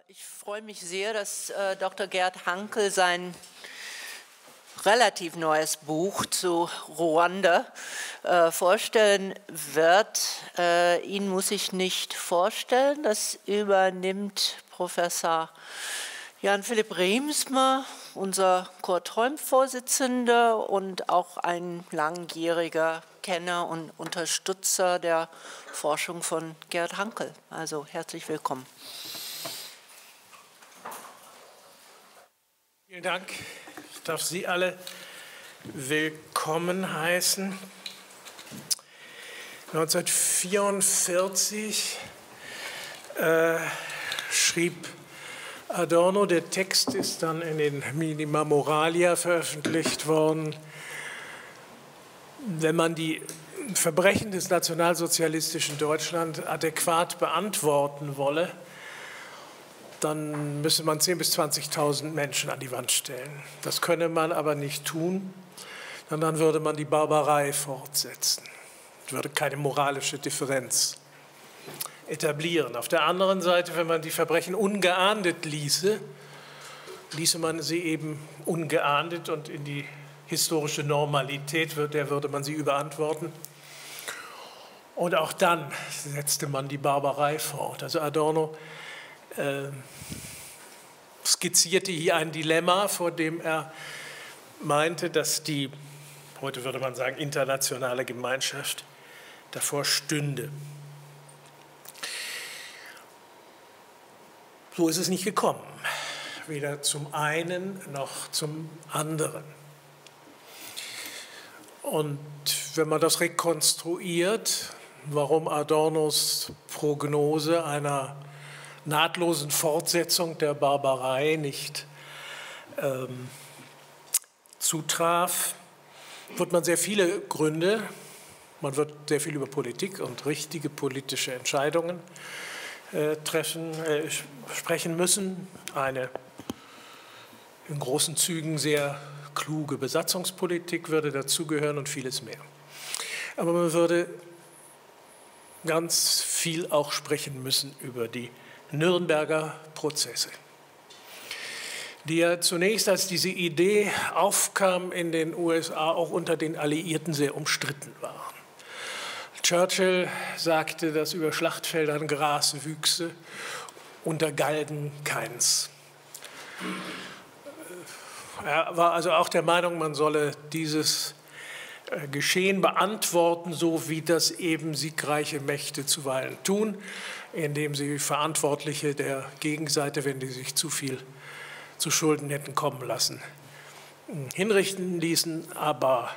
Ich freue mich sehr, dass Dr. Gerd Hankel sein relativ neues Buch zu Ruanda vorstellen wird. Ihn muss ich nicht vorstellen, das übernimmt Professor Jan-Philipp Riemsma, unser Kurt-Holm-Vorsitzender und auch ein langjähriger Kenner und Unterstützer der Forschung von Gerd Hankel. Also herzlich willkommen. Vielen Dank. Ich darf Sie alle willkommen heißen. 1944 schrieb Adorno, der Text ist dann in den Minima Moralia veröffentlicht worden. Wenn man die Verbrechen des nationalsozialistischen Deutschland adäquat beantworten wolle, dann müsse man 10.000 bis 20.000 Menschen an die Wand stellen. Das könne man aber nicht tun, denn dann würde man die Barbarei fortsetzen, würde keine moralische Differenz etablieren. Auf der anderen Seite, wenn man die Verbrechen ungeahndet ließe man sie eben ungeahndet und in die historische Normalität, der würde man sie überantworten. Und auch dann setzte man die Barbarei fort. Also Adorno skizzierte hier ein Dilemma, vor dem er meinte, dass die, heute würde man sagen, internationale Gemeinschaft davor stünde. So ist es nicht gekommen, weder zum einen noch zum anderen. Und wenn man das rekonstruiert, warum Adornos Prognose einer nahtlosen Fortsetzung der Barbarei nicht zutraf, wird man sehr viele Gründe, man wird sehr viel über Politik und richtige politische Entscheidungen sprechen müssen. Eine in großen Zügen sehr kluge Besatzungspolitik würde dazugehören und vieles mehr. Aber man würde ganz viel auch sprechen müssen über die Nürnberger Prozesse, die ja zunächst, als diese Idee aufkam in den USA, auch unter den Alliierten sehr umstritten waren. Churchill sagte, dass über Schlachtfeldern Gras wüchse, unter Galgen keins. Er war also auch der Meinung, man solle dieses Geschehen beantworten, so wie das eben siegreiche Mächte zuweilen tun, indem sie Verantwortliche der Gegenseite, wenn die sich zu viel zu Schulden hätten kommen lassen, hinrichten ließen, aber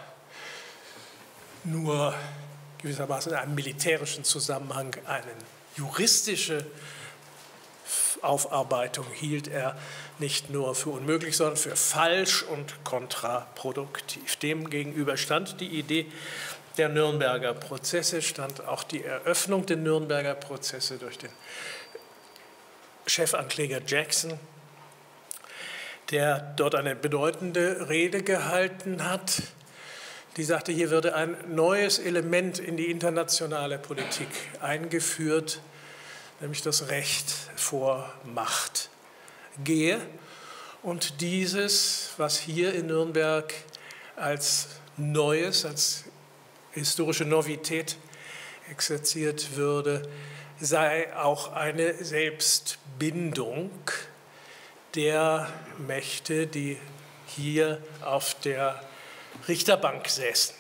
nur gewissermaßen in einem militärischen Zusammenhang. Eine juristische Aufarbeitung hielt er nicht nur für unmöglich, sondern für falsch und kontraproduktiv. Demgegenüber stand die Idee der Nürnberger Prozesse, stand auch die Eröffnung der Nürnberger Prozesse durch den Chefankläger Jackson, der dort eine bedeutende Rede gehalten hat. Die sagte, hier würde ein neues Element in die internationale Politik eingeführt, nämlich das Recht vor Macht gehe. Und dieses, was hier in Nürnberg als Neues, als historische Novität exerziert würde, sei auch eine Selbstbindung der Mächte, die hier auf der Richterbank säßen.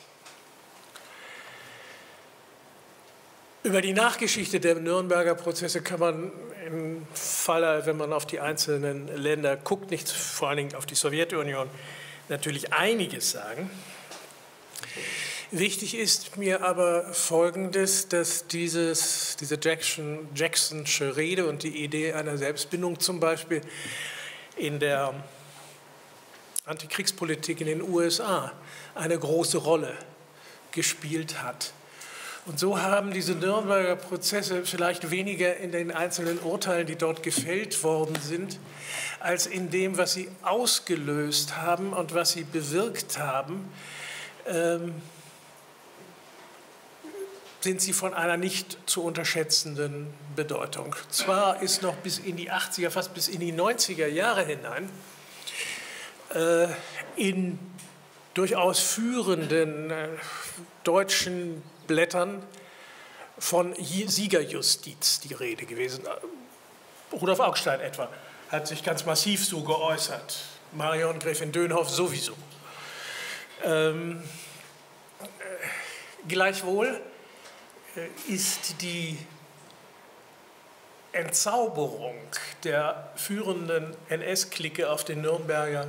Über die Nachgeschichte der Nürnberger Prozesse kann man im Falle, wenn man auf die einzelnen Länder guckt, nicht vor allen Dingen auf die Sowjetunion, natürlich einiges sagen. Wichtig ist mir aber Folgendes, dass diese Jacksonsche Rede und die Idee einer Selbstbindung zum Beispiel in der Antikriegspolitik in den USA eine große Rolle gespielt hat. Und so haben diese Nürnberger Prozesse vielleicht weniger in den einzelnen Urteilen, die dort gefällt worden sind, als in dem, was sie ausgelöst haben und was sie bewirkt haben, sind sie von einer nicht zu unterschätzenden Bedeutung. Zwar ist noch bis in die 80er, fast bis in die 90er Jahre hinein in durchaus führenden deutschen Blättern von Siegerjustiz die Rede gewesen. Rudolf Augstein etwa hat sich ganz massiv so geäußert. Marion Gräfin Dönhoff sowieso. Gleichwohl ist die Entzauberung der führenden NS-Clique auf den Nürnberger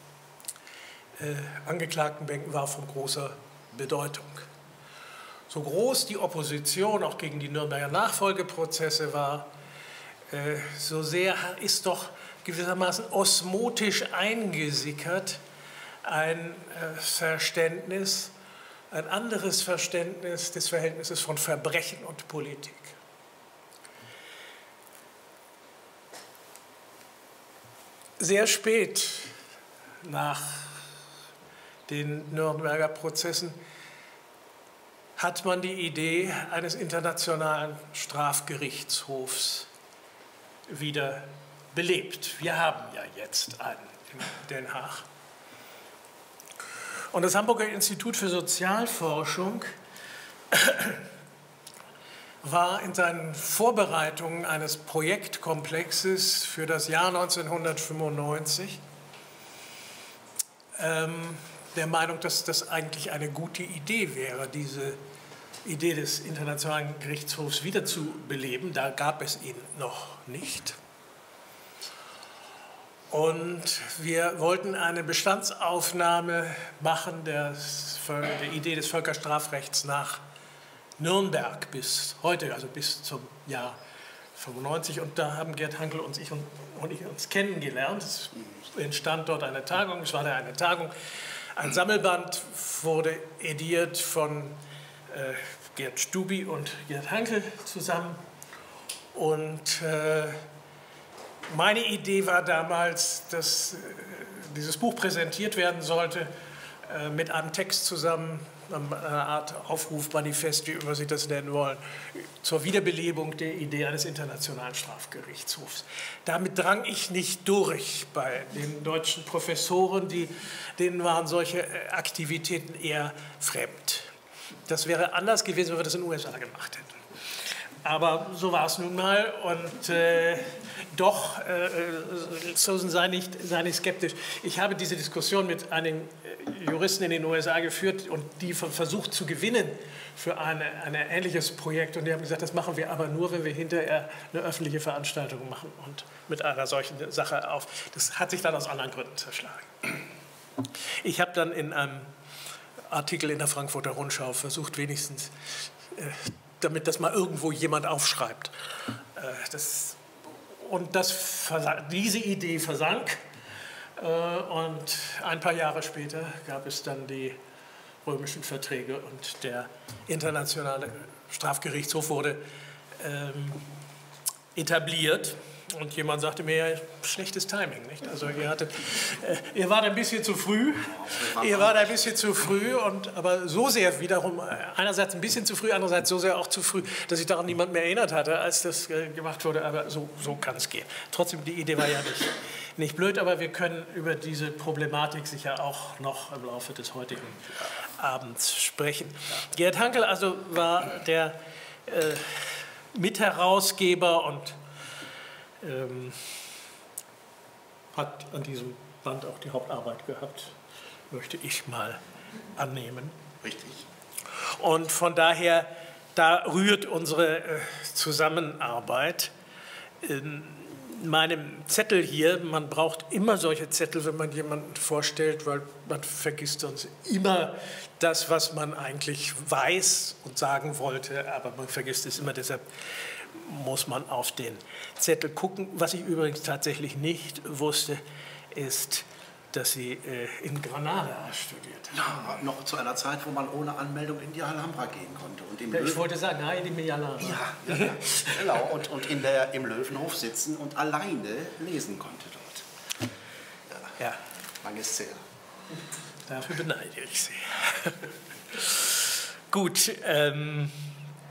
Angeklagtenbänken war von großer Bedeutung. So groß die Opposition auch gegen die Nürnberger Nachfolgeprozesse war, so sehr ist doch gewissermaßen osmotisch eingesickert ein Verständnis, ein anderes Verständnis des Verhältnisses von Verbrechen und Politik. Sehr spät nach den Nürnberger Prozessen hat man die Idee eines internationalen Strafgerichtshofs wieder belebt. Wir haben ja jetzt einen in Den Haag. Und das Hamburger Institut für Sozialforschung war in seinen Vorbereitungen eines Projektkomplexes für das Jahr 1995 der Meinung, dass das eigentlich eine gute Idee wäre, diese Idee des Internationalen Gerichtshofs wiederzubeleben. Da gab es ihn noch nicht. Und wir wollten eine Bestandsaufnahme machen der Idee des Völkerstrafrechts nach Nürnberg bis heute, also bis zum Jahr 95. Und da haben Gerd Hanckel und ich uns kennengelernt. Es entstand dort eine Tagung, es war da eine Tagung. Ein Sammelband wurde ediert von Gerd Stubi und Gerd Hanckel zusammen. Und meine Idee war damals, dass dieses Buch präsentiert werden sollte mit einem Text zusammen, einer Art Aufrufmanifest, wie immer Sie das nennen wollen, zur Wiederbelebung der Idee eines internationalen Strafgerichtshofs. Damit drang ich nicht durch bei den deutschen Professoren, denen waren solche Aktivitäten eher fremd. Das wäre anders gewesen, wenn wir das in den USA gemacht hätten. Aber so war es nun mal und doch, Susan, sei nicht skeptisch. Ich habe diese Diskussion mit einigen Juristen in den USA geführt und die versucht zu gewinnen für ein ähnliches Projekt. Und die haben gesagt, das machen wir aber nur, wenn wir hinterher eine öffentliche Veranstaltung machen und mit einer solchen Sache auf. Das hat sich dann aus anderen Gründen zerschlagen. Ich habe dann in einem Artikel in der Frankfurter Rundschau versucht, wenigstens damit das mal irgendwo jemand aufschreibt. Diese Idee versank und ein paar Jahre später gab es dann die römischen Verträge und der internationale Strafgerichtshof wurde etabliert. Und jemand sagte mir, ja, schlechtes Timing, nicht? Also ihr wart ein bisschen zu früh, aber so sehr wiederum, einerseits ein bisschen zu früh, andererseits so sehr auch zu früh, dass sich daran niemand mehr erinnert hatte, als das gemacht wurde, aber so kann es gehen. Trotzdem, die Idee war ja nicht blöd, aber wir können über diese Problematik sicher auch noch im Laufe des heutigen Abends sprechen. Gerd Hanckel also war der Mitherausgeber und hat an diesem Band auch die Hauptarbeit gehabt, möchte ich mal annehmen. Richtig. Und von daher, da rührt unsere Zusammenarbeit. In meinem Zettel hier, man braucht immer solche Zettel, wenn man jemanden vorstellt, weil man vergisst sonst immer das, was man eigentlich weiß und sagen wollte, aber man vergisst es immer, deshalb muss man auf den Zettel gucken. Was ich übrigens tatsächlich nicht wusste, ist, dass Sie in Granada studiert haben. Ja, noch zu einer Zeit, wo man ohne Anmeldung in die Alhambra gehen konnte. Und ich wollte sagen, nein, in die Alhambra. Ja, genau. Und im Löwenhof sitzen und alleine lesen konnte dort. Ja. Langes Zähl. Dafür beneide ich Sie. Gut,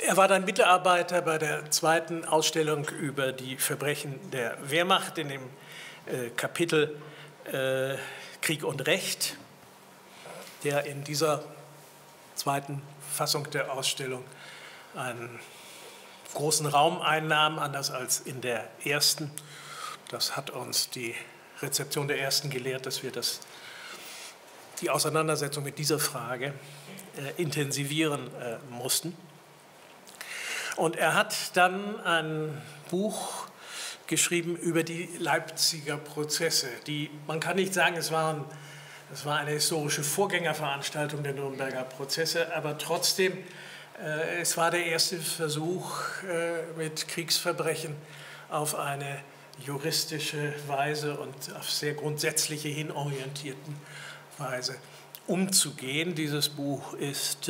Er war dann Mitarbeiter bei der zweiten Ausstellung über die Verbrechen der Wehrmacht in dem Kapitel Krieg und Recht, der in dieser zweiten Fassung der Ausstellung einen großen Raum einnahm, anders als in der ersten. Das hat uns die Rezeption der ersten gelehrt, dass wir die Auseinandersetzung mit dieser Frage intensivieren mussten. Und er hat dann ein Buch geschrieben über die Leipziger Prozesse. Man kann nicht sagen, es war eine historische Vorgängerveranstaltung der Nürnberger Prozesse, aber trotzdem, es war der erste Versuch, mit Kriegsverbrechen auf eine juristische Weise und auf sehr grundsätzliche hinorientierten Weise umzugehen. Dieses Buch ist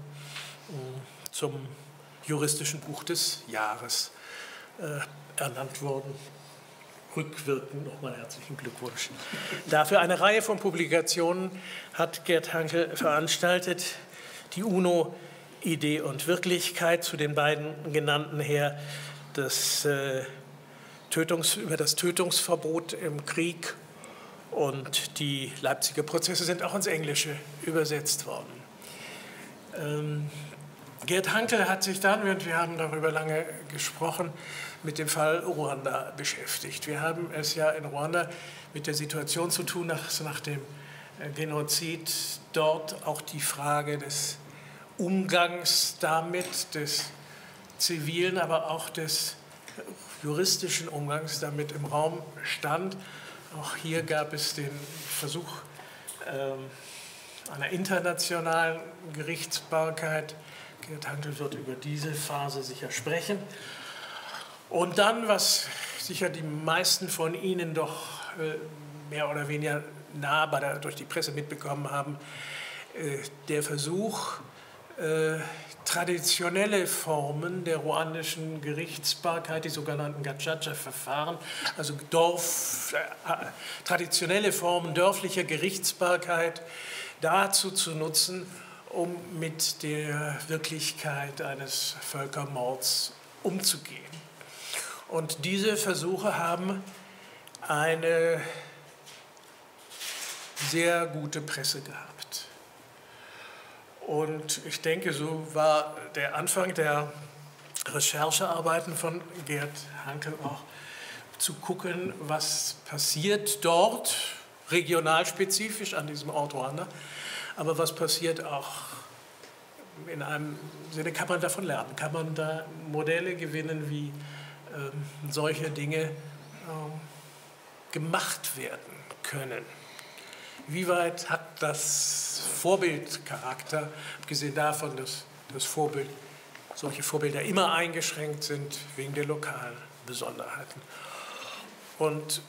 zum juristischen Buch des Jahres ernannt worden. Rückwirkend nochmal herzlichen Glückwunsch. Dafür eine Reihe von Publikationen hat Gerd Hanckel veranstaltet. Die UNO, Idee und Wirklichkeit, zu den beiden genannten her, über das Tötungsverbot im Krieg, und die Leipziger Prozesse sind auch ins Englische übersetzt worden. Gerd Hanckel hat sich dann, und wir haben darüber lange gesprochen, mit dem Fall Ruanda beschäftigt. Wir haben es ja in Ruanda mit der Situation zu tun, nach dem Genozid, dort auch die Frage des Umgangs damit, des zivilen, aber auch des juristischen Umgangs damit im Raum stand. Auch hier gab es den Versuch einer internationalen Gerichtsbarkeit. Gerd Hanckel wird über diese Phase sicher sprechen. Und dann, was sicher die meisten von Ihnen doch mehr oder weniger nah durch die Presse mitbekommen haben, der Versuch, traditionelle Formen der ruandischen Gerichtsbarkeit, die sogenannten Gacaca-Verfahren, also traditionelle Formen dörflicher Gerichtsbarkeit dazu zu nutzen, um mit der Wirklichkeit eines Völkermords umzugehen. Und diese Versuche haben eine sehr gute Presse gehabt. Und ich denke, so war der Anfang der Recherchearbeiten von Gerd Hanckel auch, zu gucken, was passiert dort, regionalspezifisch an diesem Ort Ruanda, aber was passiert auch in einem Sinne, kann man davon lernen, kann man da Modelle gewinnen, wie solche Dinge gemacht werden können. Wie weit hat das Vorbildcharakter, abgesehen davon, dass solche Vorbilder immer eingeschränkt sind wegen der lokalen Besonderheiten. Und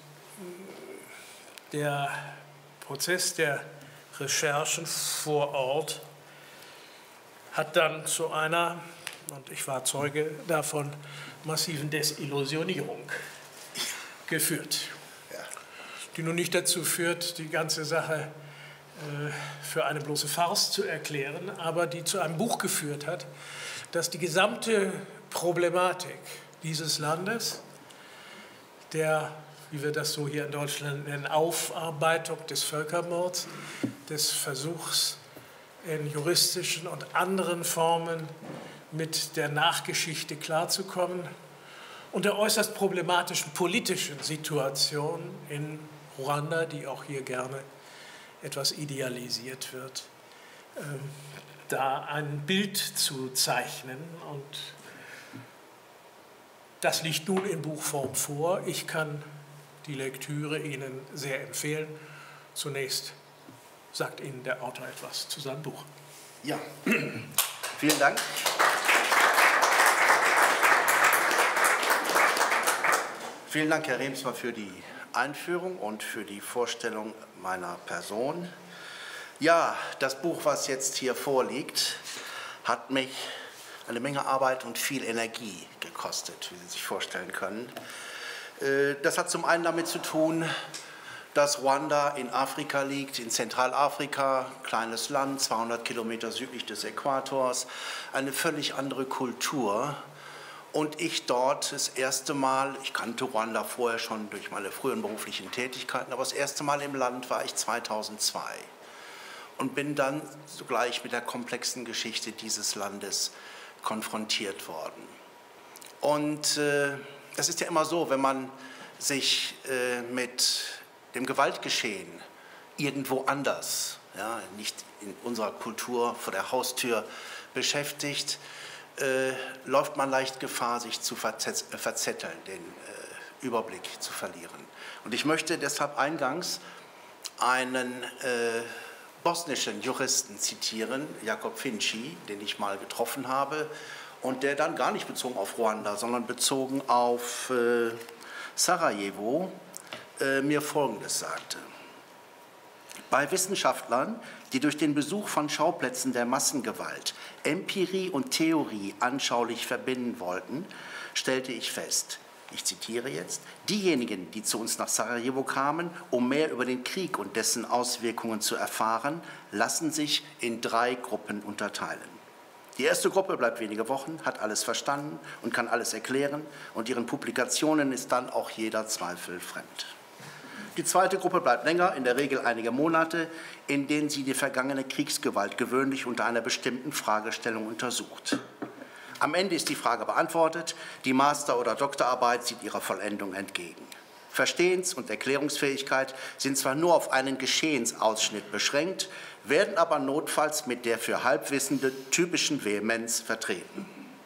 der Prozess der Recherchen vor Ort hat dann zu einer, und ich war Zeuge davon, massiven Desillusionierung geführt, die nun nicht dazu führt, die ganze Sache für eine bloße Farce zu erklären, aber die zu einem Buch geführt hat, das die gesamte Problematik dieses Landes, der, wie wir das so hier in Deutschland nennen, Aufarbeitung des Völkermords, des Versuchs in juristischen und anderen Formen mit der Nachgeschichte klarzukommen und der äußerst problematischen politischen Situation in Ruanda, die auch hier gerne etwas idealisiert wird, da ein Bild zu zeichnen. Und das liegt nun in Buchform vor. Ich kann die Lektüre Ihnen sehr empfehlen. Zunächst sagt Ihnen der Autor etwas zu seinem Buch. Ja, vielen Dank. Vielen Dank, Herr Remsmar, für die Einführung und für die Vorstellung meiner Person. Ja, das Buch, was jetzt hier vorliegt, hat mich eine Menge Arbeit und viel Energie gekostet, wie Sie sich vorstellen können. Das hat zum einen damit zu tun, dass Ruanda in Afrika liegt, in Zentralafrika, kleines Land, 200 Kilometer südlich des Äquators, eine völlig andere Kultur. Und ich dort das erste Mal, ich kannte Ruanda vorher schon durch meine früheren beruflichen Tätigkeiten, aber das erste Mal im Land war ich 2002 und bin dann sogleich mit der komplexen Geschichte dieses Landes konfrontiert worden. Und es ist ja immer so, wenn man sich mit dem Gewaltgeschehen irgendwo anders, ja, nicht in unserer Kultur vor der Haustür beschäftigt, läuft man leicht Gefahr, sich zu verzetteln, den Überblick zu verlieren. Und ich möchte deshalb eingangs einen bosnischen Juristen zitieren, Jakob Finci, den ich mal getroffen habe und der dann gar nicht bezogen auf Ruanda, sondern bezogen auf Sarajevo mir Folgendes sagte. Bei Wissenschaftlern, die durch den Besuch von Schauplätzen der Massengewalt Empirie und Theorie anschaulich verbinden wollten, stellte ich fest, ich zitiere jetzt, diejenigen, die zu uns nach Sarajevo kamen, um mehr über den Krieg und dessen Auswirkungen zu erfahren, lassen sich in 3 Gruppen unterteilen. Die erste Gruppe bleibt wenige Wochen, hat alles verstanden und kann alles erklären und ihren Publikationen ist dann auch jeder Zweifel fremd. Die zweite Gruppe bleibt länger, in der Regel einige Monate, in denen sie die vergangene Kriegsgewalt gewöhnlich unter einer bestimmten Fragestellung untersucht. Am Ende ist die Frage beantwortet, die Master- oder Doktorarbeit sieht ihrer Vollendung entgegen. Verstehens- und Erklärungsfähigkeit sind zwar nur auf einen Geschehensausschnitt beschränkt, werden aber notfalls mit der für Halbwissende typischen Vehemenz vertreten.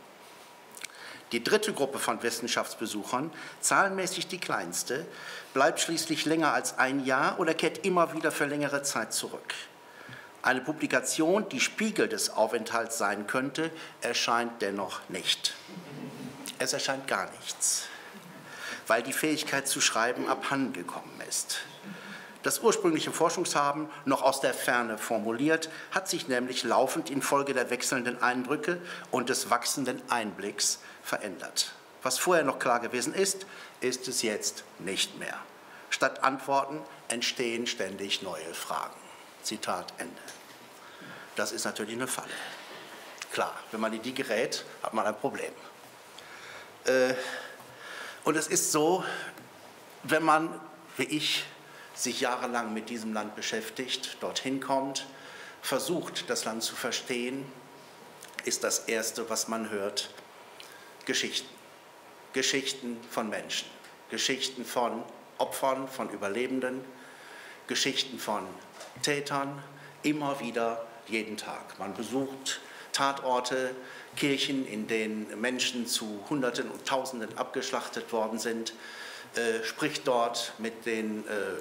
Die dritte Gruppe von Wissenschaftsbesuchern, zahlenmäßig die kleinste, bleibt schließlich länger als ein Jahr oder kehrt immer wieder für längere Zeit zurück. Eine Publikation, die Spiegel des Aufenthalts sein könnte, erscheint dennoch nicht. Es erscheint gar nichts, weil die Fähigkeit zu schreiben abhandengekommen ist. Das ursprüngliche Forschungshaben, noch aus der Ferne formuliert, hat sich nämlich laufend infolge der wechselnden Eindrücke und des wachsenden Einblicks verändert. Was vorher noch klar gewesen ist, ist es jetzt nicht mehr. Statt Antworten entstehen ständig neue Fragen. Zitat Ende. Das ist natürlich eine Falle. Klar, wenn man in die gerät, hat man ein Problem. Und es ist so, wenn man, wie ich, sich jahrelang mit diesem Land beschäftigt, dorthin kommt, versucht, das Land zu verstehen, ist das Erste, was man hört, Geschichten. Geschichten von Menschen, Geschichten von Opfern, von Überlebenden, Geschichten von Tätern, immer wieder, jeden Tag. Man besucht Tatorte, Kirchen, in denen Menschen zu Hunderten und Tausenden abgeschlachtet worden sind, spricht dort mit den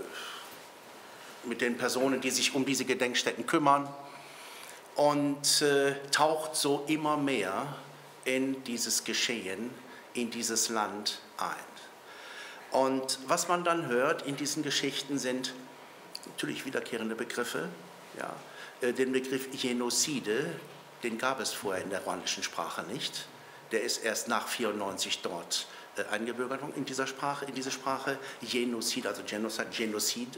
Personen, die sich um diese Gedenkstätten kümmern und taucht so immer mehr in dieses Geschehen, in dieses Land ein. Und was man dann hört in diesen Geschichten sind natürlich wiederkehrende Begriffe. Ja, den Begriff Genozide, den gab es vorher in der ruandischen Sprache nicht. Der ist erst nach 1994 dort eingebürgert worden in diese Sprache. Genozid, also Genocide, Genozid.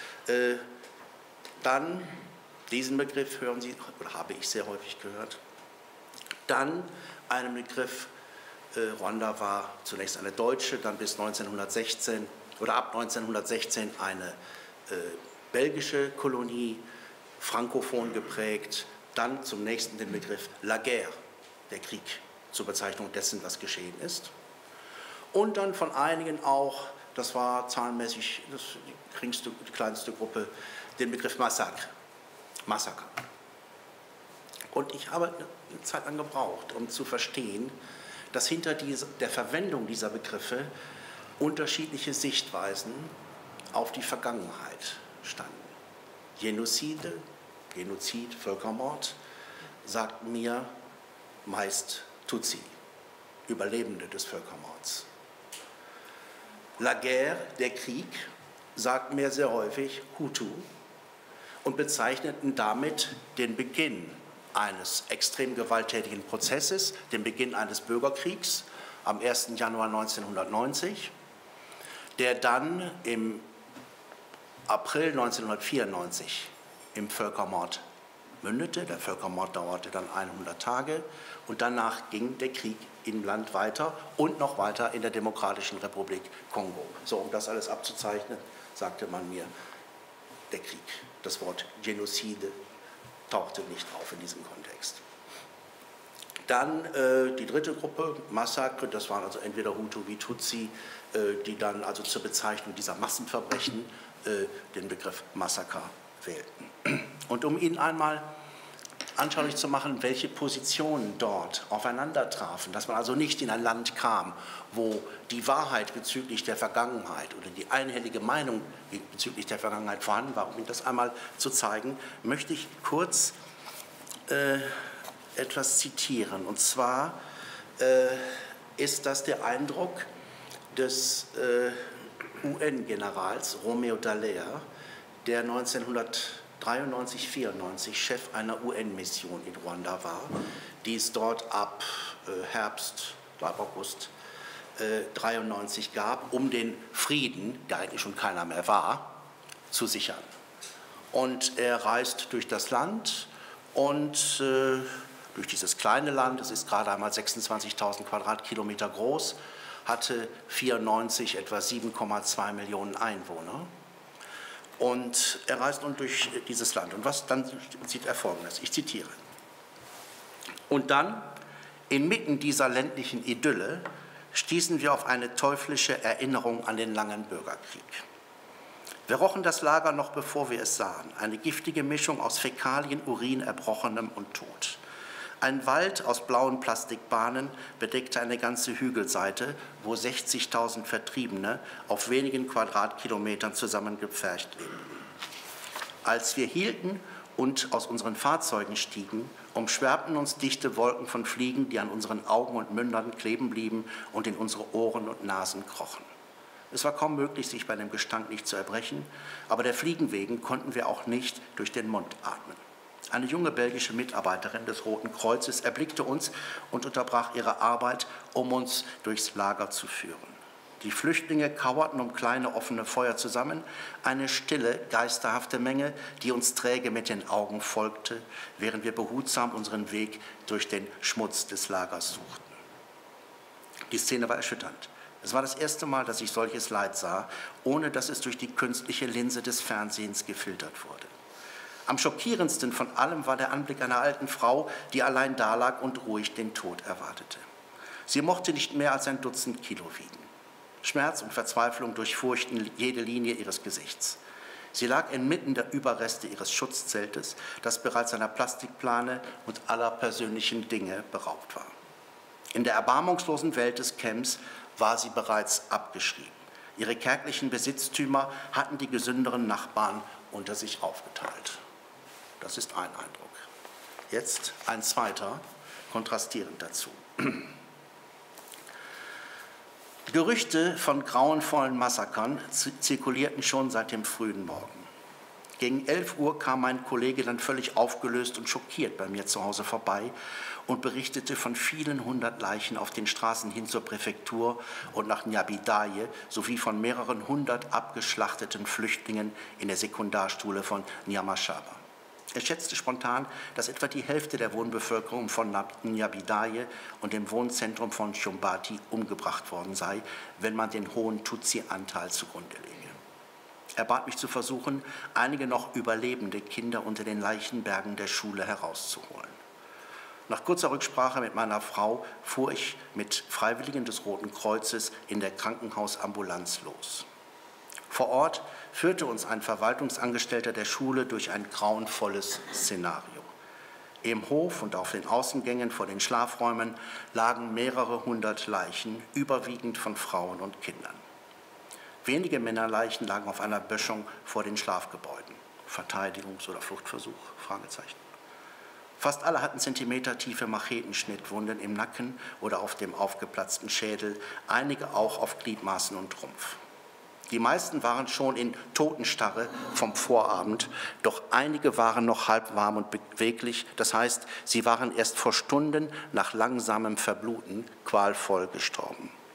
Dann, diesen Begriff hören Sie, oder habe ich sehr häufig gehört. Dann einen Begriff, Ruanda war zunächst eine deutsche, dann bis 1916 oder ab 1916 eine belgische Kolonie, frankophon geprägt. Dann zum nächsten den Begriff La Guerre, der Krieg, zur Bezeichnung dessen, was geschehen ist. Und dann von einigen auch, das war zahlenmäßig die kleinste Gruppe, den Begriff Massaker. Und ich habe eine Zeit lang gebraucht, um zu verstehen, dass hinter der Verwendung dieser Begriffe unterschiedliche Sichtweisen auf die Vergangenheit standen. Genozid, Völkermord, sagt mir meist Tutsi, Überlebende des Völkermords. La Guerre, der Krieg, sagt mir sehr häufig Hutu und bezeichneten damit den Beginn eines extrem gewalttätigen Prozesses, den Beginn eines Bürgerkriegs am 1. Januar 1990, der dann im April 1994 im Völkermord mündete. Der Völkermord dauerte dann 100 Tage und danach ging der Krieg im Land weiter und noch weiter in der Demokratischen Republik Kongo. So, um das alles abzuzeichnen, sagte man mir, der Krieg. Das Wort Genozide tauchte nicht auf in diesem Kontext. Dann die dritte Gruppe, Massakre, das waren also entweder Hutu wie Tutsi, die dann also zur Bezeichnung dieser Massenverbrechen den Begriff Massaker wählten. Und um Ihnen einmal anschaulich zu machen, welche Positionen dort aufeinander trafen, dass man also nicht in ein Land kam, wo die Wahrheit bezüglich der Vergangenheit oder die einhellige Meinung bezüglich der Vergangenheit vorhanden war, um Ihnen das einmal zu zeigen, möchte ich kurz etwas zitieren. Und zwar ist das der Eindruck des UN-Generals Romeo Dallaire, der 1993/94 Chef einer UN-Mission in Ruanda war, die es dort ab Herbst, ab August 1993 gab, um den Frieden, der eigentlich schon keiner mehr war, zu sichern. Und er reist durch das Land und durch dieses kleine Land, es ist gerade einmal 26.000 Quadratkilometer groß, hatte 1994 etwa 7,2 Millionen Einwohner. Und er reist nun durch dieses Land. Und dann sieht er Folgendes, ich zitiere. Und dann, inmitten dieser ländlichen Idylle, stießen wir auf eine teuflische Erinnerung an den langen Bürgerkrieg. Wir rochen das Lager noch, bevor wir es sahen. Eine giftige Mischung aus Fäkalien, Urin, Erbrochenem und Tod. Ein Wald aus blauen Plastikbahnen bedeckte eine ganze Hügelseite, wo 60.000 Vertriebene auf wenigen Quadratkilometern zusammengepfercht lebten. Als wir hielten und aus unseren Fahrzeugen stiegen, umschwärmten uns dichte Wolken von Fliegen, die an unseren Augen und Mündern kleben blieben und in unsere Ohren und Nasen krochen. Es war kaum möglich, sich bei dem Gestank nicht zu erbrechen, aber der Fliegen wegen konnten wir auch nicht durch den Mund atmen. Eine junge belgische Mitarbeiterin des Roten Kreuzes erblickte uns und unterbrach ihre Arbeit, um uns durchs Lager zu führen. Die Flüchtlinge kauerten um kleine offene Feuer zusammen, eine stille, geisterhafte Menge, die uns träge mit den Augen folgte, während wir behutsam unseren Weg durch den Schmutz des Lagers suchten. Die Szene war erschütternd. Es war das erste Mal, dass ich solches Leid sah, ohne dass es durch die künstliche Linse des Fernsehens gefiltert wurde. Am schockierendsten von allem war der Anblick einer alten Frau, die allein dalag und ruhig den Tod erwartete. Sie mochte nicht mehr als ein Dutzend Kilo wiegen. Schmerz und Verzweiflung durchfurchten jede Linie ihres Gesichts. Sie lag inmitten der Überreste ihres Schutzzeltes, das bereits seiner Plastikplane und aller persönlichen Dinge beraubt war. In der erbarmungslosen Welt des Camps war sie bereits abgeschrieben. Ihre kärglichen Besitztümer hatten die gesünderen Nachbarn unter sich aufgeteilt. Das ist ein Eindruck. Jetzt ein zweiter, kontrastierend dazu. Gerüchte von grauenvollen Massakern zirkulierten schon seit dem frühen Morgen. Gegen 11 Uhr kam mein Kollege dann völlig aufgelöst und schockiert bei mir zu Hause vorbei und berichtete von vielen hundert Leichen auf den Straßen hin zur Präfektur und nach Nyabidaye sowie von mehreren hundert abgeschlachteten Flüchtlingen in der Sekundarschule von Nyamashaba. Er schätzte spontan, dass etwa die Hälfte der Wohnbevölkerung von Nyabidaye und dem Wohnzentrum von Shumbati umgebracht worden sei, wenn man den hohen Tutsi-Anteil zugrunde lege. Er bat mich zu versuchen, einige noch überlebende Kinder unter den Leichenbergen der Schule herauszuholen. Nach kurzer Rücksprache mit meiner Frau fuhr ich mit Freiwilligen des Roten Kreuzes in der Krankenhausambulanz los. Vor Ort führte uns ein Verwaltungsangestellter der Schule durch ein grauenvolles Szenario. Im Hof und auf den Außengängen vor den Schlafräumen lagen mehrere hundert Leichen, überwiegend von Frauen und Kindern. Wenige Männerleichen lagen auf einer Böschung vor den Schlafgebäuden. Verteidigungs- oder Fluchtversuch? Fragezeichen. Fast alle hatten zentimetertiefe Machetenschnittwunden im Nacken oder auf dem aufgeplatzten Schädel, einige auch auf Gliedmaßen und Rumpf. Die meisten waren schon in Totenstarre vom Vorabend, doch einige waren noch halb warm und beweglich, das heißt, sie waren erst vor Stunden nach langsamem Verbluten qualvoll gestorben.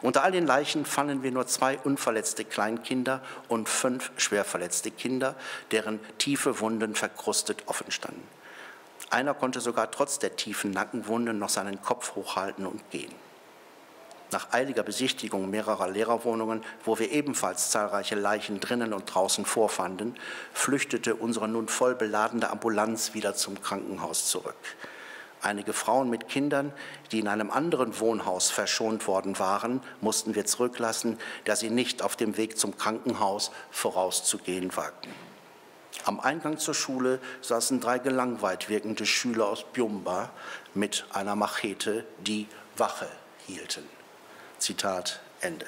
Unter all den Leichen fanden wir nur 2 unverletzte Kleinkinder und 5 schwer verletzte Kinder, deren tiefe Wunden verkrustet offen standen. Einer konnte sogar trotz der tiefen Nackenwunde noch seinen Kopf hochhalten und gehen. Nach eiliger Besichtigung mehrerer Lehrerwohnungen, wo wir ebenfalls zahlreiche Leichen drinnen und draußen vorfanden, flüchtete unsere nun voll beladene Ambulanz wieder zum Krankenhaus zurück. Einige Frauen mit Kindern, die in einem anderen Wohnhaus verschont worden waren, mussten wir zurücklassen, da sie nicht auf dem Weg zum Krankenhaus vorauszugehen wagten. Am Eingang zur Schule saßen 3 gelangweilt wirkende Schüler aus Byumba mit einer Machete, die Wache hielten. Zitat Ende.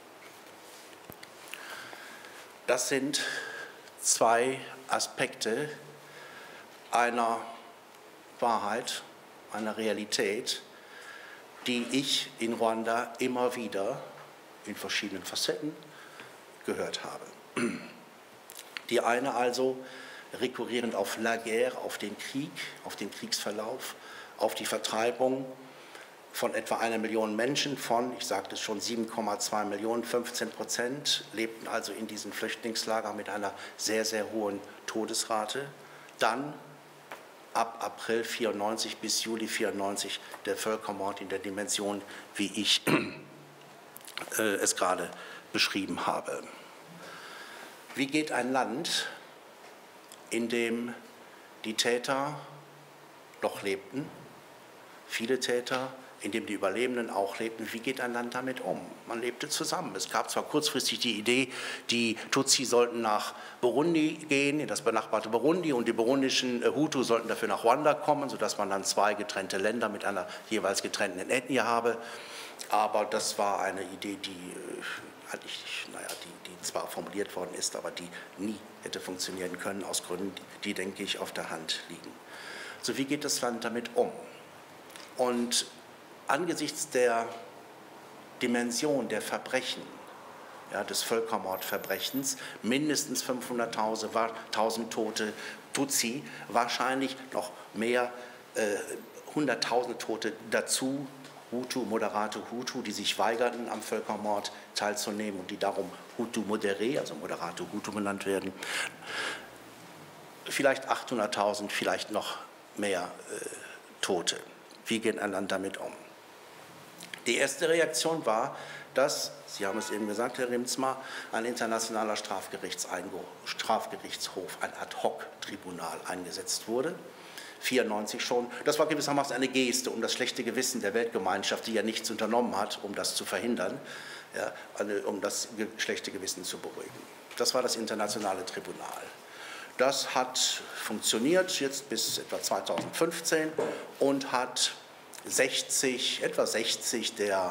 Das sind 2 Aspekte einer Wahrheit, einer Realität, die ich in Ruanda immer wieder in verschiedenen Facetten gehört habe. Die eine also rekurrierend auf la guerre, auf den Krieg, auf den Kriegsverlauf, auf die Vertreibung von etwa 1 Million Menschen von, ich sagte es schon, 7,2 Millionen, 15% lebten also in diesen Flüchtlingslagern mit einer sehr, sehr hohen Todesrate. Dann ab April 94 bis Juli 94 der Völkermord in der Dimension, wie ich es gerade beschrieben habe. Wie geht ein Land, in dem die Täter noch lebten, viele Täter, in dem die Überlebenden auch lebten, wie geht ein Land damit um? Man lebte zusammen. Es gab zwar kurzfristig die Idee, die Tutsi sollten nach Burundi gehen, in das benachbarte Burundi, und die burundischen Hutu sollten dafür nach Ruanda kommen, sodass man dann 2 getrennte Länder mit einer jeweils getrennten Ethnie habe. Aber das war eine Idee, die zwar formuliert worden ist, aber die nie hätte funktionieren können, aus Gründen, die, denke ich, auf der Hand liegen. So, wie geht das Land damit um? Und angesichts der Dimension der Verbrechen, ja, des Völkermordverbrechens, mindestens 500.000 Tote Tutsi, wahrscheinlich noch mehr, 100.000 Tote dazu, Hutu, moderate Hutu, die sich weigerten, am Völkermord teilzunehmen und die darum Hutu modéré, also moderate Hutu genannt werden. Vielleicht 800.000, vielleicht noch mehr Tote. Wie geht ein Land damit um? Die erste Reaktion war, dass, Sie haben es eben gesagt, Herr Riemsma, ein internationaler Strafgerichtshof, ein Ad-hoc-Tribunal eingesetzt wurde. 1994 schon. Das war gewissermaßen eine Geste, um das schlechte Gewissen der Weltgemeinschaft, die ja nichts unternommen hat, um das zu verhindern, ja, um das schlechte Gewissen zu beruhigen. Das war das internationale Tribunal. Das hat funktioniert jetzt bis etwa 2015 und hat etwa 60 der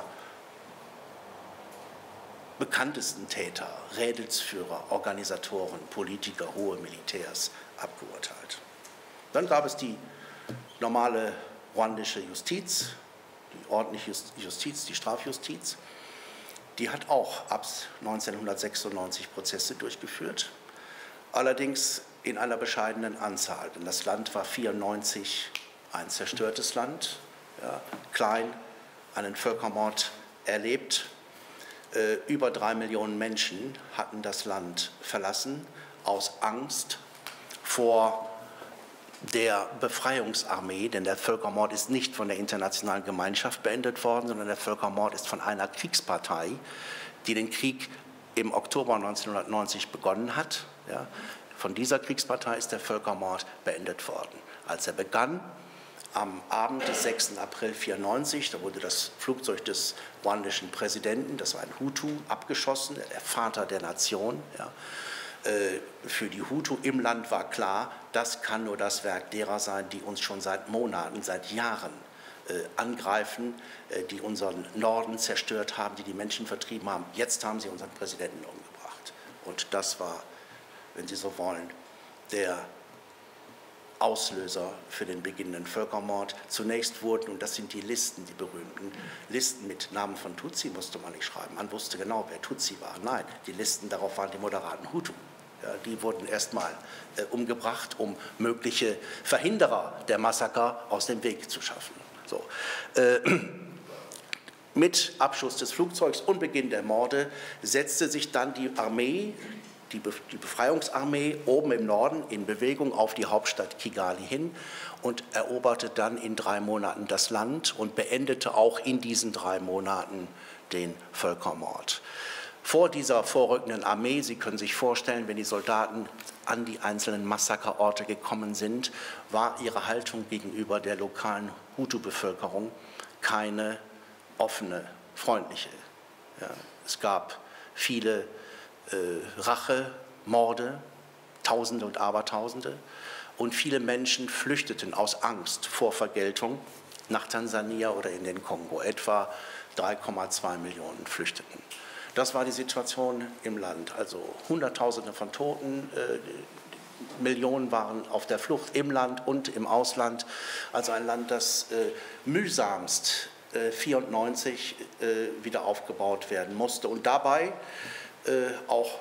bekanntesten Täter, Rädelsführer, Organisatoren, Politiker, hohe Militärs abgeurteilt. Dann gab es die normale ruandische Justiz, die ordentliche Justiz, die Strafjustiz. Die hat auch ab 1996 Prozesse durchgeführt, allerdings in einer bescheidenen Anzahl. Denn das Land war 1994 ein zerstörtes Land, ja, klein, einen Völkermord erlebt. Über 3 Millionen Menschen hatten das Land verlassen aus Angst vor der Befreiungsarmee, denn der Völkermord ist nicht von der internationalen Gemeinschaft beendet worden, sondern der Völkermord ist von einer Kriegspartei, die den Krieg im Oktober 1990 begonnen hat. Ja, von dieser Kriegspartei ist der Völkermord beendet worden. Als er begann, am Abend des 6. April 1994, da wurde das Flugzeug des ruandischen Präsidenten, das war ein Hutu, abgeschossen, der Vater der Nation. Ja. Für die Hutu im Land war klar, das kann nur das Werk derer sein, die uns schon seit Monaten, seit Jahren angreifen, die unseren Norden zerstört haben, die die Menschen vertrieben haben. Jetzt haben sie unseren Präsidenten umgebracht. Und das war, wenn Sie so wollen, der Auslöser für den beginnenden Völkermord. Zunächst wurden, und das sind die Listen, die berühmten Listen mit Namen von Tutsi, musste man nicht schreiben. Man wusste genau, wer Tutsi war. Nein, die Listen, darauf waren die moderaten Hutu. Ja, die wurden erstmal umgebracht, um mögliche Verhinderer der Massaker aus dem Weg zu schaffen. So. Mit Abschuss des Flugzeugs und Beginn der Morde setzte sich dann die Armee, die Befreiungsarmee oben im Norden in Bewegung auf die Hauptstadt Kigali hin und eroberte dann in 3 Monaten das Land und beendete auch in diesen 3 Monaten den Völkermord. Vor dieser vorrückenden Armee, Sie können sich vorstellen, wenn die Soldaten an die einzelnen Massakerorte gekommen sind, war ihre Haltung gegenüber der lokalen Hutu-Bevölkerung keine offene, freundliche. Ja, es gab viele Rachemorde, Tausende und Abertausende, und viele Menschen flüchteten aus Angst vor Vergeltung nach Tansania oder in den Kongo. Etwa 3,2 Millionen flüchteten. Das war die Situation im Land. Also Hunderttausende von Toten, Millionen waren auf der Flucht im Land und im Ausland. Also ein Land, das mühsamst 1994 wieder aufgebaut werden musste. Und dabei auch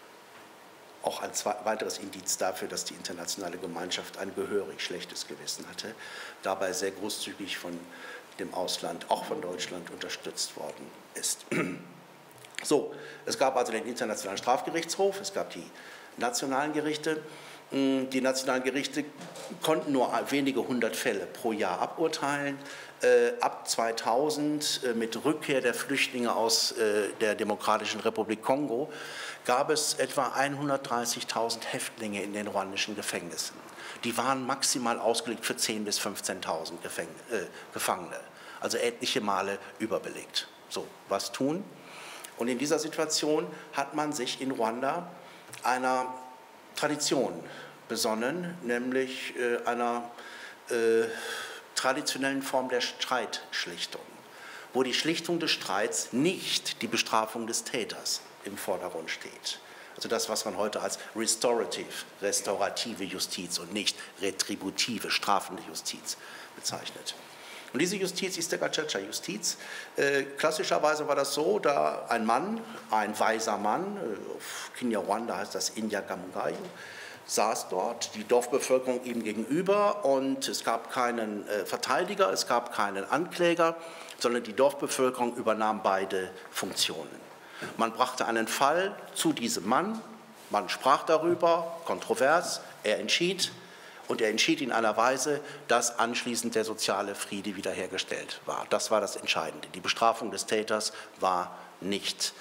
ein weiteres Indiz dafür, dass die internationale Gemeinschaft ein gehörig schlechtes Gewissen hatte, dabei sehr großzügig von dem Ausland, auch von Deutschland, unterstützt worden ist. So, es gab also den Internationalen Strafgerichtshof, es gab die nationalen Gerichte. Die nationalen Gerichte konnten nur wenige 100 Fälle pro Jahr aburteilen. Ab 2000, mit Rückkehr der Flüchtlinge aus der Demokratischen Republik Kongo, gab es etwa 130.000 Häftlinge in den ruandischen Gefängnissen. Die waren maximal ausgelegt für 10.000 bis 15.000 Gefangene, also etliche Male überbelegt. So, was tun? Und in dieser Situation hat man sich in Ruanda einer Tradition besonnen, nämlich einer traditionellen Form der Streitschlichtung, wo die Schlichtung des Streits nicht die Bestrafung des Täters im Vordergrund steht. Also das, was man heute als restaurative Justiz und nicht retributive, strafende Justiz bezeichnet. Und diese Justiz ist der Gacaca-Justiz. Klassischerweise war das so, da ein Mann, ein weiser Mann, auf Kinyarwanda heißt das Inyagamugay, saß dort, die Dorfbevölkerung ihm gegenüber, und es gab keinen Verteidiger, es gab keinen Ankläger, sondern die Dorfbevölkerung übernahm beide Funktionen. Man brachte einen Fall zu diesem Mann, man sprach darüber, kontrovers, er entschied, und er entschied in einer Weise, dass anschließend der soziale Friede wiederhergestellt war. Das war das Entscheidende. Die Bestrafung des Täters war nicht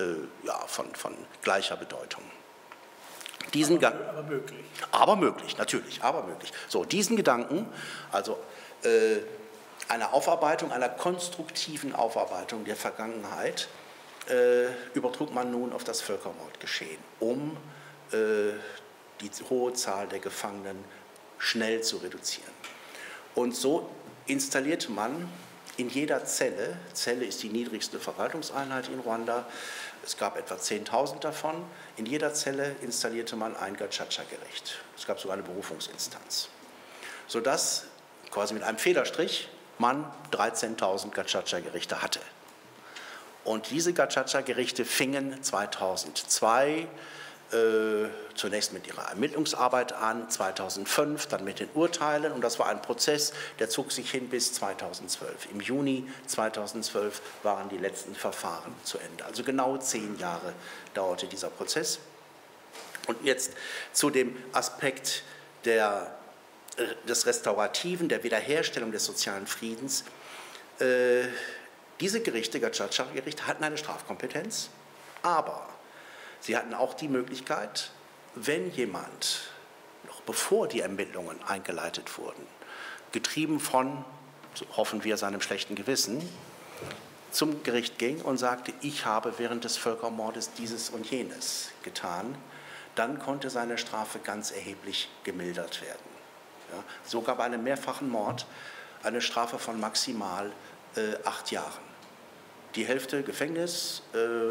von gleicher Bedeutung. Aber möglich, natürlich, aber möglich. So, diesen Gedanken, also einer Aufarbeitung, einer konstruktiven Aufarbeitung der Vergangenheit, übertrug man nun auf das Völkermordgeschehen, um die hohe Zahl der Gefangenen schnell zu reduzieren. Und so installierte man in jeder Zelle ist die niedrigste Verwaltungseinheit in Ruanda, es gab etwa 10.000 davon, in jeder Zelle installierte man ein Gacaca-Gericht. Es gab sogar eine Berufungsinstanz, sodass quasi mit einem Federstrich man 13.000 Gacaca-Gerichte hatte. Und diese Gacaca-Gerichte fingen 2002 zunächst mit ihrer Ermittlungsarbeit an, 2005 dann mit den Urteilen, und das war ein Prozess, der zog sich hin bis 2012. Im Juni 2012 waren die letzten Verfahren zu Ende. Also genau 10 Jahre dauerte dieser Prozess. Und jetzt zu dem Aspekt des Restaurativen, der Wiederherstellung des sozialen Friedens. Diese Gerichte, Gacaca-Gerichte, hatten eine Strafkompetenz, aber sie hatten auch die Möglichkeit, wenn jemand, noch bevor die Ermittlungen eingeleitet wurden, getrieben von, so hoffen wir, seinem schlechten Gewissen, zum Gericht ging und sagte, ich habe während des Völkermordes dieses und jenes getan, dann konnte seine Strafe ganz erheblich gemildert werden. Ja, so gab einem mehrfachen Mord eine Strafe von maximal 8 Jahren. Die Hälfte Gefängnis,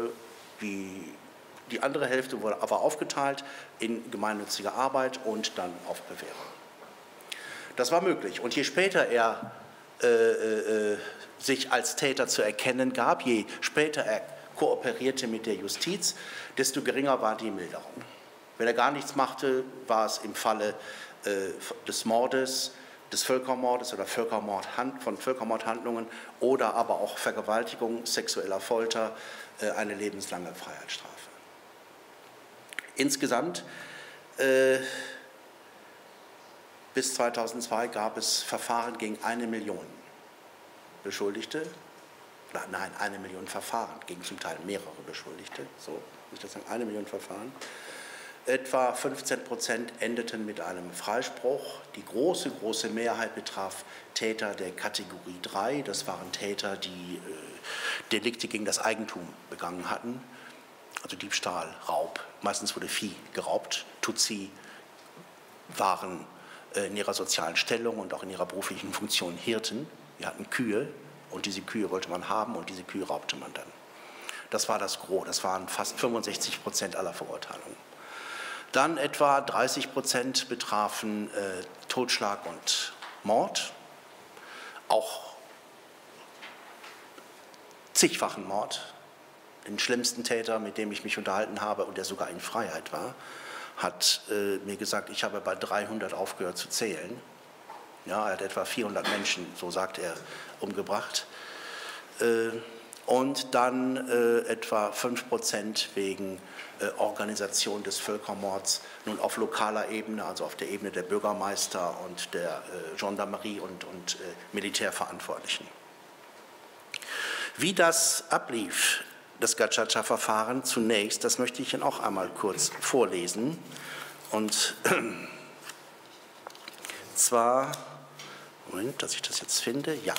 die andere Hälfte wurde aber aufgeteilt in gemeinnützige Arbeit und dann auf Bewährung. Das war möglich. Und je später er sich als Täter zu erkennen gab, je später er kooperierte mit der Justiz, desto geringer war die Milderung. Wenn er gar nichts machte, war es im Falle des Mordes des Völkermordes oder von Völkermordhandlungen oder aber auch Vergewaltigung, sexueller Folter, eine lebenslange Freiheitsstrafe. Insgesamt bis 2002 gab es Verfahren gegen 1 Million Beschuldigte. Nein, 1 Million Verfahren gegen zum Teil mehrere Beschuldigte. So muss ich das sagen, 1 Million Verfahren. Etwa 15% endeten mit einem Freispruch. Die große Mehrheit betraf Täter der Kategorie 3. Das waren Täter, die Delikte gegen das Eigentum begangen hatten. Also Diebstahl, Raub. Meistens wurde Vieh geraubt. Tutsi waren in ihrer sozialen Stellung und auch in ihrer beruflichen Funktion Hirten. Wir hatten Kühe und diese Kühe wollte man haben und diese Kühe raubte man dann. Das war das Gros, das waren fast 65% aller Verurteilungen. Dann etwa 30% betrafen Totschlag und Mord, auch zigfachen Mord. Den schlimmsten Täter, mit dem ich mich unterhalten habe und der sogar in Freiheit war, hat mir gesagt, ich habe bei 300 aufgehört zu zählen. Ja, er hat etwa 400 Menschen, so sagt er, umgebracht. Und dann etwa 5% wegen Organisation des Völkermords, nun auf lokaler Ebene, also auf der Ebene der Bürgermeister und der Gendarmerie und Militärverantwortlichen. Wie das ablief, das Gacaca-Verfahren zunächst, das möchte ich Ihnen auch einmal kurz vorlesen. Und zwar, Moment, dass ich das jetzt finde, ja.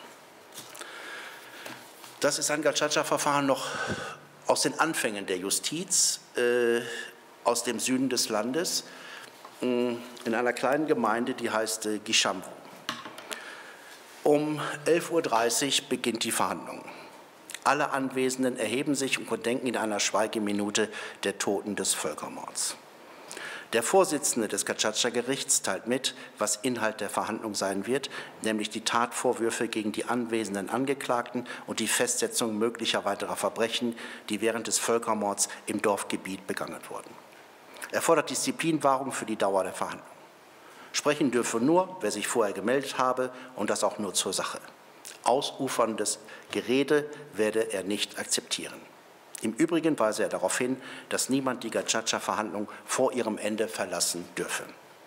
Das ist ein Gacaca-Verfahren noch aus den Anfängen der Justiz, aus dem Süden des Landes, in einer kleinen Gemeinde, die heißt Gishamvu. Um 11:30 Uhr beginnt die Verhandlung. Alle Anwesenden erheben sich und gedenken in einer Schweigeminute der Toten des Völkermords. Der Vorsitzende des Gacaca-Gerichts teilt mit, was Inhalt der Verhandlung sein wird, nämlich die Tatvorwürfe gegen die anwesenden Angeklagten und die Festsetzung möglicher weiterer Verbrechen, die während des Völkermords im Dorfgebiet begangen wurden. Er fordert Disziplinwahrung für die Dauer der Verhandlung. Sprechen dürfe nur, wer sich vorher gemeldet habe, und das auch nur zur Sache. Ausuferndes Gerede werde er nicht akzeptieren. Im Übrigen weise er darauf hin, dass niemand die Gacaca-Verhandlung vor ihrem Ende verlassen dürfe.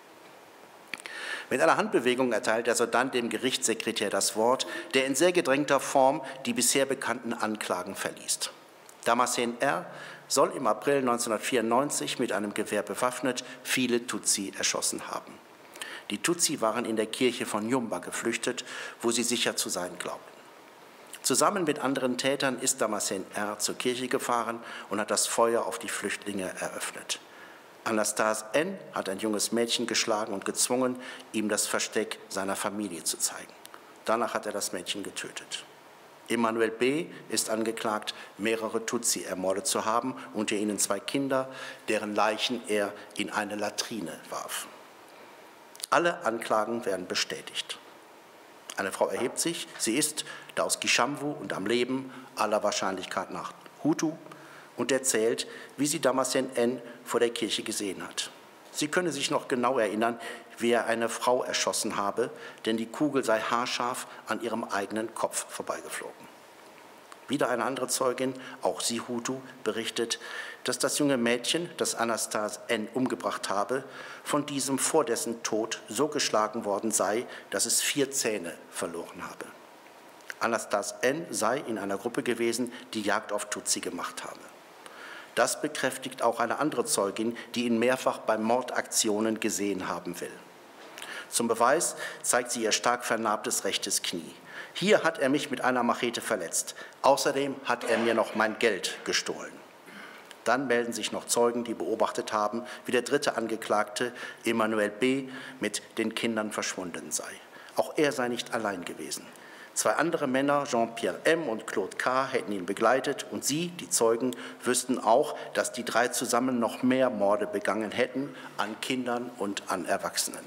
Mit einer Handbewegung erteilt er sodann dem Gerichtssekretär das Wort, der in sehr gedrängter Form die bisher bekannten Anklagen verliest. Damascene R. soll im April 1994 mit einem Gewehr bewaffnet viele Tutsi erschossen haben. Die Tutsi waren in der Kirche von Nyumba geflüchtet, wo sie sicher zu sein glaubten. Zusammen mit anderen Tätern ist Damascene R. zur Kirche gefahren und hat das Feuer auf die Flüchtlinge eröffnet. Anastase N. hat ein junges Mädchen geschlagen und gezwungen, ihm das Versteck seiner Familie zu zeigen. Danach hat er das Mädchen getötet. Emmanuel B. ist angeklagt, mehrere Tutsi ermordet zu haben, unter ihnen 2 Kinder, deren Leichen er in eine Latrine warf. Alle Anklagen werden bestätigt. Eine Frau erhebt sich, sie ist, da aus Gishamvu und am Leben, aller Wahrscheinlichkeit nach Hutu, und erzählt, wie sie Damascene N. vor der Kirche gesehen hat. Sie könne sich noch genau erinnern, wie er eine Frau erschossen habe, denn die Kugel sei haarscharf an ihrem eigenen Kopf vorbeigeflogen. Wieder eine andere Zeugin, auch sie Hutu, berichtet, dass das junge Mädchen, das Anastase N. umgebracht habe, von diesem vor dessen Tod so geschlagen worden sei, dass es 4 Zähne verloren habe. Anastase N. sei in einer Gruppe gewesen, die Jagd auf Tutsi gemacht habe. Das bekräftigt auch eine andere Zeugin, die ihn mehrfach bei Mordaktionen gesehen haben will. Zum Beweis zeigt sie ihr stark vernarbtes rechtes Knie. Hier hat er mich mit einer Machete verletzt. Außerdem hat er mir noch mein Geld gestohlen. Dann melden sich noch Zeugen, die beobachtet haben, wie der dritte Angeklagte, Emmanuel B., mit den Kindern verschwunden sei. Auch er sei nicht allein gewesen. 2 andere Männer, Jean-Pierre M. und Claude K., hätten ihn begleitet und sie, die Zeugen, wüssten auch, dass die 3 zusammen noch mehr Morde begangen hätten an Kindern und an Erwachsenen.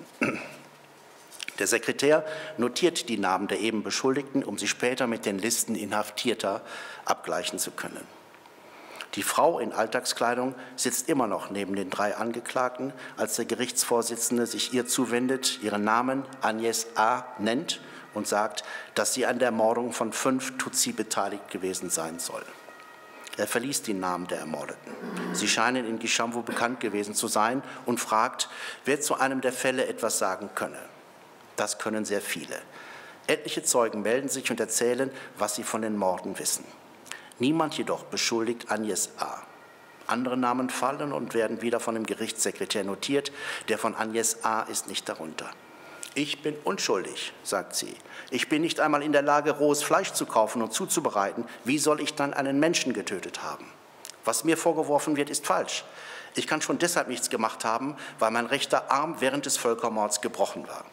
Der Sekretär notiert die Namen der eben Beschuldigten, um sie später mit den Listen Inhaftierter abgleichen zu können. Die Frau in Alltagskleidung sitzt immer noch neben den 3 Angeklagten, als der Gerichtsvorsitzende sich ihr zuwendet, ihren Namen Agnes A. nennt und sagt, dass sie an der Ermordung von 5 Tutsi beteiligt gewesen sein soll. Er verliest die Namen der Ermordeten. Sie scheinen in Gishamvu bekannt gewesen zu sein und fragt, wer zu einem der Fälle etwas sagen könne. Das können sehr viele. Etliche Zeugen melden sich und erzählen, was sie von den Morden wissen. Niemand jedoch beschuldigt Agnes A. Andere Namen fallen und werden wieder von dem Gerichtssekretär notiert. Der von Agnes A. ist nicht darunter. Ich bin unschuldig, sagt sie. Ich bin nicht einmal in der Lage, rohes Fleisch zu kaufen und zuzubereiten. Wie soll ich dann einen Menschen getötet haben? Was mir vorgeworfen wird, ist falsch. Ich kann schon deshalb nichts gemacht haben, weil mein rechter Arm während des Völkermords gebrochen war.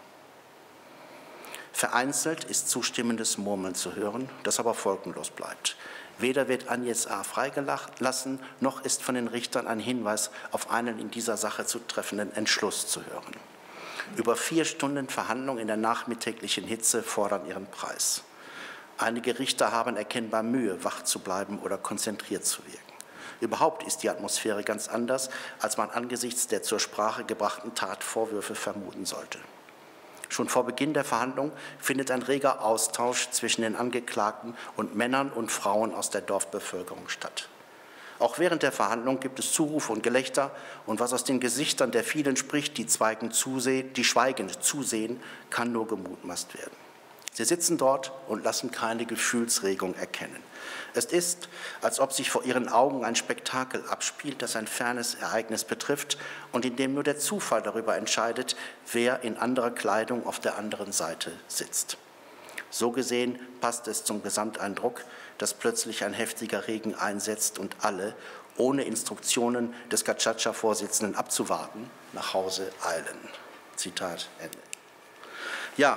Vereinzelt ist zustimmendes Murmeln zu hören, das aber folgenlos bleibt. Weder wird Agnes A. freigelassen, noch ist von den Richtern ein Hinweis auf einen in dieser Sache zu treffenden Entschluss zu hören. Über 4 Stunden Verhandlung in der nachmittäglichen Hitze fordern ihren Preis. Einige Richter haben erkennbar Mühe, wach zu bleiben oder konzentriert zu wirken. Überhaupt ist die Atmosphäre ganz anders, als man angesichts der zur Sprache gebrachten Tatvorwürfe vermuten sollte. Schon vor Beginn der Verhandlung findet ein reger Austausch zwischen den Angeklagten und Männern und Frauen aus der Dorfbevölkerung statt. Auch während der Verhandlung gibt es Zurufe und Gelächter, und was aus den Gesichtern der vielen spricht, die schweigend zusehen, kann nur gemutmaßt werden. Sie sitzen dort und lassen keine Gefühlsregung erkennen. Es ist, als ob sich vor ihren Augen ein Spektakel abspielt, das ein fernes Ereignis betrifft und in dem nur der Zufall darüber entscheidet, wer in anderer Kleidung auf der anderen Seite sitzt. So gesehen passt es zum Gesamteindruck, dass plötzlich ein heftiger Regen einsetzt und alle, ohne Instruktionen des Gacaca-Vorsitzenden abzuwarten, nach Hause eilen. Zitat Ende. Ja,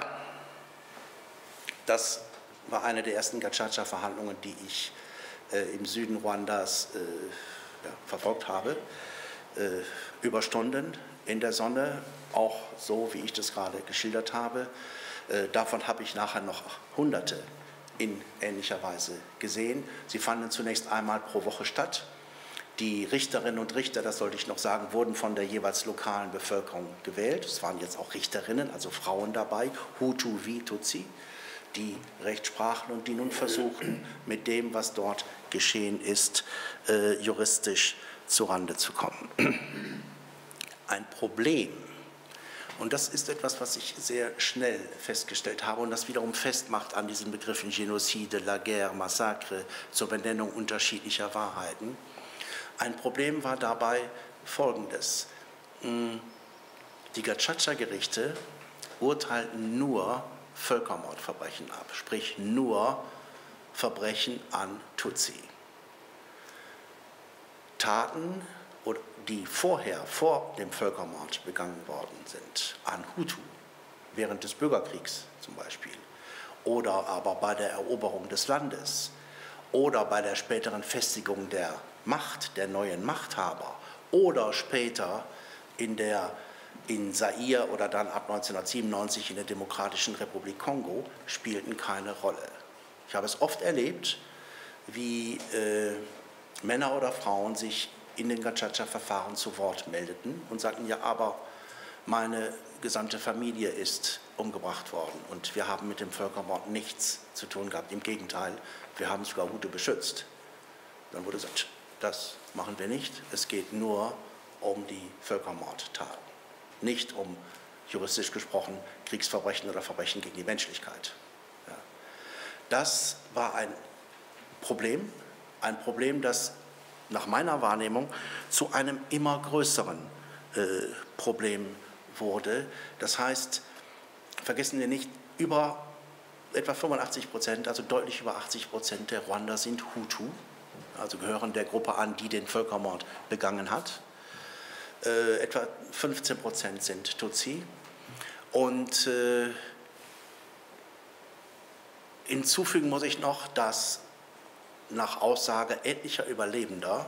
das war eine der ersten Gacaca-Verhandlungen, die ich im Süden Ruandas verfolgt habe. Über Stunden in der Sonne, auch so, wie ich das gerade geschildert habe. Davon habe ich nachher noch Hunderte in ähnlicher Weise gesehen. Sie fanden zunächst einmal pro Woche statt. Die Richterinnen und Richter, das sollte ich noch sagen, wurden von der jeweils lokalen Bevölkerung gewählt. Es waren jetzt auch Richterinnen, also Frauen dabei, Hutu wie Tutsi, die Recht sprachen und die nun versuchten, mit dem, was dort geschehen ist, juristisch zurande zu kommen. Ein Problem, und das ist etwas, was ich sehr schnell festgestellt habe und das wiederum festmacht an diesen Begriffen Genozide, la guerre, Massacre zur Benennung unterschiedlicher Wahrheiten. Ein Problem war dabei Folgendes. Die Gacaca-Gerichte urteilten nur Völkermordverbrechen ab, sprich nur Verbrechen an Tutsi. Taten, die vor dem Völkermord begangen worden sind, an Hutu, während des Bürgerkriegs zum Beispiel, oder aber bei der Eroberung des Landes, oder bei der späteren Festigung der Macht, der neuen Machthaber, oder später in Zaire oder dann ab 1997 in der Demokratischen Republik Kongo, spielten keine Rolle. Ich habe es oft erlebt, wie Männer oder Frauen sich in den Gacaca-Verfahren zu Wort meldeten und sagten, ja, aber meine gesamte Familie ist umgebracht worden und wir haben mit dem Völkermord nichts zu tun gehabt. Im Gegenteil, wir haben sogar Hutu beschützt. Dann wurde gesagt, das machen wir nicht. Es geht nur um die Völkermordtaten, nicht um, juristisch gesprochen, Kriegsverbrechen oder Verbrechen gegen die Menschlichkeit. Ja. Das war ein Problem, das nach meiner Wahrnehmung zu einem immer größeren Problem wurde. Das heißt, vergessen wir nicht, etwa 85%, also deutlich über 80% der Ruander sind Hutu, also gehören der Gruppe an, die den Völkermord begangen hat. Etwa 15% sind Tutsi. Und hinzufügen muss ich noch, dass nach Aussage etlicher Überlebender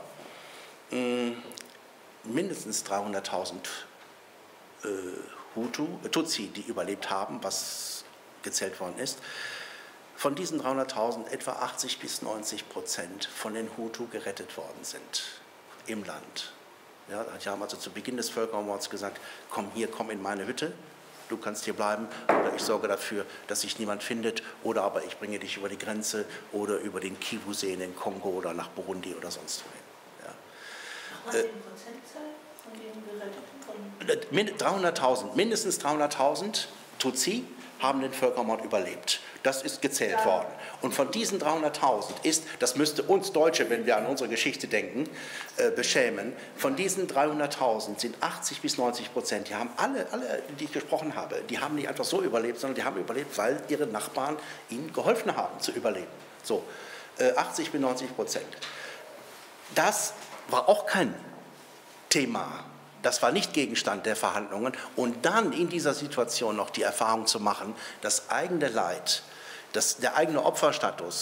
mindestens 300.000 Tutsi, die überlebt haben, was gezählt worden ist, von diesen 300.000 etwa 80 bis 90% von den Hutu gerettet worden sind im Land. Ja, die haben also zu Beginn des Völkermords gesagt, komm hier, komm in meine Hütte, du kannst hier bleiben oder ich sorge dafür, dass sich niemand findet oder aber ich bringe dich über die Grenze oder über den Kivu-See in den Kongo oder nach Burundi oder sonst wohin. Ja. Was ist die Prozentzahl von den Geretteten? 300.000, mindestens 300.000 Tutsi haben den Völkermord überlebt. Das ist gezählt worden. Und von diesen 300.000 ist, das müsste uns Deutsche, wenn wir an unsere Geschichte denken, beschämen, von diesen 300.000 sind 80 bis 90%, die haben alle, die ich gesprochen habe, die haben nicht einfach so überlebt, sondern die haben überlebt, weil ihre Nachbarn ihnen geholfen haben zu überleben. So, 80 bis 90%. Das war auch kein Thema. Das war nicht Gegenstand der Verhandlungen. Und dann in dieser Situation noch die Erfahrung zu machen, das eigene Leid, der eigene Opferstatus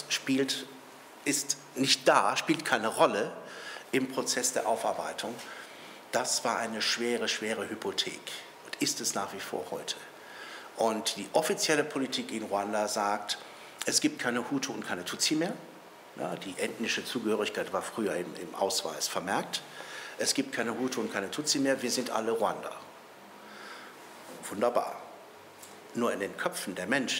ist nicht da, spielt keine Rolle im Prozess der Aufarbeitung. Das war eine schwere, schwere Hypothek und ist es nach wie vor heute. Und die offizielle Politik in Ruanda sagt, es gibt keine Hutu und keine Tutsi mehr. Ja, die ethnische Zugehörigkeit war früher im Ausweis vermerkt. Es gibt keine Hutu und keine Tutsi mehr, wir sind alle Ruanda. Wunderbar. Nur in den Köpfen der Menschen.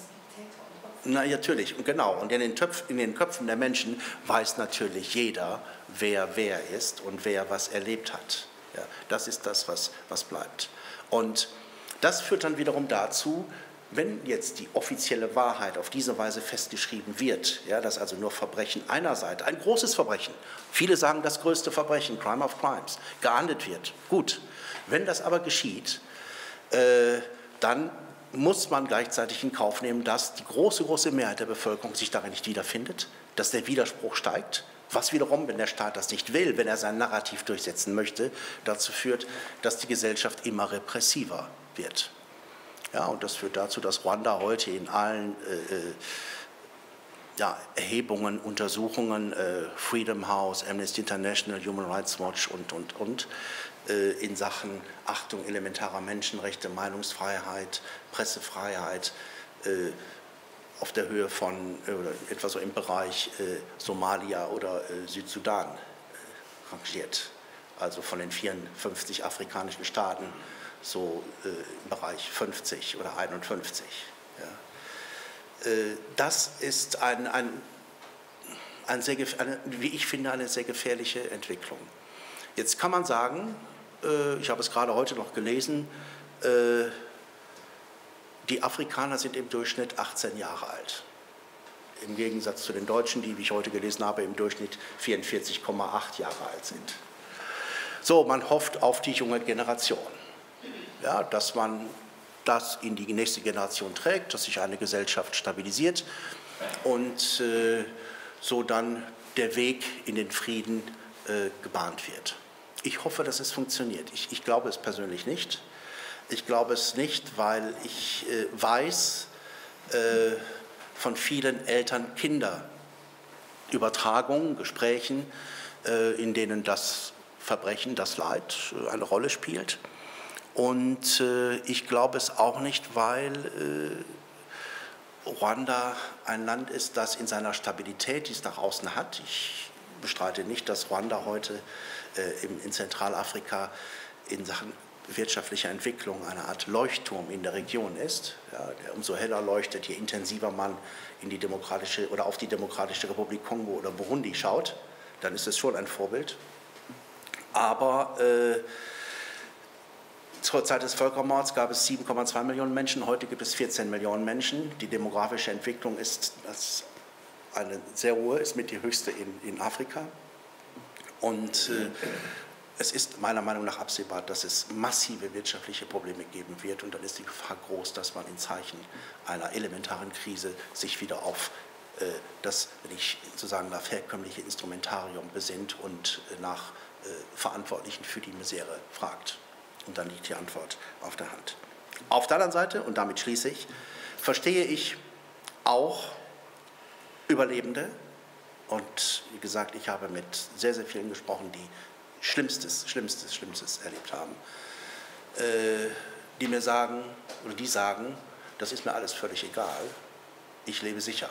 Na natürlich, und genau. Und in den Köpfen der Menschen weiß natürlich jeder, wer ist und wer was erlebt hat. Ja, das ist das, was bleibt. Und das führt dann wiederum dazu, wenn jetzt die offizielle Wahrheit auf diese Weise festgeschrieben wird, ja, dass also nur Verbrechen einer Seite, ein großes Verbrechen, viele sagen das größte Verbrechen, Crime of Crimes, geahndet wird. Gut, wenn das aber geschieht, dann muss man gleichzeitig in Kauf nehmen, dass die große Mehrheit der Bevölkerung sich darin nicht wiederfindet, dass der Widerspruch steigt, was wiederum, wenn der Staat das nicht will, wenn er sein Narrativ durchsetzen möchte, dazu führt, dass die Gesellschaft immer repressiver wird. Ja, und das führt dazu, dass Ruanda heute in allen Erhebungen, Untersuchungen, Freedom House, Amnesty International, Human Rights Watch und in Sachen Achtung elementarer Menschenrechte, Meinungsfreiheit, Pressefreiheit auf der Höhe von etwa so im Bereich Somalia oder Südsudan rangiert. Also von den 54 afrikanischen Staaten so im Bereich 50 oder 51. Ja. Das ist wie ich finde, eine sehr gefährliche Entwicklung. Jetzt kann man sagen, ich habe es gerade heute noch gelesen, die Afrikaner sind im Durchschnitt 18 Jahre alt. Im Gegensatz zu den Deutschen, die, wie ich heute gelesen habe, im Durchschnitt 44,8 Jahre alt sind. So, man hofft auf die junge Generation. Ja, dass man das in die nächste Generation trägt, dass sich eine Gesellschaft stabilisiert und so dann der Weg in den Frieden gebahnt wird. Ich hoffe, dass es funktioniert. Ich glaube es persönlich nicht. Ich glaube es nicht, weil ich weiß von vielen Eltern-Kinder-Übertragungen, Gesprächen, in denen das Verbrechen, das Leid eine Rolle spielt. Und ich glaube es auch nicht, weil Ruanda ein Land ist, das in seiner Stabilität, die es nach außen hat. Ich bestreite nicht, dass Ruanda heute in Zentralafrika in Sachen wirtschaftlicher Entwicklung eine Art Leuchtturm in der Region ist, ja, der umso heller leuchtet, je intensiver man in die Demokratische oder auf die Demokratische Republik Kongo oder Burundi schaut, dann ist es schon ein Vorbild. Aber zur Zeit des Völkermords gab es 7,2 Millionen Menschen, heute gibt es 14 Millionen Menschen. Die demografische Entwicklung ist eine sehr hohe, ist mit die höchste in Afrika. Und es ist meiner Meinung nach absehbar, dass es massive wirtschaftliche Probleme geben wird. Und dann ist die Gefahr groß, dass man in Zeichen einer elementaren Krise sich wieder auf das, wenn ich so sagen darf, herkömmliche Instrumentarium besinnt und nach Verantwortlichen für die Misere fragt. Und dann liegt die Antwort auf der Hand. Auf der anderen Seite, und damit schließe ich, verstehe ich auch Überlebende. Und wie gesagt, ich habe mit sehr, sehr vielen gesprochen, die Schlimmstes erlebt haben. Die mir sagen, oder die sagen, das ist mir alles völlig egal. ich lebe sicher.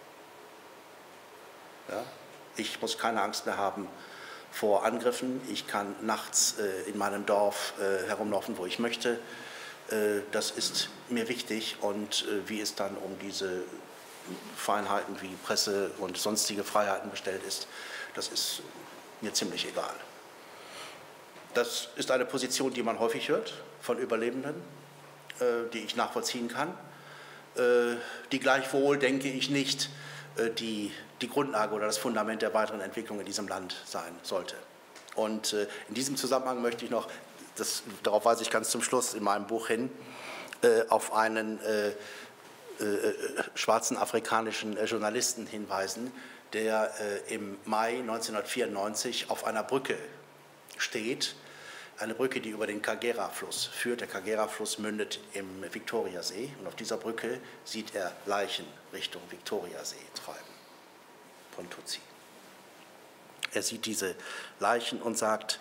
Ja? Ich muss keine Angst mehr haben vor Angriffen. Ich kann nachts in meinem Dorf herumlaufen, wo ich möchte. Das ist mir wichtig. Und wie es dann um diese Feinheiten wie Presse und sonstige Freiheiten bestellt ist, das ist mir ziemlich egal. Das ist eine Position, die man häufig hört von Überlebenden, die ich nachvollziehen kann, die gleichwohl, denke ich, nicht die Grundlage oder das Fundament der weiteren Entwicklung in diesem Land sein sollte. Und in diesem Zusammenhang möchte ich noch, darauf weise ich ganz zum Schluss in meinem Buch hin, auf einen schwarzen afrikanischen Journalisten hinweisen, der im Mai 1994 auf einer Brücke steht, eine Brücke, die über den Kagera-Fluss führt. Der Kagera-Fluss mündet im Viktoriasee und auf dieser Brücke sieht er Leichen Richtung Viktoriasee treiben von Tutsi. Er sieht diese Leichen und sagt,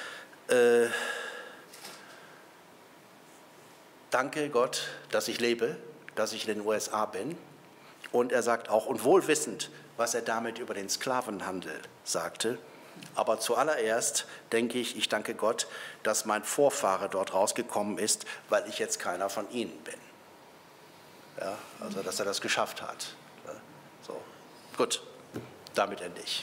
danke Gott, dass ich lebe, dass ich in den USA bin. Und er sagt auch, und wohl wissend, was er damit über den Sklavenhandel sagte, aber zuallererst denke ich, ich danke Gott, dass mein Vorfahre dort rausgekommen ist, weil ich jetzt keiner von ihnen bin. Ja, also, dass er das geschafft hat. Ja, so. Gut, damit ende ich.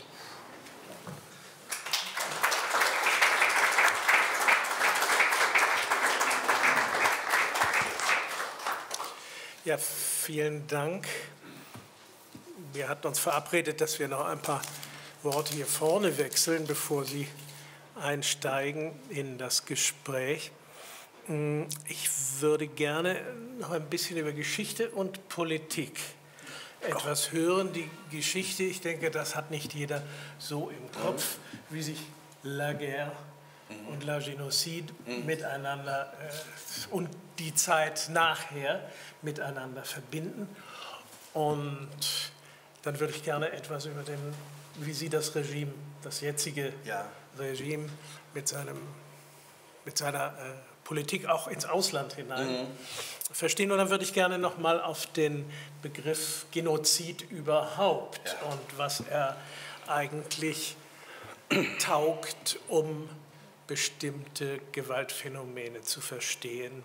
Ja, vielen Dank. Wir hatten uns verabredet, dass wir noch ein paar Worte hier vorne wechseln, bevor Sie einsteigen in das Gespräch. Ich würde gerne noch ein bisschen über Geschichte und Politik etwas hören. Die Geschichte, ich denke, das hat nicht jeder so im Kopf, wie sich La Guerre und La Génocide miteinander und die Zeit nachher miteinander verbinden. Und dann würde ich gerne etwas über wie Sie das Regime, das jetzige Regime mit seiner Politik auch ins Ausland hinein verstehen. Und dann würde ich gerne noch mal auf den Begriff Genozid überhaupt und was er eigentlich taugt, um bestimmte Gewaltphänomene zu verstehen.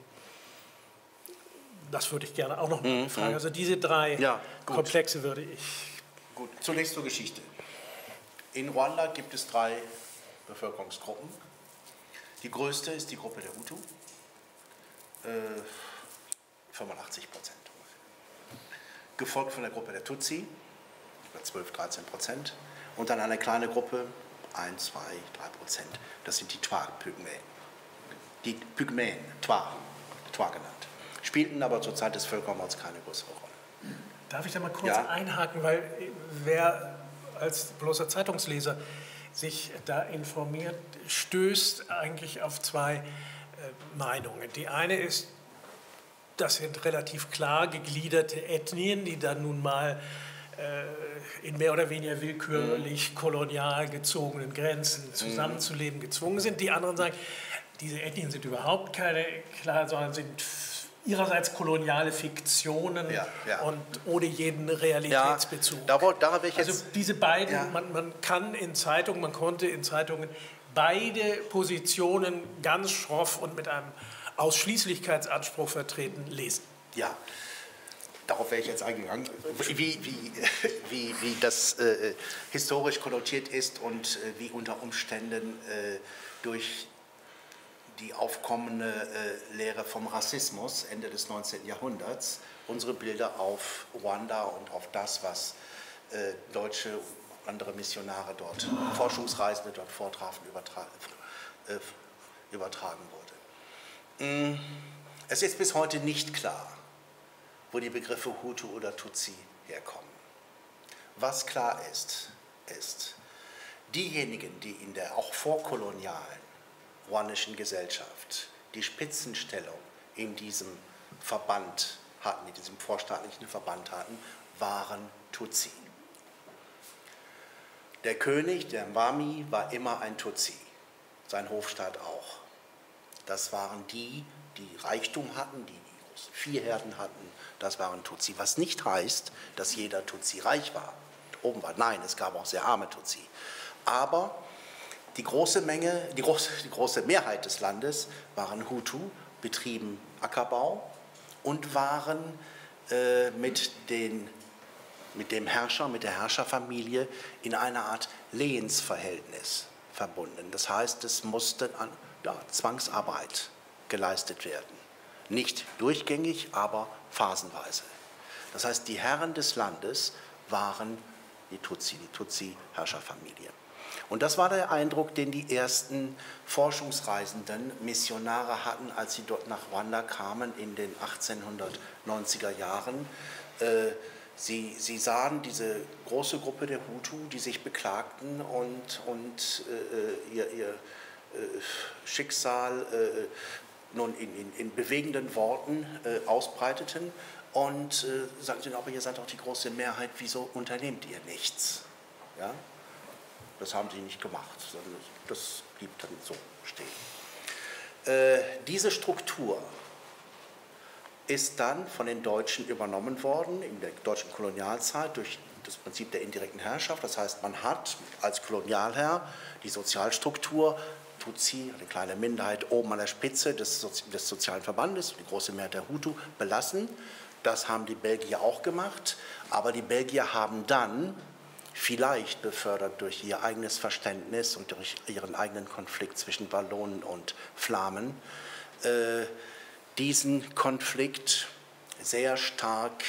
Das würde ich gerne auch noch mal fragen. Also diese drei Komplexe würde ich... Gut, zunächst zur Geschichte. In Ruanda gibt es 3 Bevölkerungsgruppen. Die größte ist die Gruppe der Hutu, 85% ungefähr. Gefolgt von der Gruppe der Tutsi, über 12–13%. Und dann eine kleine Gruppe, 1, 2, 3%. Das sind die Twa-Pygmäen. Die Pygmäen, Twa genannt, spielten aber zur Zeit des Völkermords keine größere Rolle. Darf ich da mal kurz einhaken, weil wer als bloßer Zeitungsleser sich da informiert, stößt eigentlich auf 2 Meinungen. Die eine ist, das sind relativ klar gegliederte Ethnien, die dann nun mal in mehr oder weniger willkürlich kolonial gezogenen Grenzen zusammenzuleben gezwungen sind. Die anderen sagen, diese Ethnien sind überhaupt keine klar, sondern sind ihrerseits koloniale Fiktionen und ohne jeden Realitätsbezug. Also diese beiden, man konnte in Zeitungen beide Positionen ganz schroff und mit einem Ausschließlichkeitsanspruch vertreten lesen. Ja, darauf wäre ich jetzt eingegangen, wie das historisch konnotiert ist und wie unter Umständen durch die aufkommende Lehre vom Rassismus Ende des 19. Jahrhunderts unsere Bilder auf Ruanda und auf das, was deutsche und andere Missionare dort, Forschungsreisende dort vortrafen, übertragen wurde. Es ist bis heute nicht klar, wo die Begriffe Hutu oder Tutsi herkommen. Was klar ist, diejenigen, die in der auch vorkolonialen ruandischen Gesellschaft die Spitzenstellung in diesem Verband hatten, in diesem vorstaatlichen Verband hatten, waren Tutsi. Der König, der Mwami, war immer ein Tutsi, sein Hofstaat auch. Das waren die, die Reichtum hatten, die 4 Herden hatten, das waren Tutsi. Was nicht heißt, dass jeder Tutsi reich war, oben war. Nein, es gab auch sehr arme Tutsi. Aber die große Mehrheit des Landes waren Hutu, betrieben Ackerbau und waren mit dem Herrscher, mit der Herrscherfamilie in einer Art Lehensverhältnis verbunden. Das heißt, es musste Zwangsarbeit geleistet werden. Nicht durchgängig, aber phasenweise. Das heißt, die Herren des Landes waren die Tutsi-Herrscherfamilie. Und das war der Eindruck, den die ersten forschungsreisenden Missionare hatten, als sie dort nach Ruanda kamen in den 1890er Jahren. Sie sahen diese große Gruppe der Hutu, die sich beklagten und ihr Schicksal nun in bewegenden Worten ausbreiteten und sagten, aber ihr seid doch die große Mehrheit, wieso unternehmt ihr nichts? Ja? Das haben sie nicht gemacht, sondern das blieb dann so stehen. Diese Struktur ist dann von den Deutschen übernommen worden in der deutschen Kolonialzeit durch das Prinzip der indirekten Herrschaft. Das heißt, man hat als Kolonialherr die Sozialstruktur, Tutsi, eine kleine Minderheit oben an der Spitze des sozialen Verbandes, die große Mehrheit der Hutu, belassen. Das haben die Belgier auch gemacht, aber die Belgier haben dann, vielleicht befördert durch ihr eigenes Verständnis und durch ihren eigenen Konflikt zwischen Wallonen und Flamen, diesen Konflikt sehr stark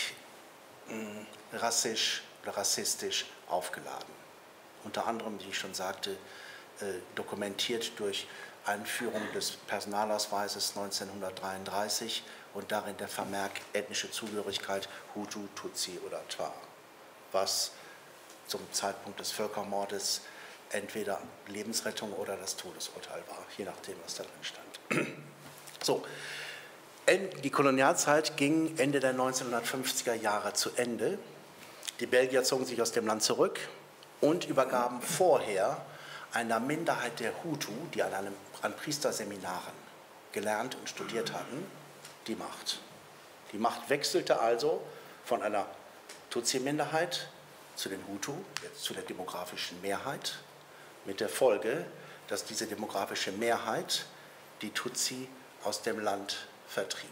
rassistisch aufgeladen. Unter anderem, wie ich schon sagte, dokumentiert durch Einführung des Personalausweises 1933 und darin der Vermerk ethnische Zugehörigkeit Hutu, Tutsi oder Twa, was zum Zeitpunkt des Völkermordes entweder Lebensrettung oder das Todesurteil war, je nachdem, was da drin stand. So, die Kolonialzeit ging Ende der 1950er Jahre zu Ende. Die Belgier zogen sich aus dem Land zurück und übergaben vorher einer Minderheit der Hutu, die an Priesterseminaren gelernt und studiert hatten, die Macht. Die Macht wechselte also von einer Tutsi-Minderheit zu den Hutu, jetzt zu der demografischen Mehrheit, mit der Folge, dass diese demografische Mehrheit die Tutsi aus dem Land vertrieb.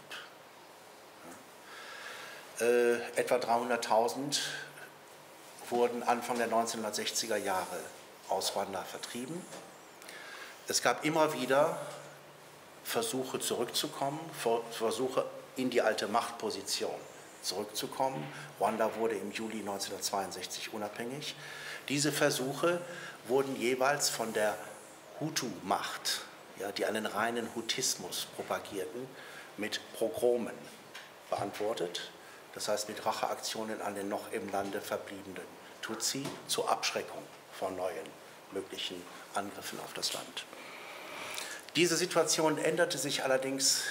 Etwa 300.000 wurden Anfang der 1960er Jahre aus Ruanda vertrieben. Es gab immer wieder Versuche zurückzukommen, Versuche in die alte Machtposition zurückzukommen. Ruanda wurde im Juli 1962 unabhängig. Diese Versuche wurden jeweils von der Hutu-Macht, ja, die einen reinen Hutismus propagierten, mit Pogromen beantwortet. Das heißt mit Racheaktionen an den noch im Lande verbliebenen Tutsi zur Abschreckung von neuen möglichen Angriffen auf das Land. Diese Situation änderte sich allerdings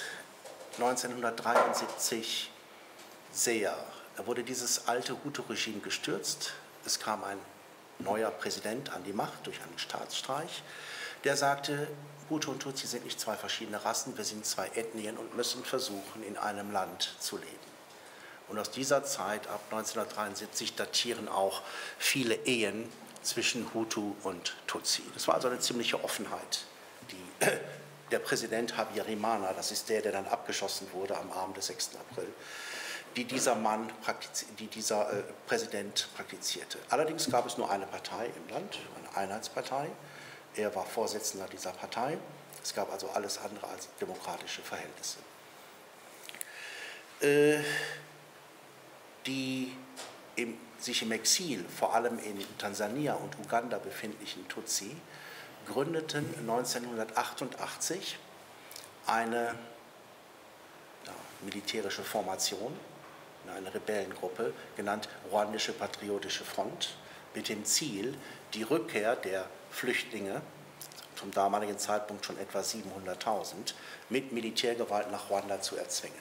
1973 sehr. Da wurde dieses alte Hutu-Regime gestürzt. Es kam ein neuer Präsident an die Macht durch einen Staatsstreich, der sagte, Hutu und Tutsi sind nicht zwei verschiedene Rassen, wir sind zwei Ethnien und müssen versuchen, in einem Land zu leben. Und aus dieser Zeit, ab 1973, datieren auch viele Ehen zwischen Hutu und Tutsi. Das war also eine ziemliche Offenheit. Der Präsident Habyarimana, das ist der dann abgeschossen wurde am Abend des 6. April, die dieser Präsident praktizierte. Allerdings gab es nur eine Partei im Land, eine Einheitspartei. Er war Vorsitzender dieser Partei. Es gab also alles andere als demokratische Verhältnisse. Die sich im Exil, vor allem in Tansania und Uganda befindlichen Tutsi, gründeten 1988 eine militärische Formation, eine Rebellengruppe, genannt Ruandische Patriotische Front, mit dem Ziel, die Rückkehr der Flüchtlinge, zum damaligen Zeitpunkt schon etwa 700.000, mit Militärgewalt nach Ruanda zu erzwingen.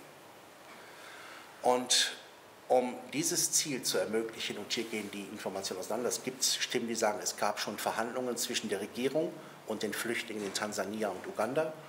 Und um dieses Ziel zu ermöglichen, und hier gehen die Informationen auseinander, es gibt Stimmen, die sagen, es gab schon Verhandlungen zwischen der Regierung und den Flüchtlingen in Tansania und Uganda,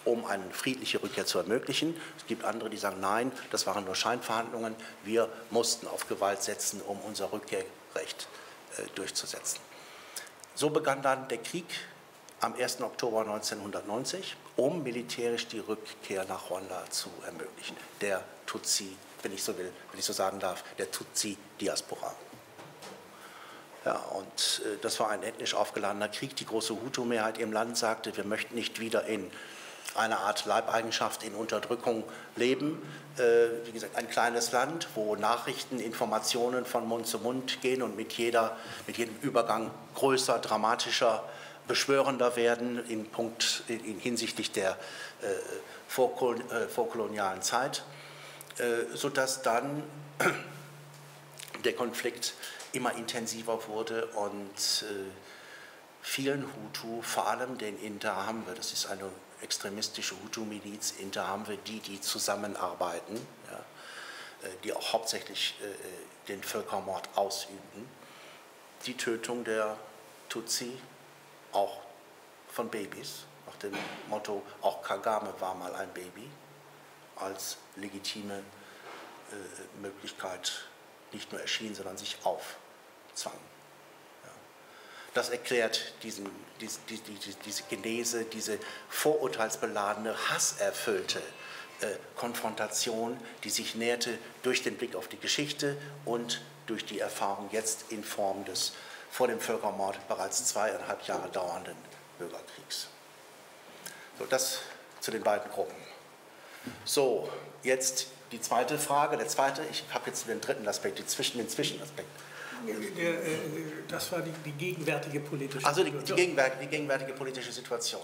um eine friedliche Rückkehr zu ermöglichen. Es gibt andere, die sagen, nein, das waren nur Scheinverhandlungen. Wir mussten auf Gewalt setzen, um unser Rückkehrrecht durchzusetzen. So begann dann der Krieg am 1. Oktober 1990, um militärisch die Rückkehr nach Ruanda zu ermöglichen. Der Tutsi, wenn ich so will, wenn ich so sagen darf, der Tutsi-Diaspora. Ja, und das war ein ethnisch aufgeladener Krieg. Die große Hutu-Mehrheit im Land sagte, wir möchten nicht wieder in einer Art Leibeigenschaft, in Unterdrückung leben. Wie gesagt, ein kleines Land, wo Nachrichten, Informationen von Mund zu Mund gehen und mit jedem Übergang größer, dramatischer, beschwörender werden hinsichtlich der vorkolonialen Zeit, sodass dann der Konflikt immer intensiver wurde und vielen Hutu, vor allem den Interahamwe, das ist eine extremistische Hutu-Miliz, Interahamwe, die zusammenarbeiten, ja, die auch hauptsächlich den Völkermord ausübten, die Tötung der Tutsi, auch von Babys, nach dem Motto, auch Kagame war mal ein Baby, als legitime Möglichkeit nicht nur erschien, sondern sich aufzwang. Ja. Das erklärt diese Genese, diese vorurteilsbeladene, hasserfüllte Konfrontation, die sich näherte durch den Blick auf die Geschichte und durch die Erfahrung jetzt in Form des vor dem Völkermord bereits 2,5 Jahre dauernden Bürgerkriegs. So, das zu den beiden Gruppen. So, jetzt die zweite Frage, ich habe jetzt den dritten Aspekt, den Zwischenaspekt. Das war die gegenwärtige politische Situation. Also die gegenwärtige politische Situation.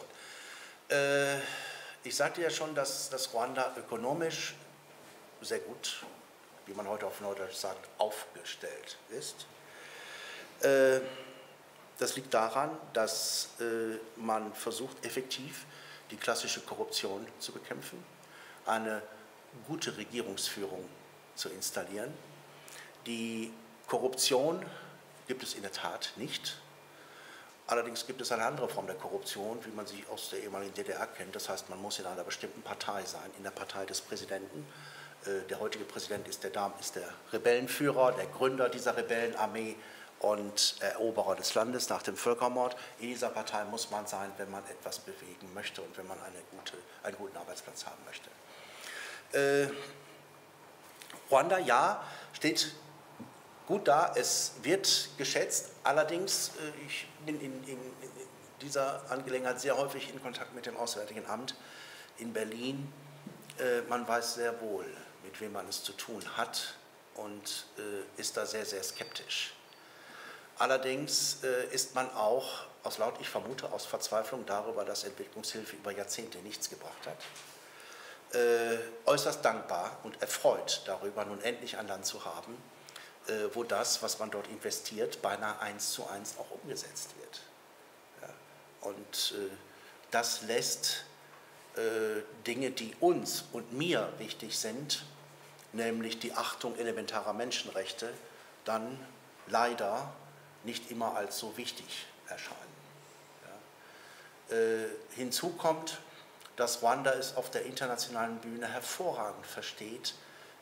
Ich sagte ja schon, dass Ruanda ökonomisch sehr gut, wie man heute auf Neudeutsch sagt, aufgestellt ist. Das liegt daran, dass man versucht, effektiv die klassische Korruption zu bekämpfen, eine gute Regierungsführung zu installieren. Die Korruption gibt es in der Tat nicht. Allerdings gibt es eine andere Form der Korruption, wie man sie aus der ehemaligen DDR kennt. Das heißt, man muss in einer bestimmten Partei sein, in der Partei des Präsidenten. Der heutige Präsident ist der Rebellenführer, der Gründer dieser Rebellenarmee und Eroberer des Landes nach dem Völkermord. In dieser Partei muss man sein, wenn man etwas bewegen möchte und wenn man einen guten Arbeitsplatz haben möchte. Ruanda, ja, steht gut da, es wird geschätzt, allerdings, ich bin in dieser Angelegenheit sehr häufig in Kontakt mit dem Auswärtigen Amt in Berlin. Man weiß sehr wohl, mit wem man es zu tun hat und ist da sehr, sehr skeptisch. Allerdings ist man auch, ich vermute, aus Verzweiflung darüber, dass Entwicklungshilfe über Jahrzehnte nichts gebracht hat, äußerst dankbar und erfreut darüber, nun endlich ein Land zu haben, wo das, was man dort investiert, beinahe 1:1 auch umgesetzt wird. Ja. Und das lässt Dinge, die uns und mir wichtig sind, nämlich die Achtung elementarer Menschenrechte, dann leider nicht immer als so wichtig erscheinen. Ja. Hinzu kommt, dass Ruanda es auf der internationalen Bühne hervorragend versteht,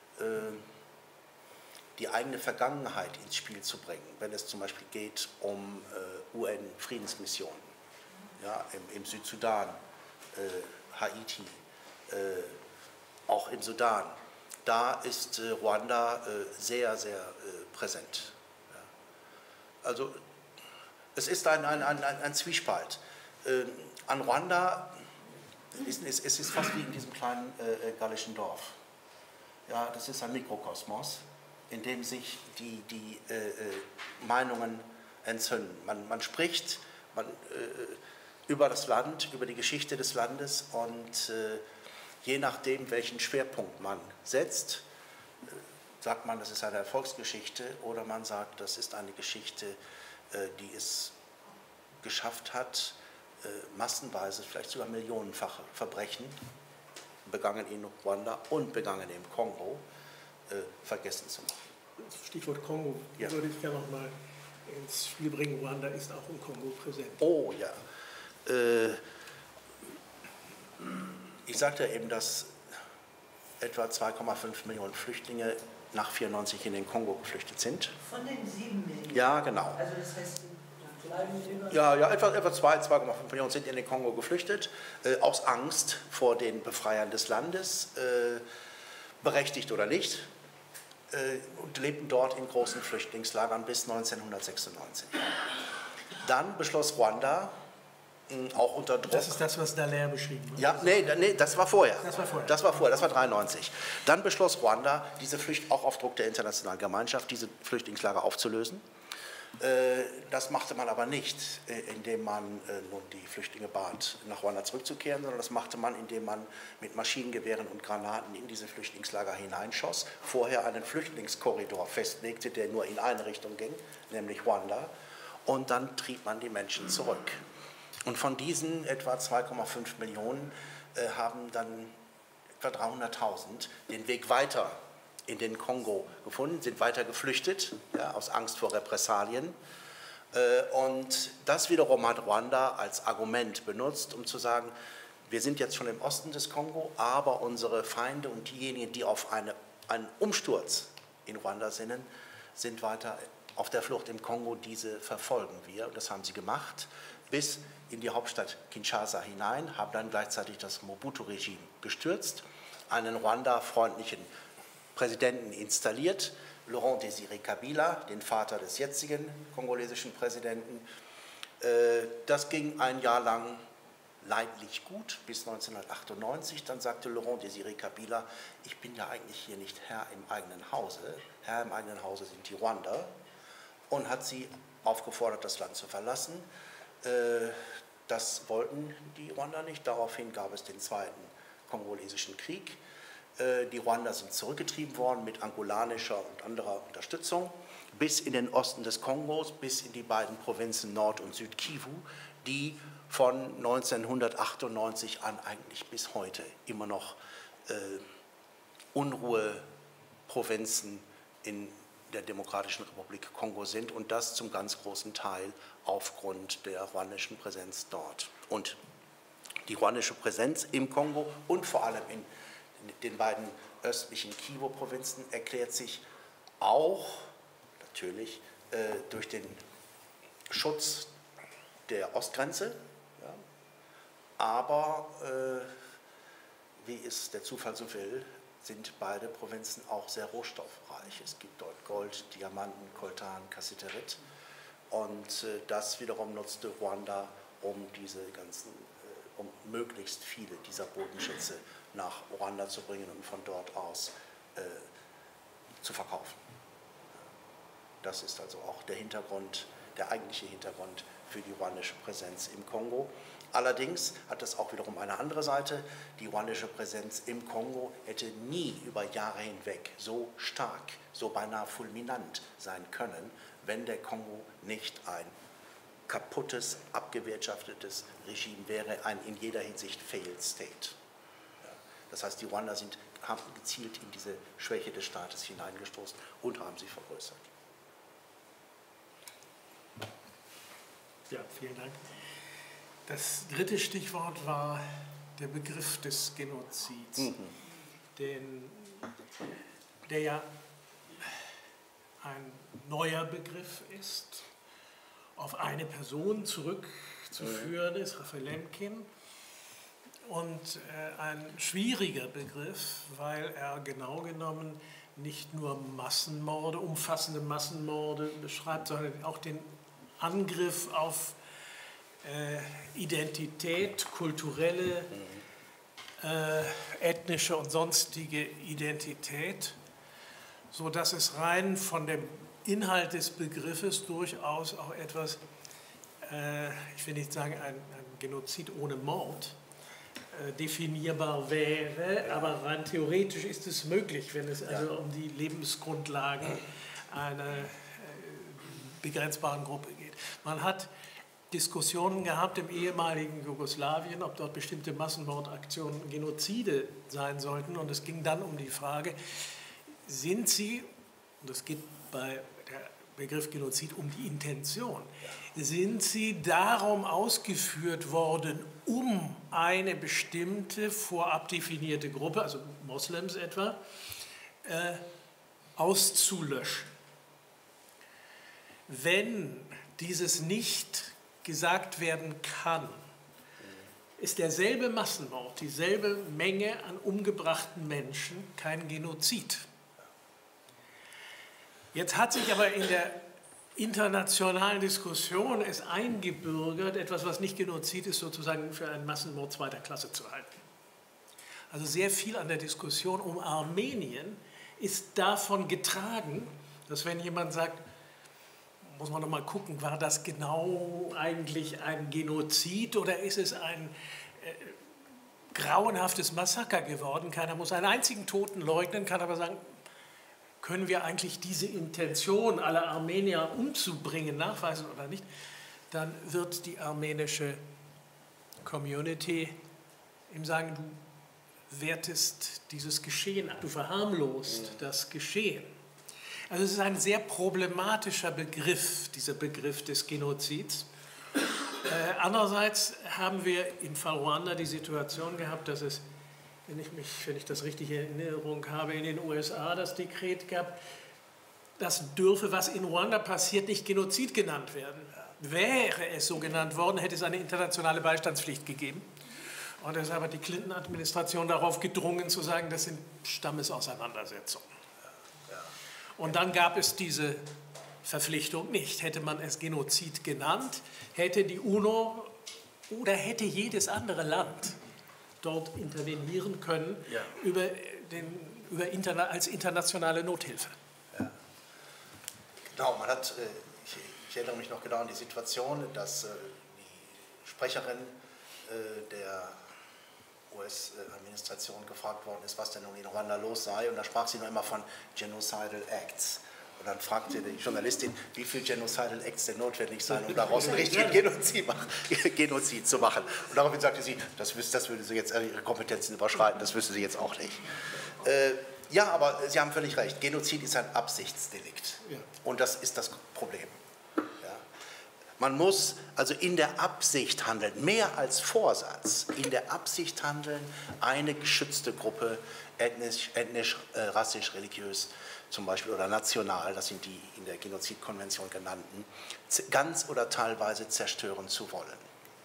die eigene Vergangenheit ins Spiel zu bringen, wenn es zum Beispiel geht um UN-Friedensmissionen, ja, im Südsudan, Haiti, auch im Sudan. Da ist Ruanda sehr, sehr präsent. Ja. Also es ist ein Zwiespalt. An Ruanda es ist fast wie in diesem kleinen gallischen Dorf. Ja, das ist ein Mikrokosmos, in dem sich die Meinungen entzünden. Man spricht über das Land, über die Geschichte des Landes und je nachdem, welchen Schwerpunkt man setzt, sagt man, das ist eine Erfolgsgeschichte oder man sagt, das ist eine Geschichte, die es geschafft hat, massenweise, vielleicht sogar millionenfache Verbrechen, begangen in Ruanda und begangen im Kongo, vergessen zu machen. Stichwort Kongo, ja. Würde ich gerne noch mal ins Spiel bringen. Ruanda ist auch im Kongo präsent. Oh ja. Ich sagte eben, dass etwa 2,5 Millionen Flüchtlinge nach 1994 in den Kongo geflüchtet sind. Von den 7 Millionen? Ja, genau. Also das heißt, etwa 2,5 Millionen sind in den Kongo geflüchtet, aus Angst vor den Befreiern des Landes, berechtigt oder nicht, und lebten dort in großen Flüchtlingslagern bis 1996. Dann beschloss Ruanda, auch unter Druck. Das ist das, was Dallaire beschrieben hat. Ja, nee, das war vorher. Das war vorher. Das war 1993. Dann beschloss Ruanda, auch auf Druck der internationalen Gemeinschaft, diese Flüchtlingslager aufzulösen. Das machte man aber nicht, indem man nun die Flüchtlinge bat, nach Ruanda zurückzukehren, sondern das machte man, indem man mit Maschinengewehren und Granaten in diese Flüchtlingslager hineinschoss, vorher einen Flüchtlingskorridor festlegte, der nur in eine Richtung ging, nämlich Ruanda, und dann trieb man die Menschen zurück. Und von diesen etwa 2,5 Millionen haben dann etwa 300.000 den Weg weiter in den Kongo gefunden, sind weiter geflüchtet, ja, aus Angst vor Repressalien. Und das wiederum hat Ruanda als Argument benutzt, um zu sagen, wir sind jetzt schon im Osten des Kongo, aber unsere Feinde und diejenigen, die auf einen Umsturz in Ruanda sinnen, sind weiter auf der Flucht im Kongo, diese verfolgen wir. Und das haben sie gemacht, bis in die Hauptstadt Kinshasa hinein, haben dann gleichzeitig das Mobutu-Regime gestürzt, einen Ruanda-freundlichen Präsidenten installiert, Laurent Désiré Kabila, den Vater des jetzigen kongolesischen Präsidenten. Das ging ein Jahr lang leidlich gut, bis 1998. Dann sagte Laurent Désiré Kabila, ich bin ja eigentlich hier nicht Herr im eigenen Hause. Herr im eigenen Hause sind die Ruander, und hat sie aufgefordert, das Land zu verlassen. Das wollten die Ruander nicht. Daraufhin gab es den Zweiten Kongolesischen Krieg. Die Ruander sind zurückgetrieben worden mit angolanischer und anderer Unterstützung bis in den Osten des Kongos, bis in die beiden Provinzen Nord- und Süd-Kivu, die von 1998 an eigentlich bis heute immer noch Unruheprovinzen in der Demokratischen Republik Kongo sind, und das zum ganz großen Teil aufgrund der ruandischen Präsenz dort. Und die ruandische Präsenz im Kongo und vor allem in den beiden östlichen Kivu-Provinzen erklärt sich auch natürlich durch den Schutz der Ostgrenze, ja, aber wie es der Zufall so will, sind beide Provinzen auch sehr rohstoffreich. Es gibt dort Gold, Diamanten, Coltan, Cassiterit, und das wiederum nutzte Ruanda, um um möglichst viele dieser Bodenschätze nach Ruanda zu bringen und von dort aus zu verkaufen. Das ist also auch der Hintergrund, der eigentliche Hintergrund für die ruandische Präsenz im Kongo. Allerdings hat das auch wiederum eine andere Seite. Die ruandische Präsenz im Kongo hätte nie über Jahre hinweg so stark, so beinahe fulminant sein können, wenn der Kongo nicht ein kaputtes, abgewirtschaftetes Regime wäre, ein in jeder Hinsicht failed state. Das heißt, die Ruander haben gezielt in diese Schwäche des Staates hineingestoßen und haben sie vergrößert. Ja, vielen Dank. Das dritte Stichwort war der Begriff des Genozids, der ja ein neuer Begriff ist, auf eine Person zurückzuführen ist, Raphael Lemkin, und ein schwieriger Begriff, weil er genau genommen nicht nur Massenmorde, umfassende Massenmorde beschreibt, sondern auch den Angriff auf Identität, kulturelle, ethnische und sonstige Identität, sodass es rein von dem Inhalt des Begriffes durchaus auch etwas, ich will nicht sagen ein Genozid ohne Mord, definierbar wäre, aber rein theoretisch ist es möglich, wenn es also um die Lebensgrundlagen einer begrenzbaren Gruppe geht. Man hat Diskussionen gehabt im ehemaligen Jugoslawien, ob dort bestimmte Massenmordaktionen Genozide sein sollten, und es ging dann um die Frage, sind sie, und das geht bei der Begriff Genozid um die Intention. Sind sie darum ausgeführt worden, um eine bestimmte vorab definierte Gruppe, also Moslems etwa, auszulöschen? Wenn dieses nicht gesagt werden kann, ist derselbe Massenmord, dieselbe Menge an umgebrachten Menschen kein Genozid. Jetzt hat sich aber in der internationalen Diskussion es eingebürgert, etwas, was nicht Genozid ist, sozusagen für einen Massenmord zweiter Klasse zu halten. Also sehr viel an der Diskussion um Armenien ist davon getragen, dass wenn jemand sagt, muss man noch mal gucken, war das genau eigentlich ein Genozid oder ist es ein grauenhaftes Massaker geworden? Keiner muss einen einzigen Toten leugnen, kann aber sagen, können wir eigentlich diese Intention aller Armenier umzubringen nachweisen oder nicht? Dann wird die armenische Community ihm sagen, du wertest dieses Geschehen ab, du verharmlost das Geschehen. Also es ist ein sehr problematischer Begriff, dieser Begriff des Genozids. Andererseits haben wir im Fall Ruanda die Situation gehabt, dass es, wenn ich das richtig in Erinnerung habe, in den USA das Dekret gab, das dürfe, was in Ruanda passiert, nicht Genozid genannt werden. Wäre es so genannt worden, hätte es eine internationale Beistandspflicht gegeben. Und deshalb hat die Clinton-Administration darauf gedrungen, zu sagen, das sind Stammesauseinandersetzungen. Und dann gab es diese Verpflichtung nicht. Hätte man es Genozid genannt, hätte die UNO oder hätte jedes andere Land dort intervenieren können als internationale Nothilfe. Ja. Genau, ich erinnere mich noch genau an die Situation, dass die Sprecherin der US-Administration gefragt worden ist, was denn nun in Ruanda los sei. Und da sprach sie noch immer von Genocidal Acts. Und dann fragte die Journalistin, wie viele Genocidal Acts denn notwendig seien, um daraus einen richtigen Genozid zu machen. Und daraufhin sagte sie, das würde sie jetzt ihre Kompetenzen überschreiten, das wüsste sie jetzt auch nicht. Ja, aber Sie haben völlig recht, Genozid ist ein Absichtsdelikt. Ja. Und das ist das Problem. Man muss also in der Absicht handeln, mehr als Vorsatz, in der Absicht handeln, eine geschützte Gruppe, ethnisch, rassisch, religiös zum Beispiel oder national, das sind die in der Genozidkonvention genannten, ganz oder teilweise zerstören zu wollen.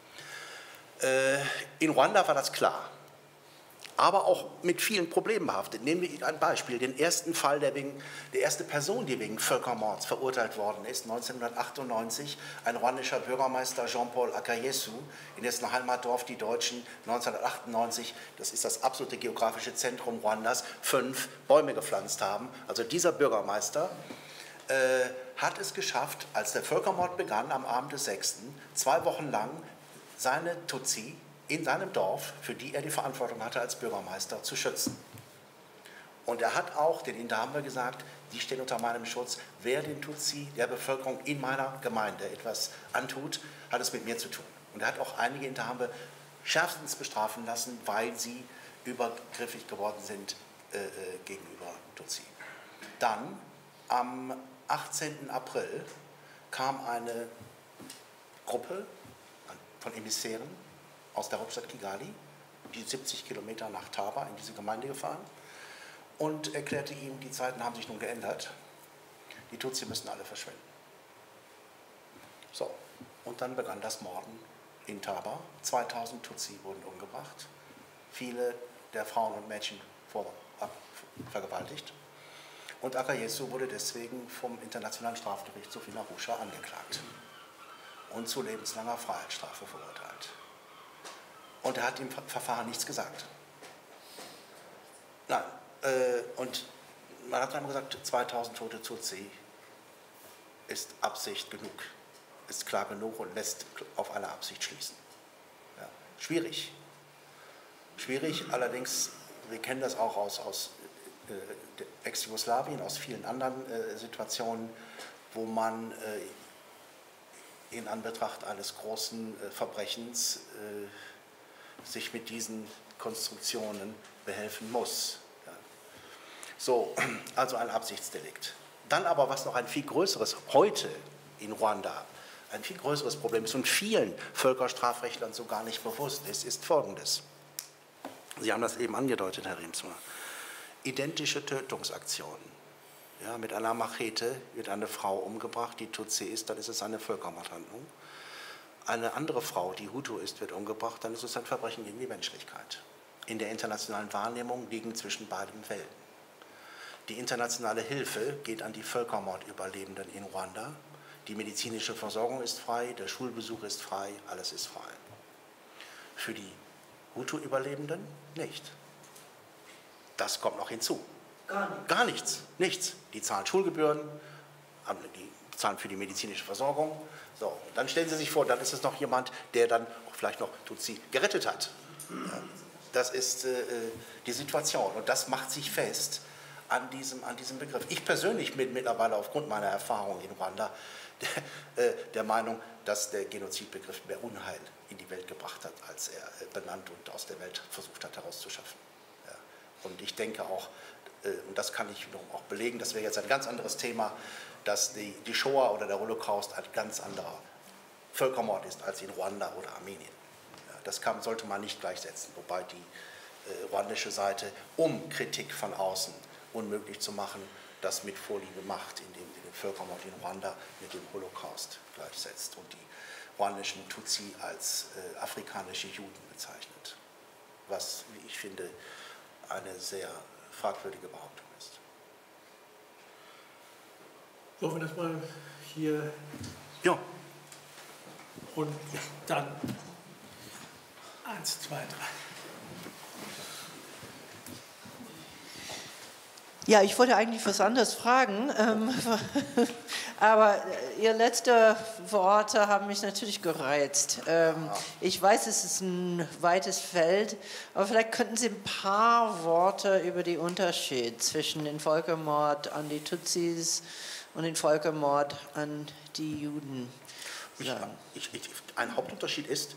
In Ruanda war das klar, aber auch mit vielen Problemen behaftet. Nehmen wir ein Beispiel, den ersten Fall, die erste Person, die wegen Völkermords verurteilt worden ist, 1998, ein ruandischer Bürgermeister Jean-Paul Akayesu, in dessen Heimatdorf die Deutschen 1998, das ist das absolute geografische Zentrum Ruandas, 5 Bäume gepflanzt haben. Also dieser Bürgermeister hat es geschafft, als der Völkermord begann, am Abend des 6., 2 Wochen lang seine Tutsi in seinem Dorf, für die er die Verantwortung hatte als Bürgermeister, zu schützen. Und er hat auch den Interahamwe gesagt, die stehen unter meinem Schutz. Wer den Tutsi, der Bevölkerung in meiner Gemeinde etwas antut, hat es mit mir zu tun. Und er hat auch einige Interahamwe schärfstens bestrafen lassen, weil sie übergriffig geworden sind gegenüber Tutsi. Dann, am 18. April, kam eine Gruppe von Emissären aus der Hauptstadt Kigali, die 70 Kilometer nach Taba in diese Gemeinde gefahren und erklärte ihm, die Zeiten haben sich nun geändert, die Tutsi müssen alle verschwinden. So, und dann begann das Morden in Taba. 2000 Tutsi wurden umgebracht, viele der Frauen und Mädchen vergewaltigt. Und Akayesu wurde deswegen vom Internationalen Strafgerichtshof in Arusha angeklagt und zu lebenslanger Freiheitsstrafe verurteilt. Und er hat im Verfahren nichts gesagt. Nein, und man hat dann gesagt, 2000 tote Tutsi ist Absicht genug, ist klar genug und lässt auf eine Absicht schließen. Ja, schwierig. Schwierig, allerdings, wir kennen das auch aus Ex-Jugoslawien, aus vielen anderen Situationen, wo man in Anbetracht eines großen Verbrechens sich mit diesen Konstruktionen behelfen muss. Ja. So, also ein Absichtsdelikt. Dann aber, was noch ein viel größeres, heute in Ruanda, ein viel größeres Problem ist und vielen Völkerstrafrechtlern so gar nicht bewusst ist, ist Folgendes. Sie haben das eben angedeutet, Herr Riemsma. Identische Tötungsaktionen. Ja, mit einer Machete wird eine Frau umgebracht, die Tutsi ist, dann ist es eine Völkermordhandlung. Eine andere Frau, die Hutu ist, wird umgebracht, dann ist es ein Verbrechen gegen die Menschlichkeit. In der internationalen Wahrnehmung liegen zwischen beiden Welten. Die internationale Hilfe geht an die Völkermordüberlebenden in Ruanda. Die medizinische Versorgung ist frei, der Schulbesuch ist frei, alles ist frei. Für die Hutu-Überlebenden nicht. Das kommt noch hinzu. Gar nichts, nichts. Die zahlen Schulgebühren, die zahlen für die medizinische Versorgung. So, dann stellen Sie sich vor, dann ist es noch jemand, der dann auch vielleicht noch Tutsi gerettet hat. Ja, das ist die Situation und das macht sich fest an diesem Begriff. Ich persönlich bin mittlerweile aufgrund meiner Erfahrung in Ruanda der Meinung, dass der Genozidbegriff mehr Unheil in die Welt gebracht hat, als er benannt und aus der Welt versucht hat herauszuschaffen. Ja. Und ich denke auch, und das kann ich wiederum auch belegen, das wäre jetzt ein ganz anderes Thema, dass die Shoah oder der Holocaust ein ganz anderer Völkermord ist als in Ruanda oder Armenien. Ja, das sollte man nicht gleichsetzen, wobei die ruandische Seite, um Kritik von außen unmöglich zu machen, das mit Vorliebe macht, indem sie den Völkermord in Ruanda mit dem Holocaust gleichsetzt und die ruandischen Tutsi als afrikanische Juden bezeichnet, was, wie ich finde, eine sehr fragwürdige Behauptung ist. Wollen wir das mal hier? Ja. Und dann 1, 2, 3. Ja, ich wollte eigentlich was anderes fragen, aber Ihr letzte Worte haben mich natürlich gereizt. Ich weiß, es ist ein weites Feld, aber vielleicht könnten Sie ein paar Worte über den Unterschied zwischen dem Völkermord an die Tutsis und dem Völkermord an die Juden sagen. Ein Hauptunterschied ist,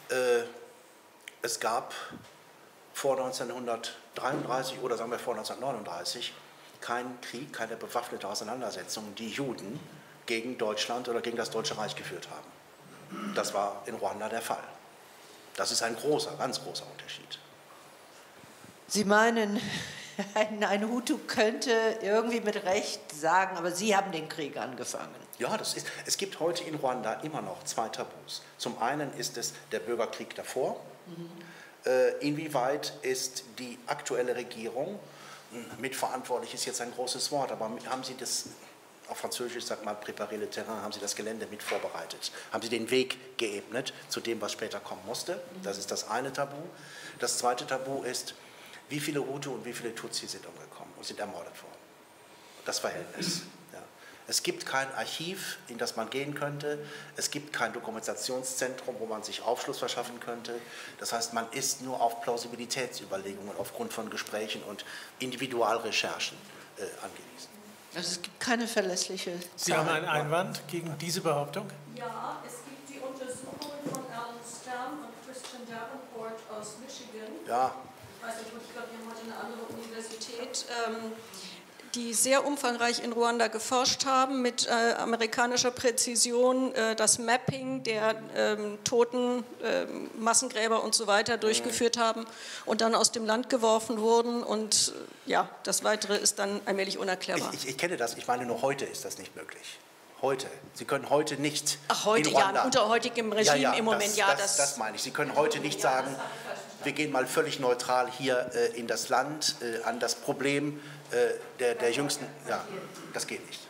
es gab vor 1933 oder sagen wir vor 1939 keinen Krieg, keine bewaffnete Auseinandersetzung, die Juden gegen Deutschland oder gegen das Deutsche Reich geführt haben. Das war in Ruanda der Fall. Das ist ein großer, ganz großer Unterschied. Sie meinen, ein Hutu könnte irgendwie mit Recht sagen, aber Sie haben den Krieg angefangen. Ja, es gibt heute in Ruanda immer noch zwei Tabus. Zum einen ist es der Bürgerkrieg davor. Inwieweit ist die aktuelle Regierung, mitverantwortlich ist jetzt ein großes Wort, aber haben Sie das, auf Französisch sagt man préparer le terrain, haben Sie das Gelände mit vorbereitet? Haben Sie den Weg geebnet zu dem, was später kommen musste? Das ist das eine Tabu. Das zweite Tabu ist, wie viele Hutu und wie viele Tutsi sind umgekommen und sind ermordet worden. Das Verhältnis. Ja. Es gibt kein Archiv, in das man gehen könnte. Es gibt kein Dokumentationszentrum, wo man sich Aufschluss verschaffen könnte. Das heißt, man ist nur auf Plausibilitätsüberlegungen aufgrund von Gesprächen und Individualrecherchen angewiesen. Also es gibt keine verlässliche Zahl. Sie haben einen Einwand gegen diese Behauptung? Ja, es gibt die Untersuchungen von Alan Stern und Christian Davenport aus Michigan. Ja. Ich weiß nicht, ich glaube, die haben heute eine andere Universität, die sehr umfangreich in Ruanda geforscht haben, mit amerikanischer Präzision das Mapping der Toten, Massengräber und so weiter durchgeführt haben und dann aus dem Land geworfen wurden. Und ja, das Weitere ist dann allmählich unerklärbar. Ich kenne das, ich meine, nur heute ist das nicht möglich. Heute. Sie können heute nicht. Ach, heute, in Ruanda, ja, unter heutigem Regime ja, im Moment, das meine ich. Sie können heute nicht sagen, wir gehen mal völlig neutral hier in das Land, an das Problem der jüngsten. Ja, das geht nicht.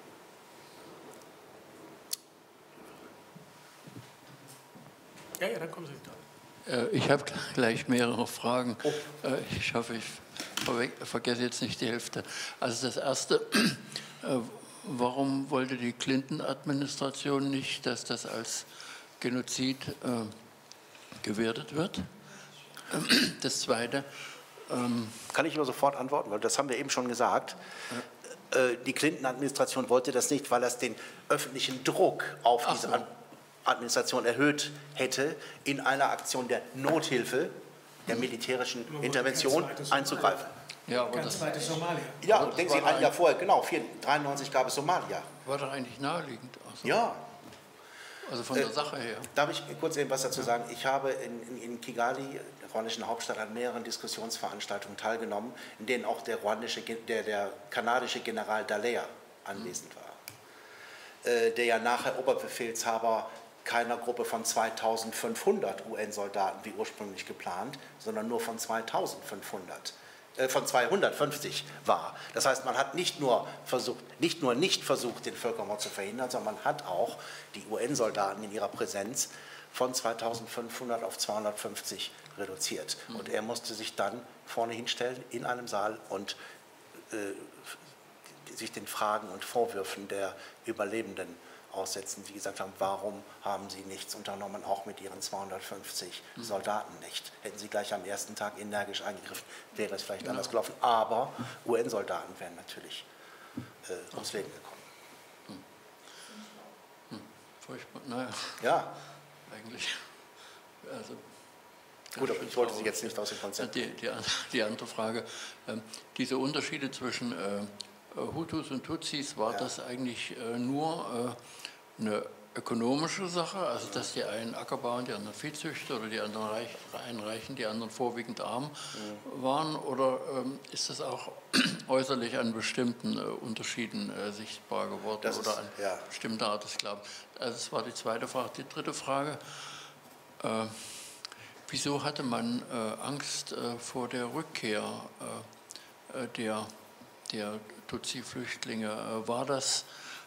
Ja, dann kommen Sie da. Ich habe gleich mehrere Fragen. Ich hoffe, ich vergesse jetzt nicht die Hälfte. Also das Erste, warum wollte die Clinton-Administration nicht, dass das als Genozid gewertet wird? Das Zweite. Kann ich nur sofort antworten, weil das haben wir eben schon gesagt. Die Clinton-Administration wollte das nicht, weil das den öffentlichen Druck auf diese Administration erhöht hätte, in einer Aktion der Nothilfe, der militärischen Intervention einzugreifen. Ja, aber Ganz weit ist Somalia. Ja, denken Sie, ein Jahr vorher, genau, 1993 gab es Somalia. war doch eigentlich naheliegend. Also, Ja. also von der Sache her. Darf ich kurz etwas dazu sagen? Ich habe in Kigali, der ruandischen Hauptstadt, an mehreren Diskussionsveranstaltungen teilgenommen, in denen auch der kanadische General Dallaire anwesend war, der ja nachher Oberbefehlshaber keiner Gruppe von 2500 UN-Soldaten wie ursprünglich geplant, sondern nur von 250 war. Das heißt, man hat nicht nur nicht versucht, den Völkermord zu verhindern, sondern man hat auch die UN-Soldaten in ihrer Präsenz von 2500 auf 250 reduziert. Und er musste sich dann vorne hinstellen in einem Saal und sich den Fragen und Vorwürfen der Überlebenden aussetzen, die gesagt haben, warum haben sie nichts unternommen, auch mit ihren 250 Soldaten nicht. Hätten sie gleich am ersten Tag energisch eingegriffen, wäre es vielleicht anders gelaufen. Aber UN-Soldaten wären natürlich ums Leben gekommen. Furchtbar, naja. Ja. Eigentlich. Also, gut, aber ich wollte Sie jetzt nicht aus dem Konzept. Die andere Frage, diese Unterschiede zwischen Hutus und Tutsis, war das eigentlich nur eine ökonomische Sache, also dass die einen Acker bauen, die anderen Viehzüchter oder die anderen Reichen, die anderen vorwiegend arm waren, oder ist das auch äußerlich an bestimmten Unterschieden sichtbar geworden oder an bestimmte Art des Glaubens? Also das war die zweite Frage. Die dritte Frage, wieso hatte man Angst vor der Rückkehr der Tutsi-Flüchtlinge? War das,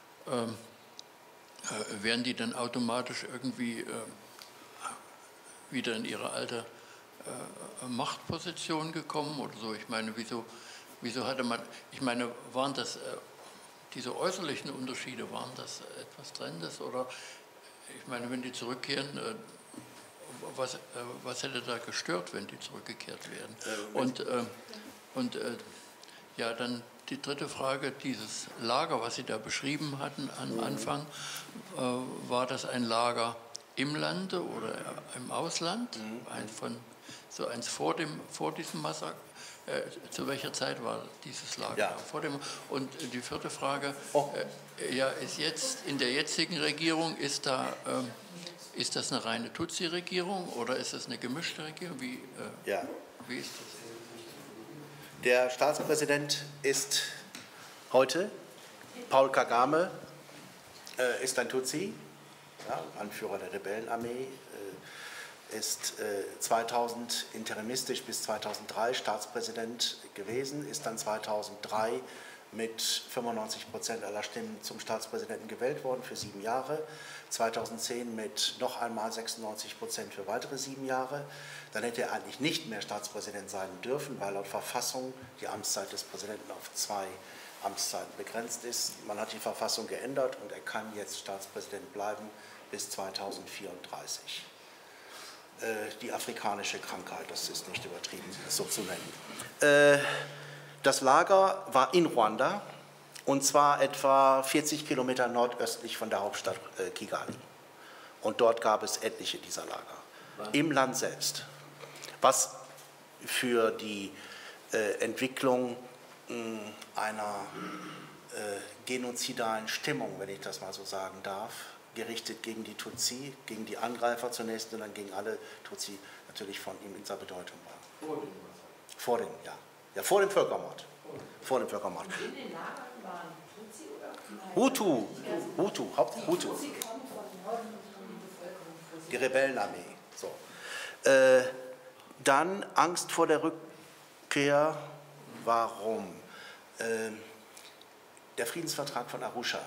wären die dann automatisch irgendwie wieder in ihre alte Machtposition gekommen oder so? Ich meine, wieso hatte man, ich meine, waren das diese äußerlichen Unterschiede, waren das etwas Trennendes? Oder, ich meine, wenn die zurückkehren, was hätte da gestört, wenn die zurückgekehrt wären? Ja, dann die dritte Frage, dieses Lager, was Sie da beschrieben hatten am Anfang, war das ein Lager im Lande oder im Ausland? Eins vor diesem Massaker? Zu welcher Zeit war dieses Lager? Ja. Und die vierte Frage, ist jetzt in der jetzigen Regierung, ist das eine reine Tutsi-Regierung oder ist das eine gemischte Regierung? Wie ist das? Der Staatspräsident ist heute, Paul Kagame, ist ein Tutsi, Anführer der Rebellenarmee, ist 2000 interimistisch bis 2003 Staatspräsident gewesen, ist dann 2003 mit 95% aller Stimmen zum Staatspräsidenten gewählt worden für 7 Jahre, 2010 mit noch einmal 96% für weitere 7 Jahre. Dann hätte er eigentlich nicht mehr Staatspräsident sein dürfen, weil laut Verfassung die Amtszeit des Präsidenten auf 2 Amtszeiten begrenzt ist. Man hat die Verfassung geändert und er kann jetzt Staatspräsident bleiben bis 2034. Die afrikanische Krankheit, das ist nicht übertrieben, das so zu nennen. Das Lager war in Ruanda, und zwar etwa 40 Kilometer nordöstlich von der Hauptstadt Kigali. Und dort gab es etliche dieser Lager, im Land selbst. Was für die Entwicklung einer genozidalen Stimmung, wenn ich das mal so sagen darf, gerichtet gegen die Tutsi, gegen die Angreifer zunächst und dann gegen alle Tutsi, natürlich von ihm in seiner Bedeutung war. Vor dem Völkermord. Vor dem Völkermord. In den Lagern waren Tutsi oder? Hutu, Hauptsache Hutu. Tutsi kommen von Norden und von der Bevölkerung. Die Rebellenarmee. So. Dann Angst vor der Rückkehr. Warum? Der Friedensvertrag von Arusha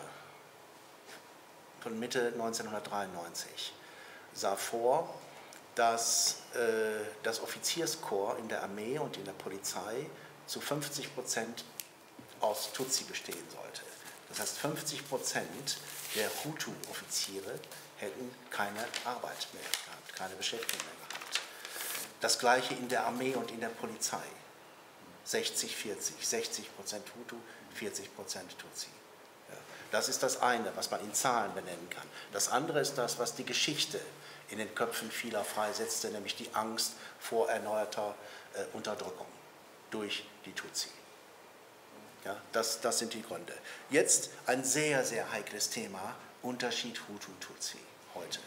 von Mitte 1993 sah vor, dass das Offizierskorps in der Armee und in der Polizei zu 50% aus Tutsi bestehen sollte. Das heißt, 50% der Hutu-Offiziere hätten keine Arbeit mehr gehabt, keine Beschäftigung mehr gehabt. Das Gleiche in der Armee und in der Polizei. 60-40, 60% Hutu, 40% Tutsi. Ja, das ist das eine, was man in Zahlen benennen kann. Das andere ist das, was die Geschichte in den Köpfen vieler freisetzte, nämlich die Angst vor erneuerter Unterdrückung. durch die Tutsi. Ja, das sind die Gründe. Jetzt ein sehr, sehr heikles Thema, Unterschied Hutu-Tutsi heute.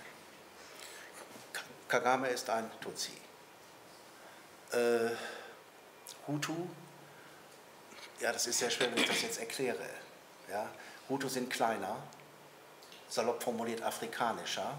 Kagame ist ein Tutsi. Hutu, ja, das ist sehr schwer, wenn ich das jetzt erkläre. Ja, Hutu sind kleiner, salopp formuliert afrikanischer.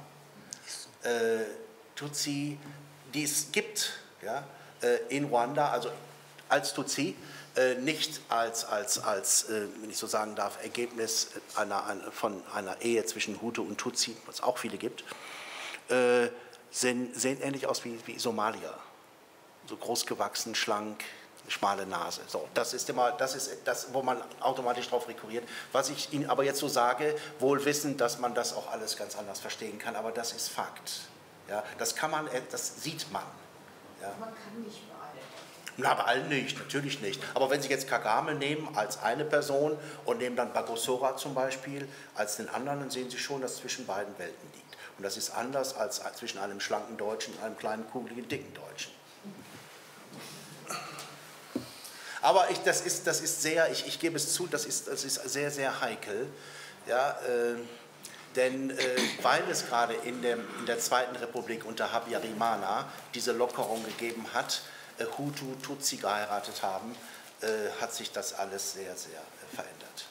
Tutsi, die es gibt, ja, in Ruanda, also als Tutsi, nicht als wenn ich so sagen darf, Ergebnis von einer Ehe zwischen Hutu und Tutsi, was es auch viele gibt, sehen ähnlich aus wie Somalier. So groß gewachsen, schlank, schmale Nase. So, das ist das, wo man automatisch darauf rekurriert. Was ich Ihnen aber jetzt so sage, wohl wissend, dass man das auch alles ganz anders verstehen kann, aber das ist Fakt. Ja, das sieht man. Ja. Man kann nicht bei allen. Na, bei allen nicht, natürlich nicht. Aber wenn Sie jetzt Kagame nehmen als eine Person und nehmen dann Bagosora zum Beispiel als den anderen, dann sehen Sie schon, dass zwischen beiden Welten liegt. Und das ist anders als zwischen einem schlanken Deutschen und einem kleinen, kugeligen, dicken Deutschen. Aber ich gebe es zu, das ist sehr, sehr heikel. Ja, denn weil es gerade in der Zweiten Republik unter Habyarimana diese Lockerung gegeben hat, Hutu, Tutsi geheiratet haben, hat sich das alles sehr, sehr verändert.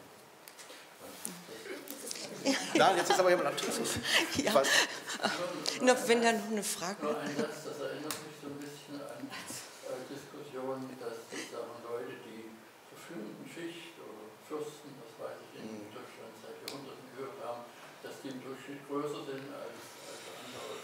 Ja. Nein, jetzt ist aber jemand anderes. Ja. Wenn da noch eine Frage. Nur ein Satz, das erinnert mich so ein bisschen an Diskussionen, dass sozusagen Leute, die zur führenden Schicht oder Fürsten, das weiß ich in Deutschland seit Jahrhunderten gehört haben, dass die im Durchschnitt größer sind als andere.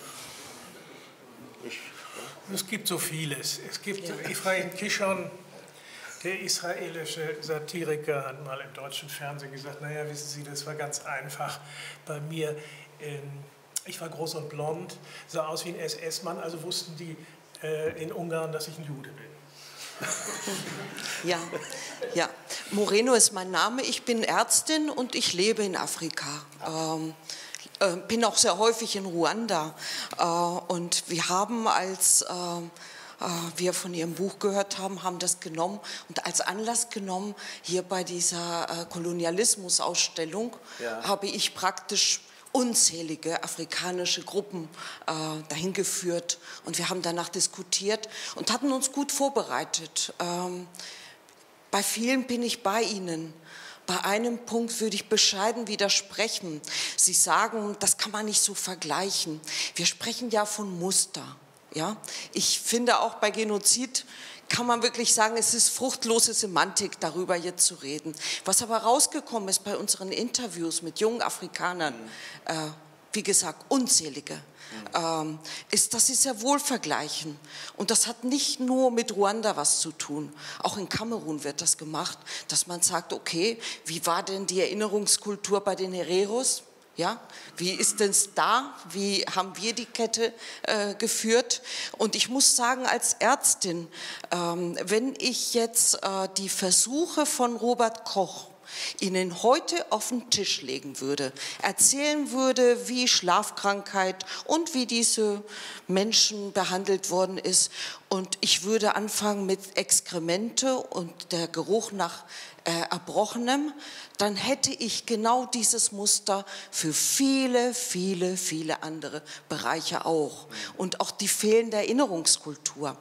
Es gibt so vieles. Es gibt Ephraim Kishon, der israelische Satiriker, hat mal im deutschen Fernsehen gesagt, naja, wissen Sie, das war ganz einfach bei mir. Ich war groß und blond, sah aus wie ein SS-Mann, also wussten die in Ungarn, dass ich ein Jude bin. Ja. Moreno ist mein Name, ich bin Ärztin und ich lebe in Afrika. Bin auch sehr häufig in Ruanda und wir haben, als wir von Ihrem Buch gehört haben, haben das genommen und als Anlass genommen, hier bei dieser Kolonialismusausstellung habe ich praktisch unzählige afrikanische Gruppen dahin geführt und wir haben danach diskutiert und hatten uns gut vorbereitet. Bei vielen bin ich bei Ihnen. Bei einem Punkt würde ich bescheiden widersprechen. Sie sagen, das kann man nicht so vergleichen. Wir sprechen ja von Muster. Ja? Ich finde auch bei Genozid kann man wirklich sagen, es ist fruchtlose Semantik, darüber jetzt zu reden. Was aber rausgekommen ist bei unseren Interviews mit jungen Afrikanern, wie gesagt, unzählige, ist, dass sie sehr wohl vergleichen. Und das hat nicht nur mit Ruanda was zu tun. Auch in Kamerun wird das gemacht, dass man sagt, okay, wie war denn die Erinnerungskultur bei den Hereros? Ja, wie ist denn es da? Wie haben wir die Kette geführt? Und ich muss sagen, als Ärztin, wenn ich jetzt die Versuche von Robert Koch Ihnen heute auf den Tisch legen würde, erzählen würde, wie Schlafkrankheit und wie diese Menschen behandelt worden ist. Und ich würde anfangen mit Exkremente und der Geruch nach Erbrochenem, dann hätte ich genau dieses Muster für viele, viele, viele andere Bereiche auch. Und auch die fehlende Erinnerungskultur.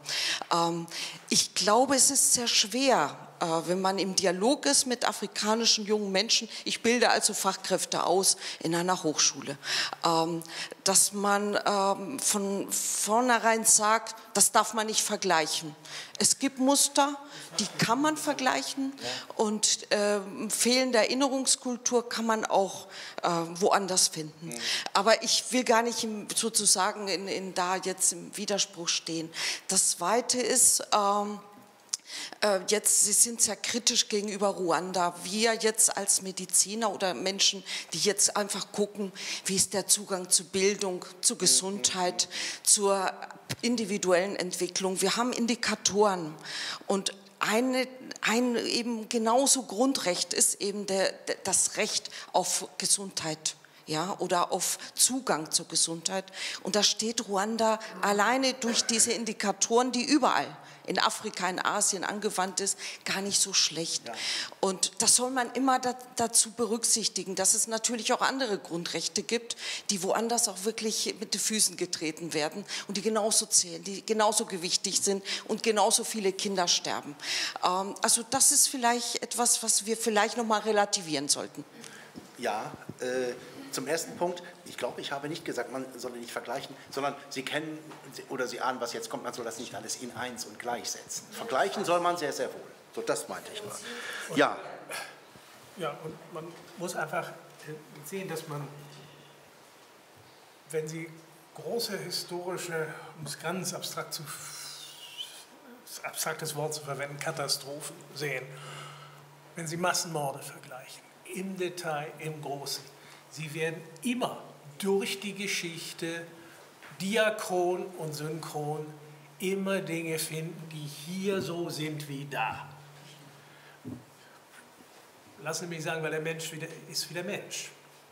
Ich glaube, es ist sehr schwer, wenn man im Dialog ist mit afrikanischen jungen Menschen, ich bilde also Fachkräfte aus in einer Hochschule, dass man von vornherein sagt, das darf man nicht vergleichen. Es gibt Muster, die kann man vergleichen und fehlende Erinnerungskultur kann man auch woanders finden. Aber ich will gar nicht sozusagen da jetzt im Widerspruch stehen. Das Zweite ist, jetzt, Sie sind sehr kritisch gegenüber Ruanda. Wir jetzt als Mediziner oder Menschen, die jetzt einfach gucken, wie ist der Zugang zu Bildung, zu Gesundheit, zur individuellen Entwicklung. Wir haben Indikatoren und ein eben genauso Grundrecht ist eben das Recht auf Gesundheit. ja, oder auf Zugang zur Gesundheit. Und da steht Ruanda alleine durch diese Indikatoren, die überall in Afrika, in Asien angewandt ist, gar nicht so schlecht. Ja. Und das soll man immer dazu berücksichtigen, dass es natürlich auch andere Grundrechte gibt, die woanders auch wirklich mit den Füßen getreten werden und die genauso zählen, die genauso gewichtig sind und genauso viele Kinder sterben. Also das ist vielleicht etwas, was wir vielleicht noch mal relativieren sollten. Ja, zum ersten Punkt, ich glaube, ich habe nicht gesagt, man solle nicht vergleichen, sondern Sie kennen oder Sie ahnen, was jetzt kommt, man soll das nicht alles in eins und gleichsetzen. Vergleichen soll man sehr, sehr wohl. So, das meinte ich nur. Ja. Ja, und man muss einfach sehen, dass man, wenn Sie große historische, um es ganz abstraktes Wort zu verwenden, Katastrophen sehen, wenn Sie Massenmorde vergleichen, im Detail, im Großen, Sie werden immer durch die Geschichte diachron und synchron immer Dinge finden, die hier so sind wie da. Lassen Sie mich sagen, weil der Mensch ist wie der Mensch.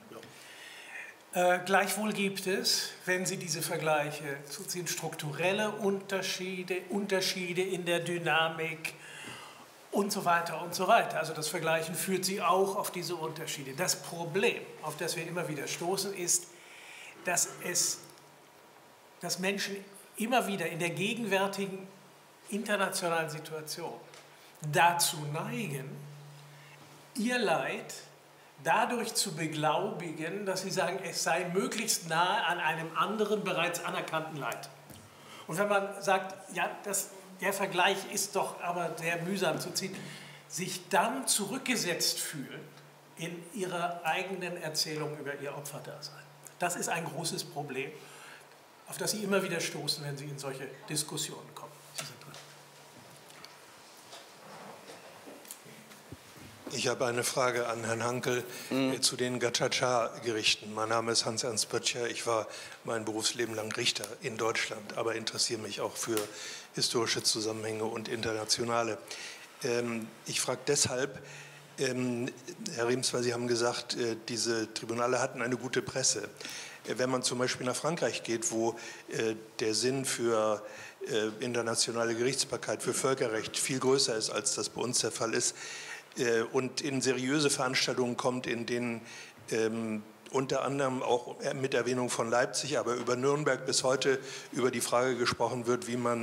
Gleichwohl gibt es, wenn Sie diese Vergleiche zuziehen, strukturelle Unterschiede in der Dynamik, und so weiter und so weiter. Also das Vergleichen führt Sie auch auf diese Unterschiede. Das Problem, auf das wir immer wieder stoßen, ist, dass Menschen immer wieder in der gegenwärtigen internationalen Situation dazu neigen, ihr Leid dadurch zu beglaubigen, dass sie sagen, es sei möglichst nahe an einem anderen bereits anerkannten Leid. Und wenn man sagt, ja, der Vergleich ist doch aber sehr mühsam zu ziehen, sich dann zurückgesetzt fühlen in ihrer eigenen Erzählung über ihr Opferdasein. Das ist ein großes Problem, auf das Sie immer wieder stoßen, wenn Sie in solche Diskussionen kommen. Sie sind dran. Ich habe eine Frage an Herrn Hankel zu den Gacaca-Gerichten. Mein Name ist Hans-Ernst Böttcher. Ich war mein Berufsleben lang Richter in Deutschland, aber interessiere mich auch für historische Zusammenhänge und internationale. Ich frage deshalb, Herr Rems, weil Sie haben gesagt, diese Tribunale hatten eine gute Presse. Wenn man zum Beispiel nach Frankreich geht, wo der Sinn für internationale Gerichtsbarkeit, für Völkerrecht viel größer ist, als das bei uns der Fall ist, und in seriöse Veranstaltungen kommt, in denen unter anderem auch mit Erwähnung von Leipzig, aber über Nürnberg bis heute über die Frage gesprochen wird, wie man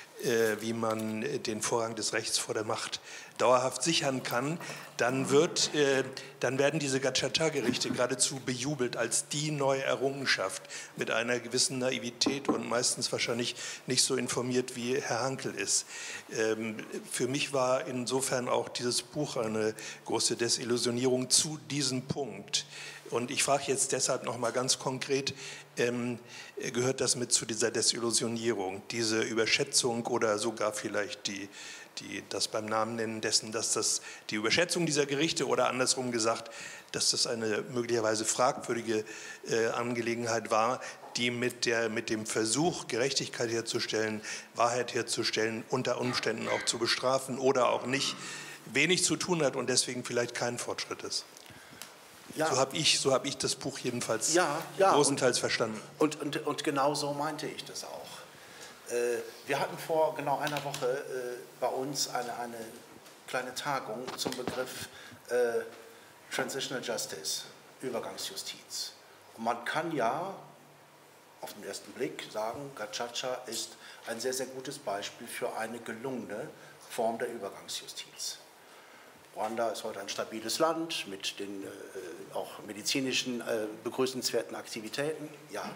den Vorrang des Rechts vor der Macht dauerhaft sichern kann, dann werden diese Gacaca-Gerichte geradezu bejubelt als die neue Errungenschaft mit einer gewissen Naivität und meistens wahrscheinlich nicht so informiert, wie Herr Hankel ist. Für mich war insofern auch dieses Buch eine große Desillusionierung zu diesem Punkt. Und ich frage jetzt deshalb noch mal ganz konkret, gehört das mit zu dieser Desillusionierung, diese Überschätzung oder sogar vielleicht das beim Namen nennen dessen, dass das die Überschätzung dieser Gerichte oder andersrum gesagt, dass das eine möglicherweise fragwürdige Angelegenheit war, die mit dem Versuch, Gerechtigkeit herzustellen, Wahrheit herzustellen, unter Umständen auch zu bestrafen oder auch nicht, wenig zu tun hat und deswegen vielleicht kein Fortschritt ist. Ja. So hab ich das Buch jedenfalls großenteils verstanden. Und genau so meinte ich das auch. Wir hatten vor genau einer Woche bei uns eine kleine Tagung zum Begriff Transitional Justice, Übergangsjustiz. Und man kann ja auf den ersten Blick sagen, Gacaca ist ein sehr, sehr gutes Beispiel für eine gelungene Form der Übergangsjustiz. Ruanda ist heute ein stabiles Land mit den auch medizinischen begrüßenswerten Aktivitäten, ja.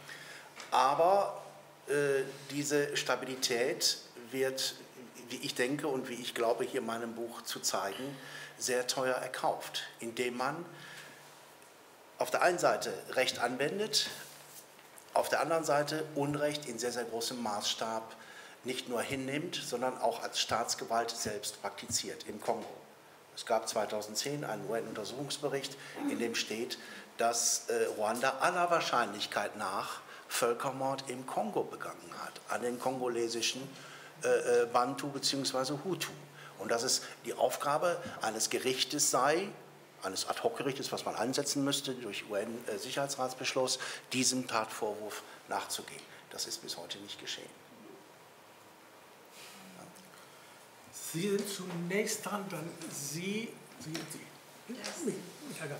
Aber diese Stabilität wird, wie ich denke und wie ich glaube, hier in meinem Buch zu zeigen, sehr teuer erkauft, indem man auf der einen Seite Recht anwendet, auf der anderen Seite Unrecht in sehr, sehr großem Maßstab nicht nur hinnimmt, sondern auch als Staatsgewalt selbst praktiziert im Kongo. Es gab 2010 einen UN-Untersuchungsbericht, in dem steht, dass Ruanda aller Wahrscheinlichkeit nach Völkermord im Kongo begangen hat, an den kongolesischen Bantu bzw. Hutu. Und dass es die Aufgabe eines Gerichtes sei, eines Ad-hoc-Gerichtes, was man einsetzen müsste durch UN-Sicherheitsratsbeschluss, diesem Tatvorwurf nachzugehen. Das ist bis heute nicht geschehen. Sie sind zunächst dran, dann Sie. Ja.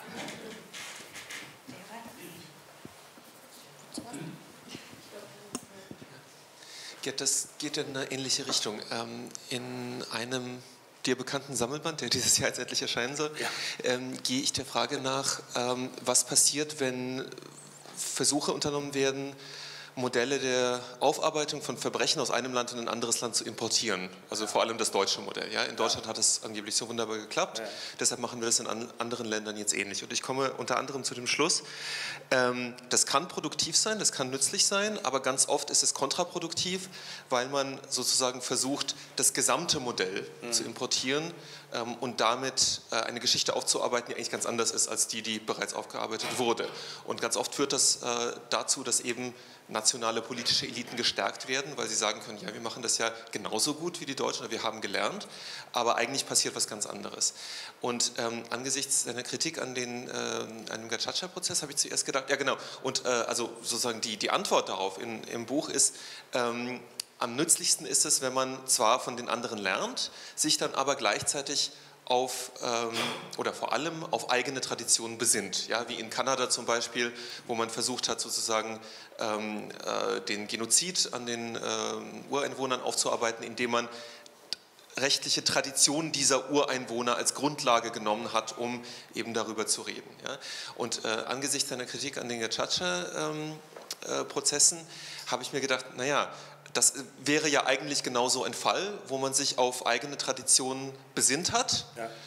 Ja, das geht in eine ähnliche Richtung. In einem dir bekannten Sammelband, der dieses Jahr jetzt endlich erscheinen soll, gehe ich der Frage nach, was passiert, wenn Versuche unternommen werden, Modelle der Aufarbeitung von Verbrechen aus einem Land in ein anderes Land zu importieren. Also vor allem das deutsche Modell. Ja? In Deutschland hat es angeblich so wunderbar geklappt, deshalb machen wir das in anderen Ländern jetzt ähnlich. Und ich komme unter anderem zu dem Schluss, das kann produktiv sein, das kann nützlich sein, aber ganz oft ist es kontraproduktiv, weil man sozusagen versucht, das gesamte Modell zu importieren und damit eine Geschichte aufzuarbeiten, die eigentlich ganz anders ist als die bereits aufgearbeitet wurde. Und ganz oft führt das dazu, dass eben nationale politische Eliten gestärkt werden, weil sie sagen können, ja, wir machen das ja genauso gut wie die Deutschen, oder wir haben gelernt, aber eigentlich passiert was ganz anderes. Und angesichts seiner Kritik an einem Gacaca-Prozess habe ich zuerst gedacht, ja genau, und also sozusagen die Antwort darauf im Buch ist, am nützlichsten ist es, wenn man zwar von den anderen lernt, sich dann aber gleichzeitig oder vor allem auf eigene Traditionen besinnt. Ja, wie in Kanada zum Beispiel, wo man versucht hat, sozusagen den Genozid an den Ureinwohnern aufzuarbeiten, indem man rechtliche Traditionen dieser Ureinwohner als Grundlage genommen hat, um eben darüber zu reden. Ja. Und angesichts seiner Kritik an den Gacaca-Prozessen habe ich mir gedacht, naja, das wäre ja eigentlich genauso ein Fall, wo man sich auf eigene Traditionen besinnt hat,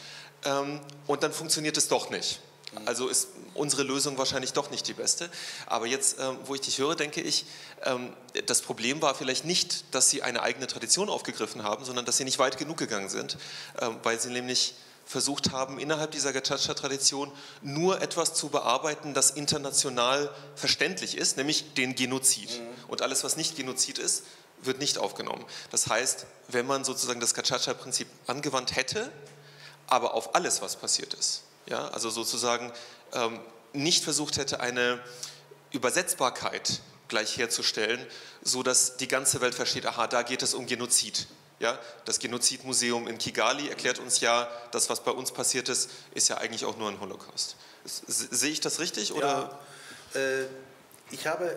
und dann funktioniert es doch nicht. Also ist unsere Lösung wahrscheinlich doch nicht die beste. Aber jetzt, wo ich dich höre, denke ich, das Problem war vielleicht nicht, dass sie eine eigene Tradition aufgegriffen haben, sondern dass sie nicht weit genug gegangen sind, weil sie nämlich versucht haben, innerhalb dieser Gacaca-Tradition nur etwas zu bearbeiten, das international verständlich ist, nämlich den Genozid. Und alles, was nicht Genozid ist, wird nicht aufgenommen. Das heißt, wenn man sozusagen das Gacaca-Prinzip angewandt hätte, aber auf alles, was passiert ist, ja, also sozusagen nicht versucht hätte, eine Übersetzbarkeit gleich herzustellen, sodass die ganze Welt versteht, aha, da geht es um Genozid. Ja, das Genozidmuseum in Kigali erklärt uns ja, das, was bei uns passiert ist, ist ja eigentlich auch nur ein Holocaust. Sehe ich das richtig? Oder? Ja, ich habe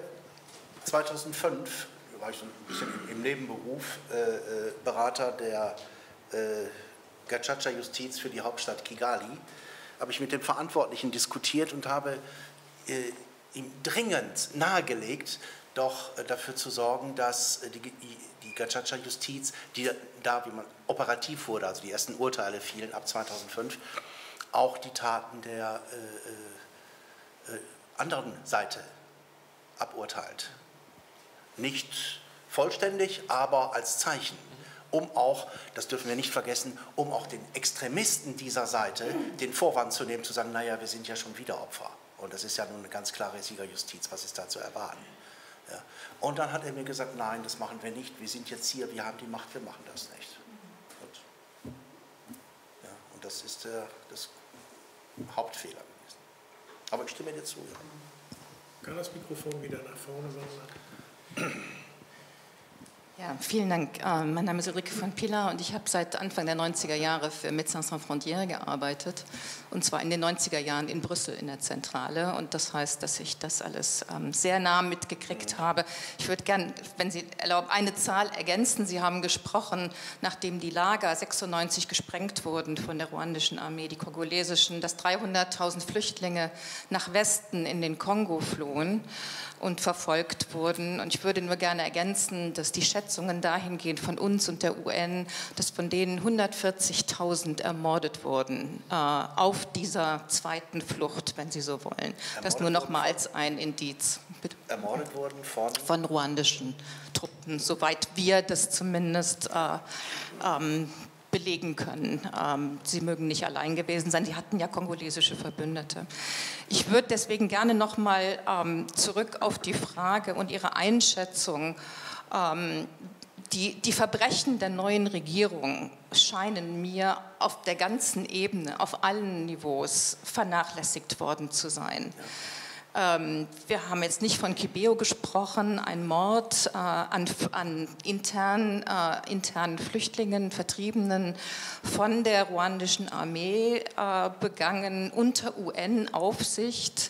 2005, war ich so ein bisschen im Nebenberuf, Berater der Gacaca-Justiz für die Hauptstadt Kigali, habe ich mit dem Verantwortlichen diskutiert und habe ihm dringend nahegelegt, doch dafür zu sorgen, dass die Gacaca-Justiz, die da, wie man operativ wurde, also die ersten Urteile fielen ab 2005, auch die Taten der anderen Seite aburteilt. Nicht vollständig, aber als Zeichen, um auch, das dürfen wir nicht vergessen, um auch den Extremisten dieser Seite den Vorwand zu nehmen, zu sagen, naja, wir sind ja schon wieder Opfer. Und das ist ja nun eine ganz klare Siegerjustiz, was ist da zu erwarten? Ja. Und dann hat er mir gesagt, nein, das machen wir nicht, wir sind jetzt hier, wir haben die Macht, wir machen das nicht. Und das ist das Hauptfehler gewesen. Aber ich stimme dir zu. Ja. Kann das Mikrofon wieder nach vorne wandern? Ja, vielen Dank. Mein Name ist Ulrike von Pilar und ich habe seit Anfang der 90er Jahre für Médecins Sans Frontières gearbeitet, und zwar in den 90er Jahren in Brüssel in der Zentrale, und das heißt, dass ich das alles sehr nah mitgekriegt habe. Ich würde gern, wenn Sie erlauben, eine Zahl ergänzen. Sie haben gesprochen, nachdem die Lager 96 gesprengt wurden von der ruandischen Armee, die kongolesischen, dass 300.000 Flüchtlinge nach Westen in den Kongo flohen und verfolgt wurden. Und ich würde nur gerne ergänzen, dass die Schätzungen dahingehend von uns und der UN, dass von denen 140.000 ermordet wurden auf dieser zweiten Flucht, wenn Sie so wollen. Das nur noch mal als ein Indiz. Bitte. Ermordet wurden von ruandischen Truppen, soweit wir das zumindest belegen können. Sie mögen nicht allein gewesen sein, sie hatten ja kongolesische Verbündete. Ich würde deswegen gerne noch mal zurück auf die Frage und Ihre Einschätzung, die Verbrechen der neuen Regierung scheinen mir auf der ganzen Ebene, auf allen Niveaus vernachlässigt worden zu sein. Wir haben jetzt nicht von Kibeo gesprochen, ein Mord an internen Flüchtlingen, Vertriebenen von der ruandischen Armee begangen unter UN-Aufsicht.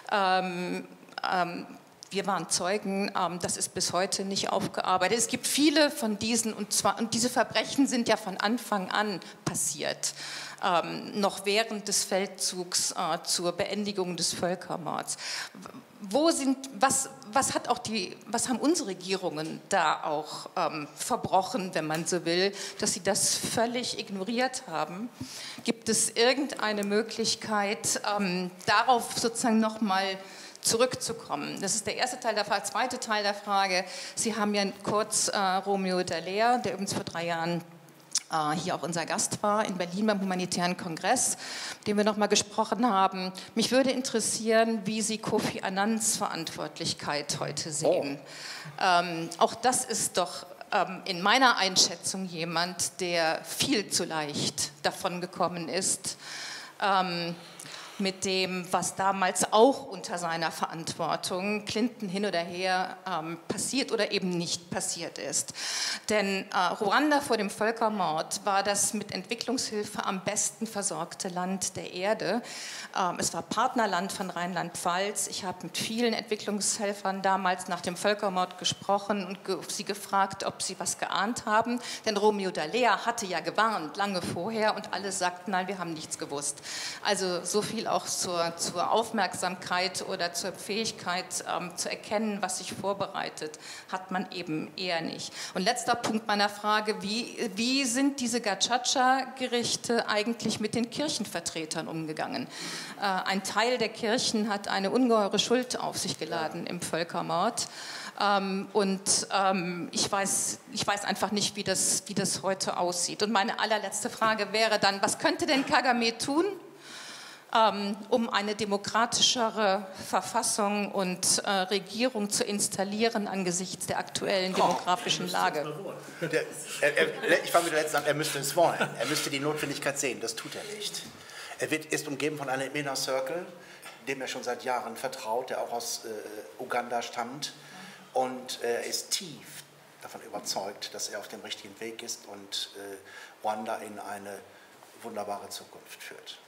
Wir waren Zeugen, das ist bis heute nicht aufgearbeitet. Es gibt viele von diesen, und diese Verbrechen sind ja von Anfang an passiert, noch während des Feldzugs zur Beendigung des Völkermords. Was haben unsere Regierungen da auch verbrochen, wenn man so will, dass sie das völlig ignoriert haben? Gibt es irgendeine Möglichkeit, darauf sozusagen nochmal zurückzukommen? Das ist der erste Teil der Frage. Zweite Teil der Frage, Sie haben ja kurz Romeo Dallaire, der übrigens vor 3 Jahren hier auch unser Gast war, in Berlin beim Humanitären Kongress, mit dem wir noch mal gesprochen haben. Mich würde interessieren, wie Sie Kofi Annans Verantwortlichkeit heute sehen. Auch das ist doch in meiner Einschätzung jemand, der viel zu leicht davongekommen ist, mit dem, was damals auch unter seiner Verantwortung, Clinton hin oder her, passiert oder eben nicht passiert ist. Denn Ruanda vor dem Völkermord war das mit Entwicklungshilfe am besten versorgte Land der Erde. Es war Partnerland von Rheinland-Pfalz. Ich habe mit vielen Entwicklungshelfern damals nach dem Völkermord gesprochen und sie gefragt, ob sie was geahnt haben. Denn Romeo Dallaire hatte ja gewarnt, lange vorher, und alle sagten, nein, wir haben nichts gewusst. Also so viel auch zur Aufmerksamkeit oder zur Fähigkeit zu erkennen, was sich vorbereitet, hat man eben eher nicht. Und letzter Punkt meiner Frage, wie sind diese Gacaca-Gerichte eigentlich mit den Kirchenvertretern umgegangen? Ein Teil der Kirchen hat eine ungeheure Schuld auf sich geladen im Völkermord. Ich weiß einfach nicht, wie das heute aussieht. Und meine allerletzte Frage wäre dann, was könnte denn Kagame tun, um eine demokratischere Verfassung und Regierung zu installieren angesichts der aktuellen demografischen Lage? Ich fange mit der letzten an, er müsste es wollen. Er müsste die Notwendigkeit sehen, das tut er nicht. Er ist umgeben von einem Inner Circle, dem er schon seit Jahren vertraut, der auch aus Uganda stammt. Und er ist tief davon überzeugt, dass er auf dem richtigen Weg ist und Ruanda in eine wunderbare Zukunft führt.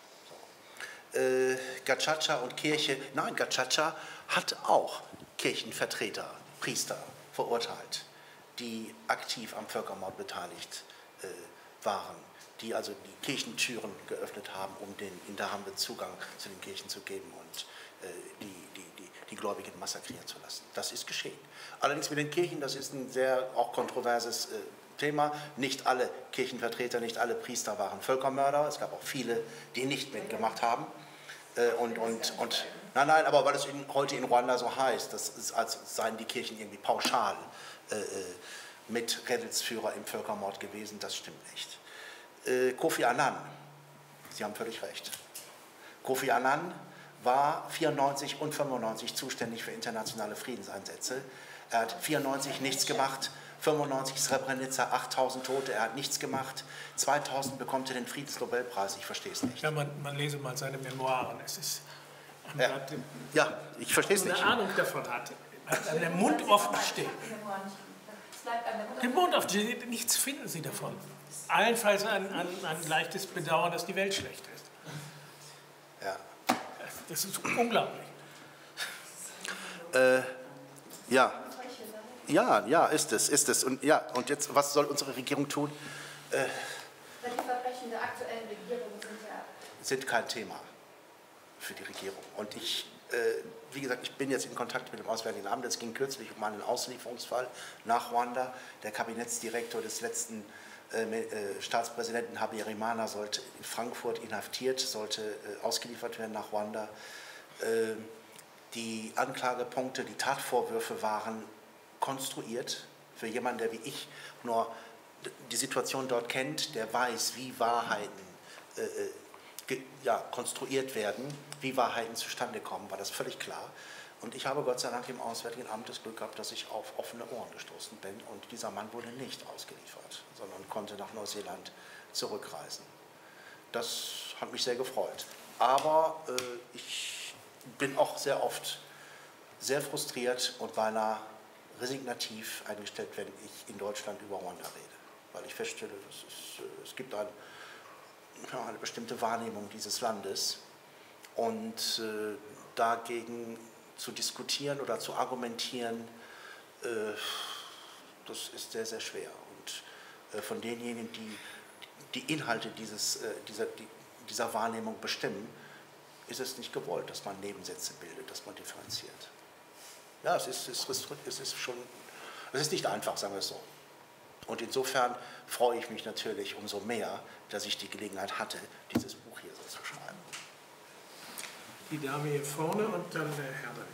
Gacaca und Kirche, nein, Gacaca hat auch Kirchenvertreter, Priester verurteilt, die aktiv am Völkermord beteiligt waren, die also die Kirchentüren geöffnet haben, um den Interahamwe Zugang zu den Kirchen zu geben und die Gläubigen massakrieren zu lassen. Das ist geschehen. Allerdings mit den Kirchen, das ist ein sehr auch kontroverses Thema. Nicht alle Kirchenvertreter, nicht alle Priester waren Völkermörder. Es gab auch viele, die nicht mitgemacht haben. Nein, aber weil es heute in Ruanda so heißt, das ist, als seien die Kirchen irgendwie pauschal mit Rädelsführer im Völkermord gewesen, das stimmt nicht. Kofi Annan, Sie haben völlig recht. Kofi Annan war 94 und 95 zuständig für internationale Friedenseinsätze. Er hat 94 nichts gemacht, 95 Srebrenica, 8000 Tote, er hat nichts gemacht. 2000 bekommt er den Friedensnobelpreis, ich verstehe es nicht. Ja, man lese mal seine Memoiren. Es ist, ich verstehe es nicht. Eine Ahnung davon hat, der Mund offen steht. Den Mund offen steht, nichts finden Sie davon. Allenfalls ein leichtes Bedauern, dass die Welt schlecht ist. Ja. Das ist unglaublich. Ja, ist es. Und jetzt, was soll unsere Regierung tun? Die Verbrechen der aktuellen Regierung sind kein Thema für die Regierung. Und wie gesagt, ich bin jetzt in Kontakt mit dem Auswärtigen Amt. Es ging kürzlich um einen Auslieferungsfall nach Ruanda. Der Kabinettsdirektor des letzten Staatspräsidenten Habyarimana sollte in Frankfurt inhaftiert, sollte ausgeliefert werden nach Ruanda. Die Anklagepunkte, die Tatvorwürfe waren konstruiert für jemanden, der wie ich nur die Situation dort kennt, der weiß, wie Wahrheiten konstruiert werden, wie Wahrheiten zustande kommen, war das völlig klar. Und ich habe Gott sei Dank im Auswärtigen Amt das Glück gehabt, dass ich auf offene Ohren gestoßen bin und dieser Mann wurde nicht ausgeliefert, sondern konnte nach Neuseeland zurückreisen. Das hat mich sehr gefreut. Aber ich bin auch sehr oft sehr frustriert und beinahe resignativ eingestellt, wenn ich in Deutschland über Ruanda rede, weil ich feststelle, es gibt eine bestimmte Wahrnehmung dieses Landes und dagegen zu diskutieren oder zu argumentieren, das ist sehr, sehr schwer. Und von denjenigen, die die Inhalte dieser Wahrnehmung bestimmen, ist es nicht gewollt, dass man Nebensätze bildet, dass man differenziert. Ja, es ist nicht einfach, sagen wir es so. Und insofern freue ich mich natürlich umso mehr, dass ich die Gelegenheit hatte, dieses Buch hier so zu schreiben. Die Dame hier vorne und dann der Herr da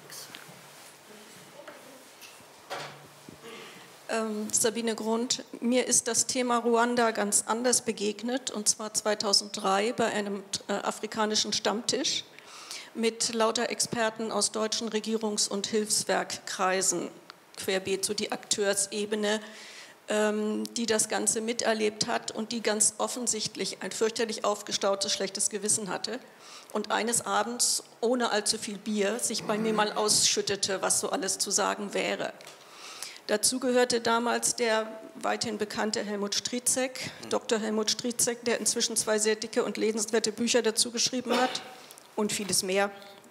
links. Sabine Grund, mir ist das Thema Ruanda ganz anders begegnet, und zwar 2003 bei einem afrikanischen Stammtisch mit lauter Experten aus deutschen Regierungs- und Hilfswerkkreisen, querbeet so die Akteursebene, die das Ganze miterlebt hat und die ganz offensichtlich ein fürchterlich aufgestautes, schlechtes Gewissen hatte und eines Abends ohne allzu viel Bier sich bei mir mal ausschüttete, was so alles zu sagen wäre. Dazu gehörte damals der weithin bekannte Helmut Strizek, Dr. Helmut Strizek, der inzwischen 2 sehr dicke und lesenswerte Bücher dazu geschrieben hat und vieles mehr.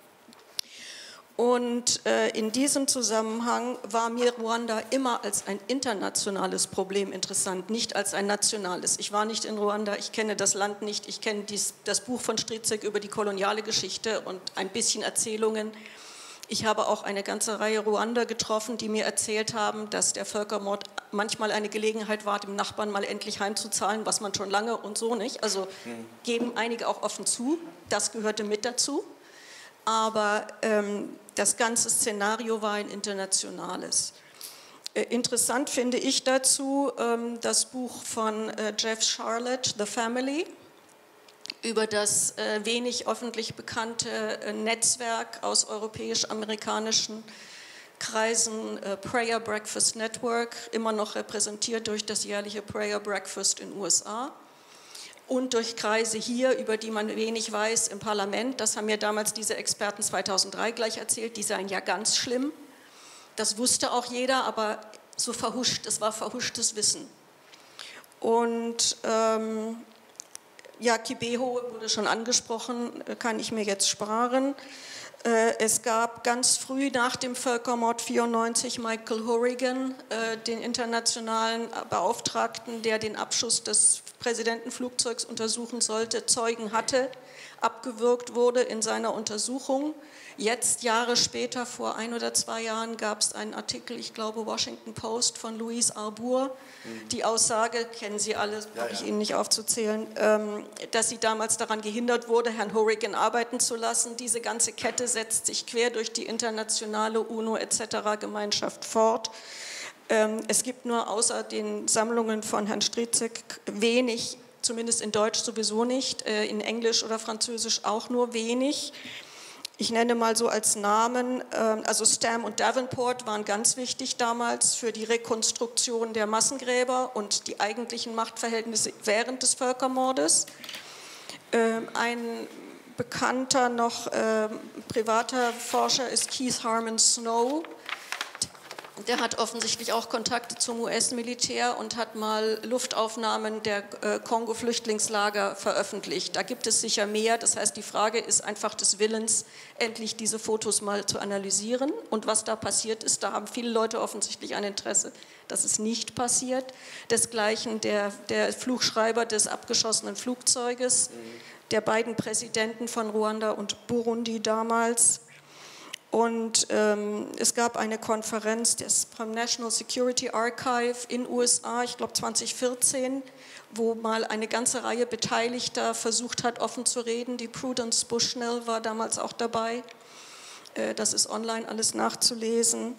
Und in diesem Zusammenhang war mir Ruanda immer als ein internationales Problem interessant, nicht als ein nationales. Ich war nicht in Ruanda, ich kenne das Land nicht, ich kenne das Buch von Strizek über die koloniale Geschichte und ein bisschen Erzählungen. Ich habe auch eine ganze Reihe Ruander getroffen, die mir erzählt haben, dass der Völkermord manchmal eine Gelegenheit war, dem Nachbarn mal endlich heimzuzahlen, was man schon lange und so nicht. Also geben einige auch offen zu, das gehörte mit dazu. Aber das ganze Szenario war ein internationales. Interessant finde ich dazu das Buch von Jeff Sharlet, The Family, über das wenig öffentlich bekannte Netzwerk aus europäisch-amerikanischen Kreisen, Prayer Breakfast Network, immer noch repräsentiert durch das jährliche Prayer Breakfast in den USA. Und durch Kreise hier, über die man wenig weiß, im Parlament. Das haben mir damals diese Experten 2003 gleich erzählt, die seien ja ganz schlimm. Das wusste auch jeder, aber so verhuscht, es war verhuschtes Wissen. Und ja, Kibeho wurde schon angesprochen, kann ich mir jetzt sparen. Es gab ganz früh nach dem Völkermord 1994 Michael Horrigan, den internationalen Beauftragten, der den Abschuss des Präsidentenflugzeugs untersuchen sollte, Zeugen hatte, abgewürgt wurde in seiner Untersuchung. Jetzt, Jahre später, vor 1 oder 2 Jahren, gab es einen Artikel, ich glaube Washington Post, von Louise Arbour, die Aussage, kennen Sie alle, brauche ich Ihnen nicht aufzuzählen, dass sie damals daran gehindert wurde, Herrn Horrigan arbeiten zu lassen. Diese ganze Kette setzt sich quer durch die internationale UNO etc. Gemeinschaft fort. Es gibt nur außer den Sammlungen von Herrn Strizek wenig, zumindest in Deutsch sowieso nicht, in Englisch oder Französisch auch nur wenig. Ich nenne mal so als Namen, also Stam und Davenport waren ganz wichtig damals für die Rekonstruktion der Massengräber und die eigentlichen Machtverhältnisse während des Völkermordes. Ein bekannter noch privater Forscher ist Keith Harmon Snow. Der hat offensichtlich auch Kontakte zum US-Militär und hat mal Luftaufnahmen der Kongo-Flüchtlingslager veröffentlicht. Da gibt es sicher mehr. Das heißt, die Frage ist einfach des Willens, endlich diese Fotos mal zu analysieren. Und was da passiert ist, da haben viele Leute offensichtlich ein Interesse, dass es nicht passiert. Desgleichen der Flugschreiber des abgeschossenen Flugzeuges, der beiden Präsidenten von Ruanda und Burundi damals. Und es gab eine Konferenz vom National Security Archive in USA, ich glaube 2014, wo mal eine ganze Reihe Beteiligter versucht hat, offen zu reden. Die Prudence Bushnell war damals auch dabei. Das ist online alles nachzulesen.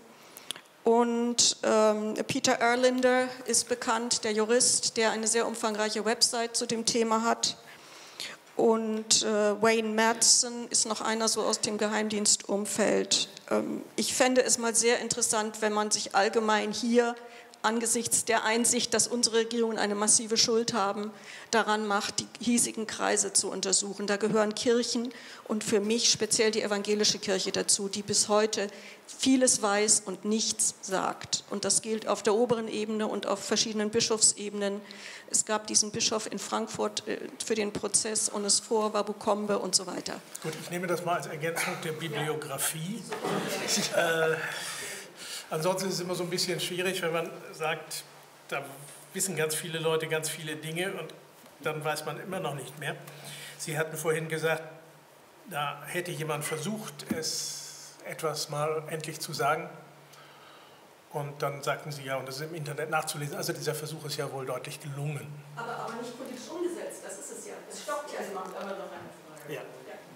Und Peter Erlinder ist bekannt, der Jurist, der eine sehr umfangreiche Website zu dem Thema hat. Und Wayne Madsen ist noch einer so aus dem Geheimdienstumfeld. Ich fände es mal sehr interessant, wenn man sich allgemein hier angesichts der Einsicht, dass unsere Regierungen eine massive Schuld haben, daran macht, die hiesigen Kreise zu untersuchen. Da gehören Kirchen und für mich speziell die evangelische Kirche dazu, die bis heute vieles weiß und nichts sagt. Und das gilt auf der oberen Ebene und auf verschiedenen Bischofsebenen. Es gab diesen Bischof in Frankfurt für den Prozess Onesphore Wabukombe und so weiter. Gut, ich nehme das mal als Ergänzung der Bibliografie. Ansonsten ist es immer so ein bisschen schwierig, wenn man sagt, da wissen ganz viele Leute ganz viele Dinge und dann weiß man immer noch nicht mehr. Sie hatten vorhin gesagt, da hätte jemand versucht, es etwas mal endlich zu sagen. Und dann sagten Sie ja, und das ist im Internet nachzulesen, also dieser Versuch ist ja wohl deutlich gelungen. Aber nicht politisch umgesetzt, das ist es ja. Es stoppt ja immer. Aber noch eine Frage. Ja.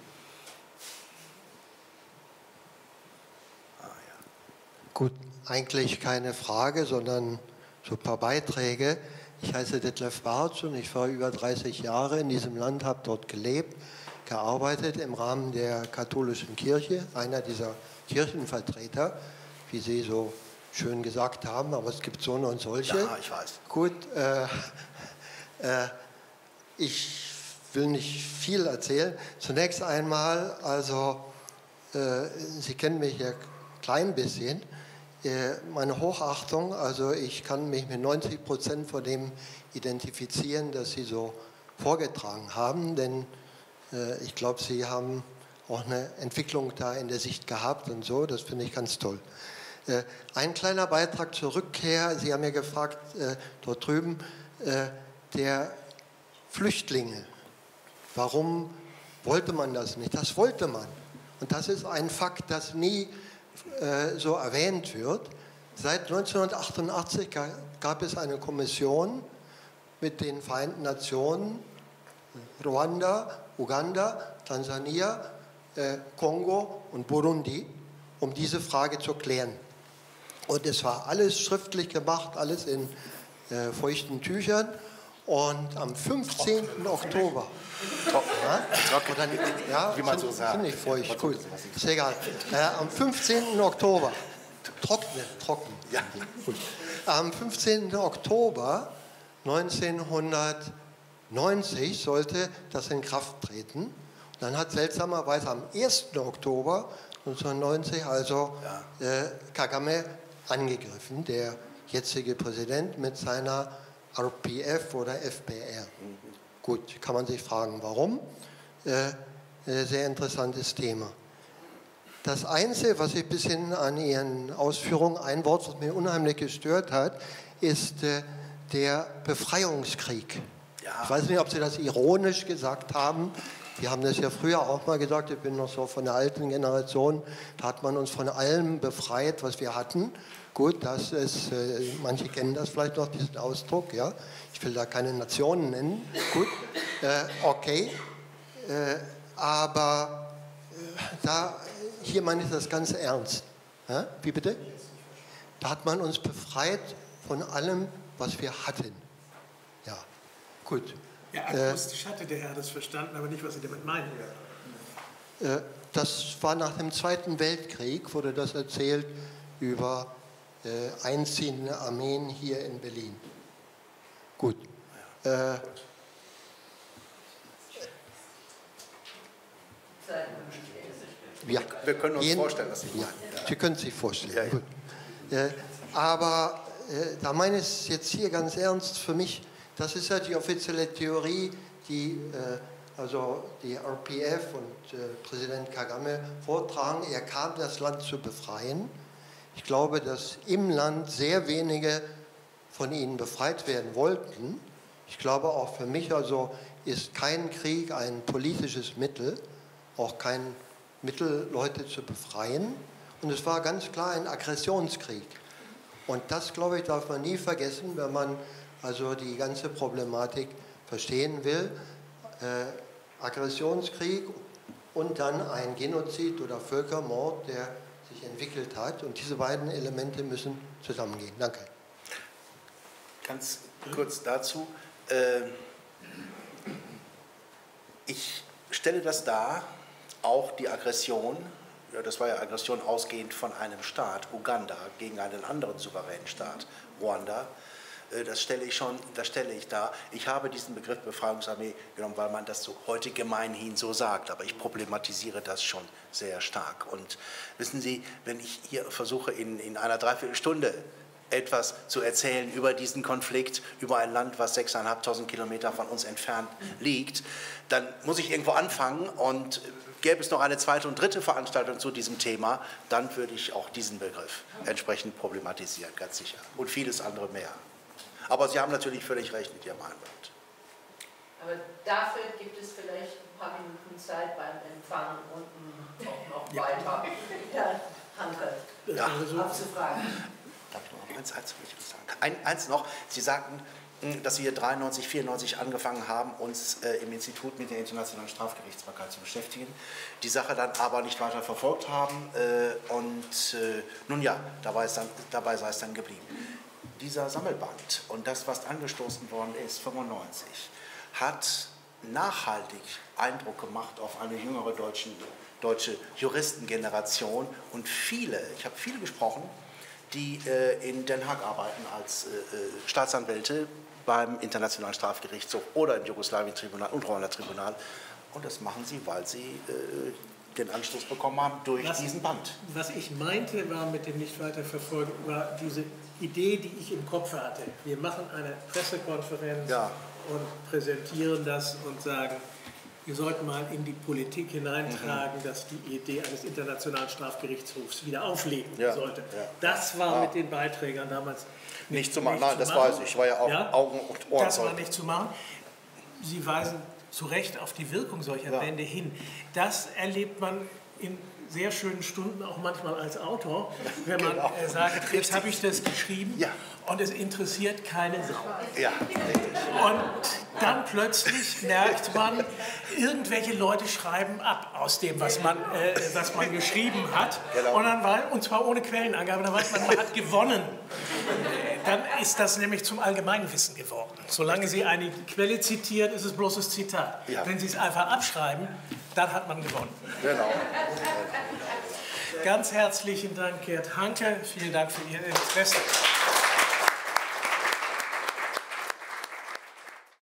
Gut, eigentlich keine Frage, sondern so ein paar Beiträge. Ich heiße Detlef Bartsch und ich war über 30 Jahre in diesem Land, habe dort gelebt, gearbeitet im Rahmen der katholischen Kirche, einer dieser Kirchenvertreter, wie Sie so schön gesagt haben, aber es gibt so und solche. Ja, ich weiß. Gut, ich will nicht viel erzählen. Zunächst einmal, also Sie kennen mich ja klein bisschen. Meine Hochachtung, also ich kann mich mit 90% von dem identifizieren, das Sie so vorgetragen haben, denn ich glaube, Sie haben auch eine Entwicklung da in der Sicht gehabt und so, das finde ich ganz toll. Ein kleiner Beitrag zur Rückkehr, Sie haben ja gefragt, dort drüben, der Flüchtlinge, warum wollte man das nicht? Das wollte man. Und das ist ein Fakt, das nie so erwähnt wird. Seit 1988 gab es eine Kommission mit den Vereinten Nationen, Ruanda, Uganda, Tansania, Kongo und Burundi, um diese Frage zu klären. Und es war alles schriftlich gemacht, alles in feuchten Tüchern. Und am 15. Oktober, wie man so sagt. Ziemlich feucht, gut, ist egal. Am 15. Oktober, trocken. Ja. Gut. Am 15. Oktober 1990 sollte das in Kraft treten. Dann hat seltsamerweise am 1. Oktober 1990 also Kagame angegriffen, der jetzige Präsident mit seiner RPF oder FPR. Gut, kann man sich fragen, warum? Sehr interessantes Thema. Das Einzige, was ich ein bisschen an Ihren Ausführungen, ein Wort, was mir unheimlich gestört hat, ist der Befreiungskrieg. Ja. Ich weiß nicht, ob Sie das ironisch gesagt haben. Wir haben das ja früher auch mal gesagt, ich bin noch so von der alten Generation, da hat man uns von allem befreit, was wir hatten. Gut, das ist, manche kennen das vielleicht noch, diesen Ausdruck, ja. Ich will da keine Nationen nennen. Gut, okay. Aber hier meine ich das ganz ernst. Ja? Wie bitte? Da hat man uns befreit von allem, was wir hatten. Ja, gut. Ja, akustisch hatte der Herr das verstanden, aber nicht, was Sie damit meinen. Das war nach dem Zweiten Weltkrieg, wurde das erzählt über einziehende Armeen hier in Berlin. Gut. Ja. Wir können uns vorstellen, was Sie meinen. Ja, Sie können sich vorstellen. Ja, ja. Gut. Aber da meine ich es jetzt hier ganz ernst für mich, das ist ja die offizielle Theorie, die also die RPF und Präsident Kagame vortragen. Er kam, das Land zu befreien. Ich glaube, dass im Land sehr wenige von ihnen befreit werden wollten. Ich glaube auch für mich also ist kein Krieg ein politisches Mittel, auch kein Mittel, Leute zu befreien. Und es war ganz klar ein Aggressionskrieg. Und das, glaube ich, darf man nie vergessen, wenn man also die ganze Problematik verstehen will. Aggressionskrieg und dann ein Genozid oder Völkermord, der sich entwickelt hat. Und diese beiden Elemente müssen zusammengehen. Danke. Ganz kurz dazu. Ich stelle das dar, auch die Aggression, ja, das war ja Aggression ausgehend von einem Staat, Uganda, gegen einen anderen souveränen Staat, Ruanda. Das stelle ich dar. Ich habe diesen Begriff Befreiungsarmee genommen, weil man das so heute gemeinhin so sagt, aber ich problematisiere das schon sehr stark. Und wissen Sie, wenn ich hier versuche, in einer Dreiviertelstunde etwas zu erzählen über diesen Konflikt, über ein Land, was 6.500 Kilometer von uns entfernt liegt, dann muss ich irgendwo anfangen, und gäbe es noch eine zweite und dritte Veranstaltung zu diesem Thema, dann würde ich auch diesen Begriff entsprechend problematisieren, ganz sicher. Und vieles andere mehr. Aber Sie haben natürlich völlig recht mit Ihrem Einwand. Aber dafür gibt es vielleicht ein paar Minuten Zeit beim Empfang unten auch noch weiter. Herr Hanke, abzufragen. Darf ich noch eins sagen? Eins noch, Sie sagten, dass wir 93, 94 angefangen haben, uns im Institut mit der Internationalen Strafgerichtsbarkeit zu beschäftigen, die Sache dann aber nicht weiter verfolgt haben nun ja, dabei sei es dann geblieben. Dieser Sammelband und das, was angestoßen worden ist, 95, hat nachhaltig Eindruck gemacht auf eine jüngere deutsche Juristengeneration und ich habe viele gesprochen, die in Den Haag arbeiten als Staatsanwälte beim Internationalen Strafgerichtshof oder im Jugoslawien-Tribunal und Ruanda-Tribunal. Und das machen sie, weil sie den Anstoß bekommen haben durch diesen Band. Was ich meinte, war mit dem nicht weiterverfolgen, war diese Idee, die ich im Kopf hatte. Wir machen eine Pressekonferenz und präsentieren das und sagen, wir sollten mal in die Politik hineintragen, dass die Idee eines internationalen Strafgerichtshofs wieder aufleben sollte. Ja. Das war mit den Beiträgern damals nicht zu machen. Nein, das weiß ich. Ich war ja auch Augen und Ohren. Das war nicht zu machen. Sie weisen zu Recht auf die Wirkung solcher Bände hin. Das erlebt man in sehr schönen Stunden auch manchmal als Autor, wenn man sagt, jetzt habe ich das geschrieben und es interessiert keine Sau. Ja, und dann plötzlich merkt man, irgendwelche Leute schreiben ab aus dem, was man geschrieben hat. Genau. Und zwar ohne Quellenangabe, dann weiß man, man hat gewonnen. Dann ist das nämlich zum Allgemeinwissen geworden. Solange Sie eine Quelle zitieren, ist es bloß das Zitat. Ja. Wenn Sie es einfach abschreiben, dann hat man gewonnen. Genau. Ganz herzlichen Dank, Gerd Hanke. Vielen Dank für Ihr Interesse.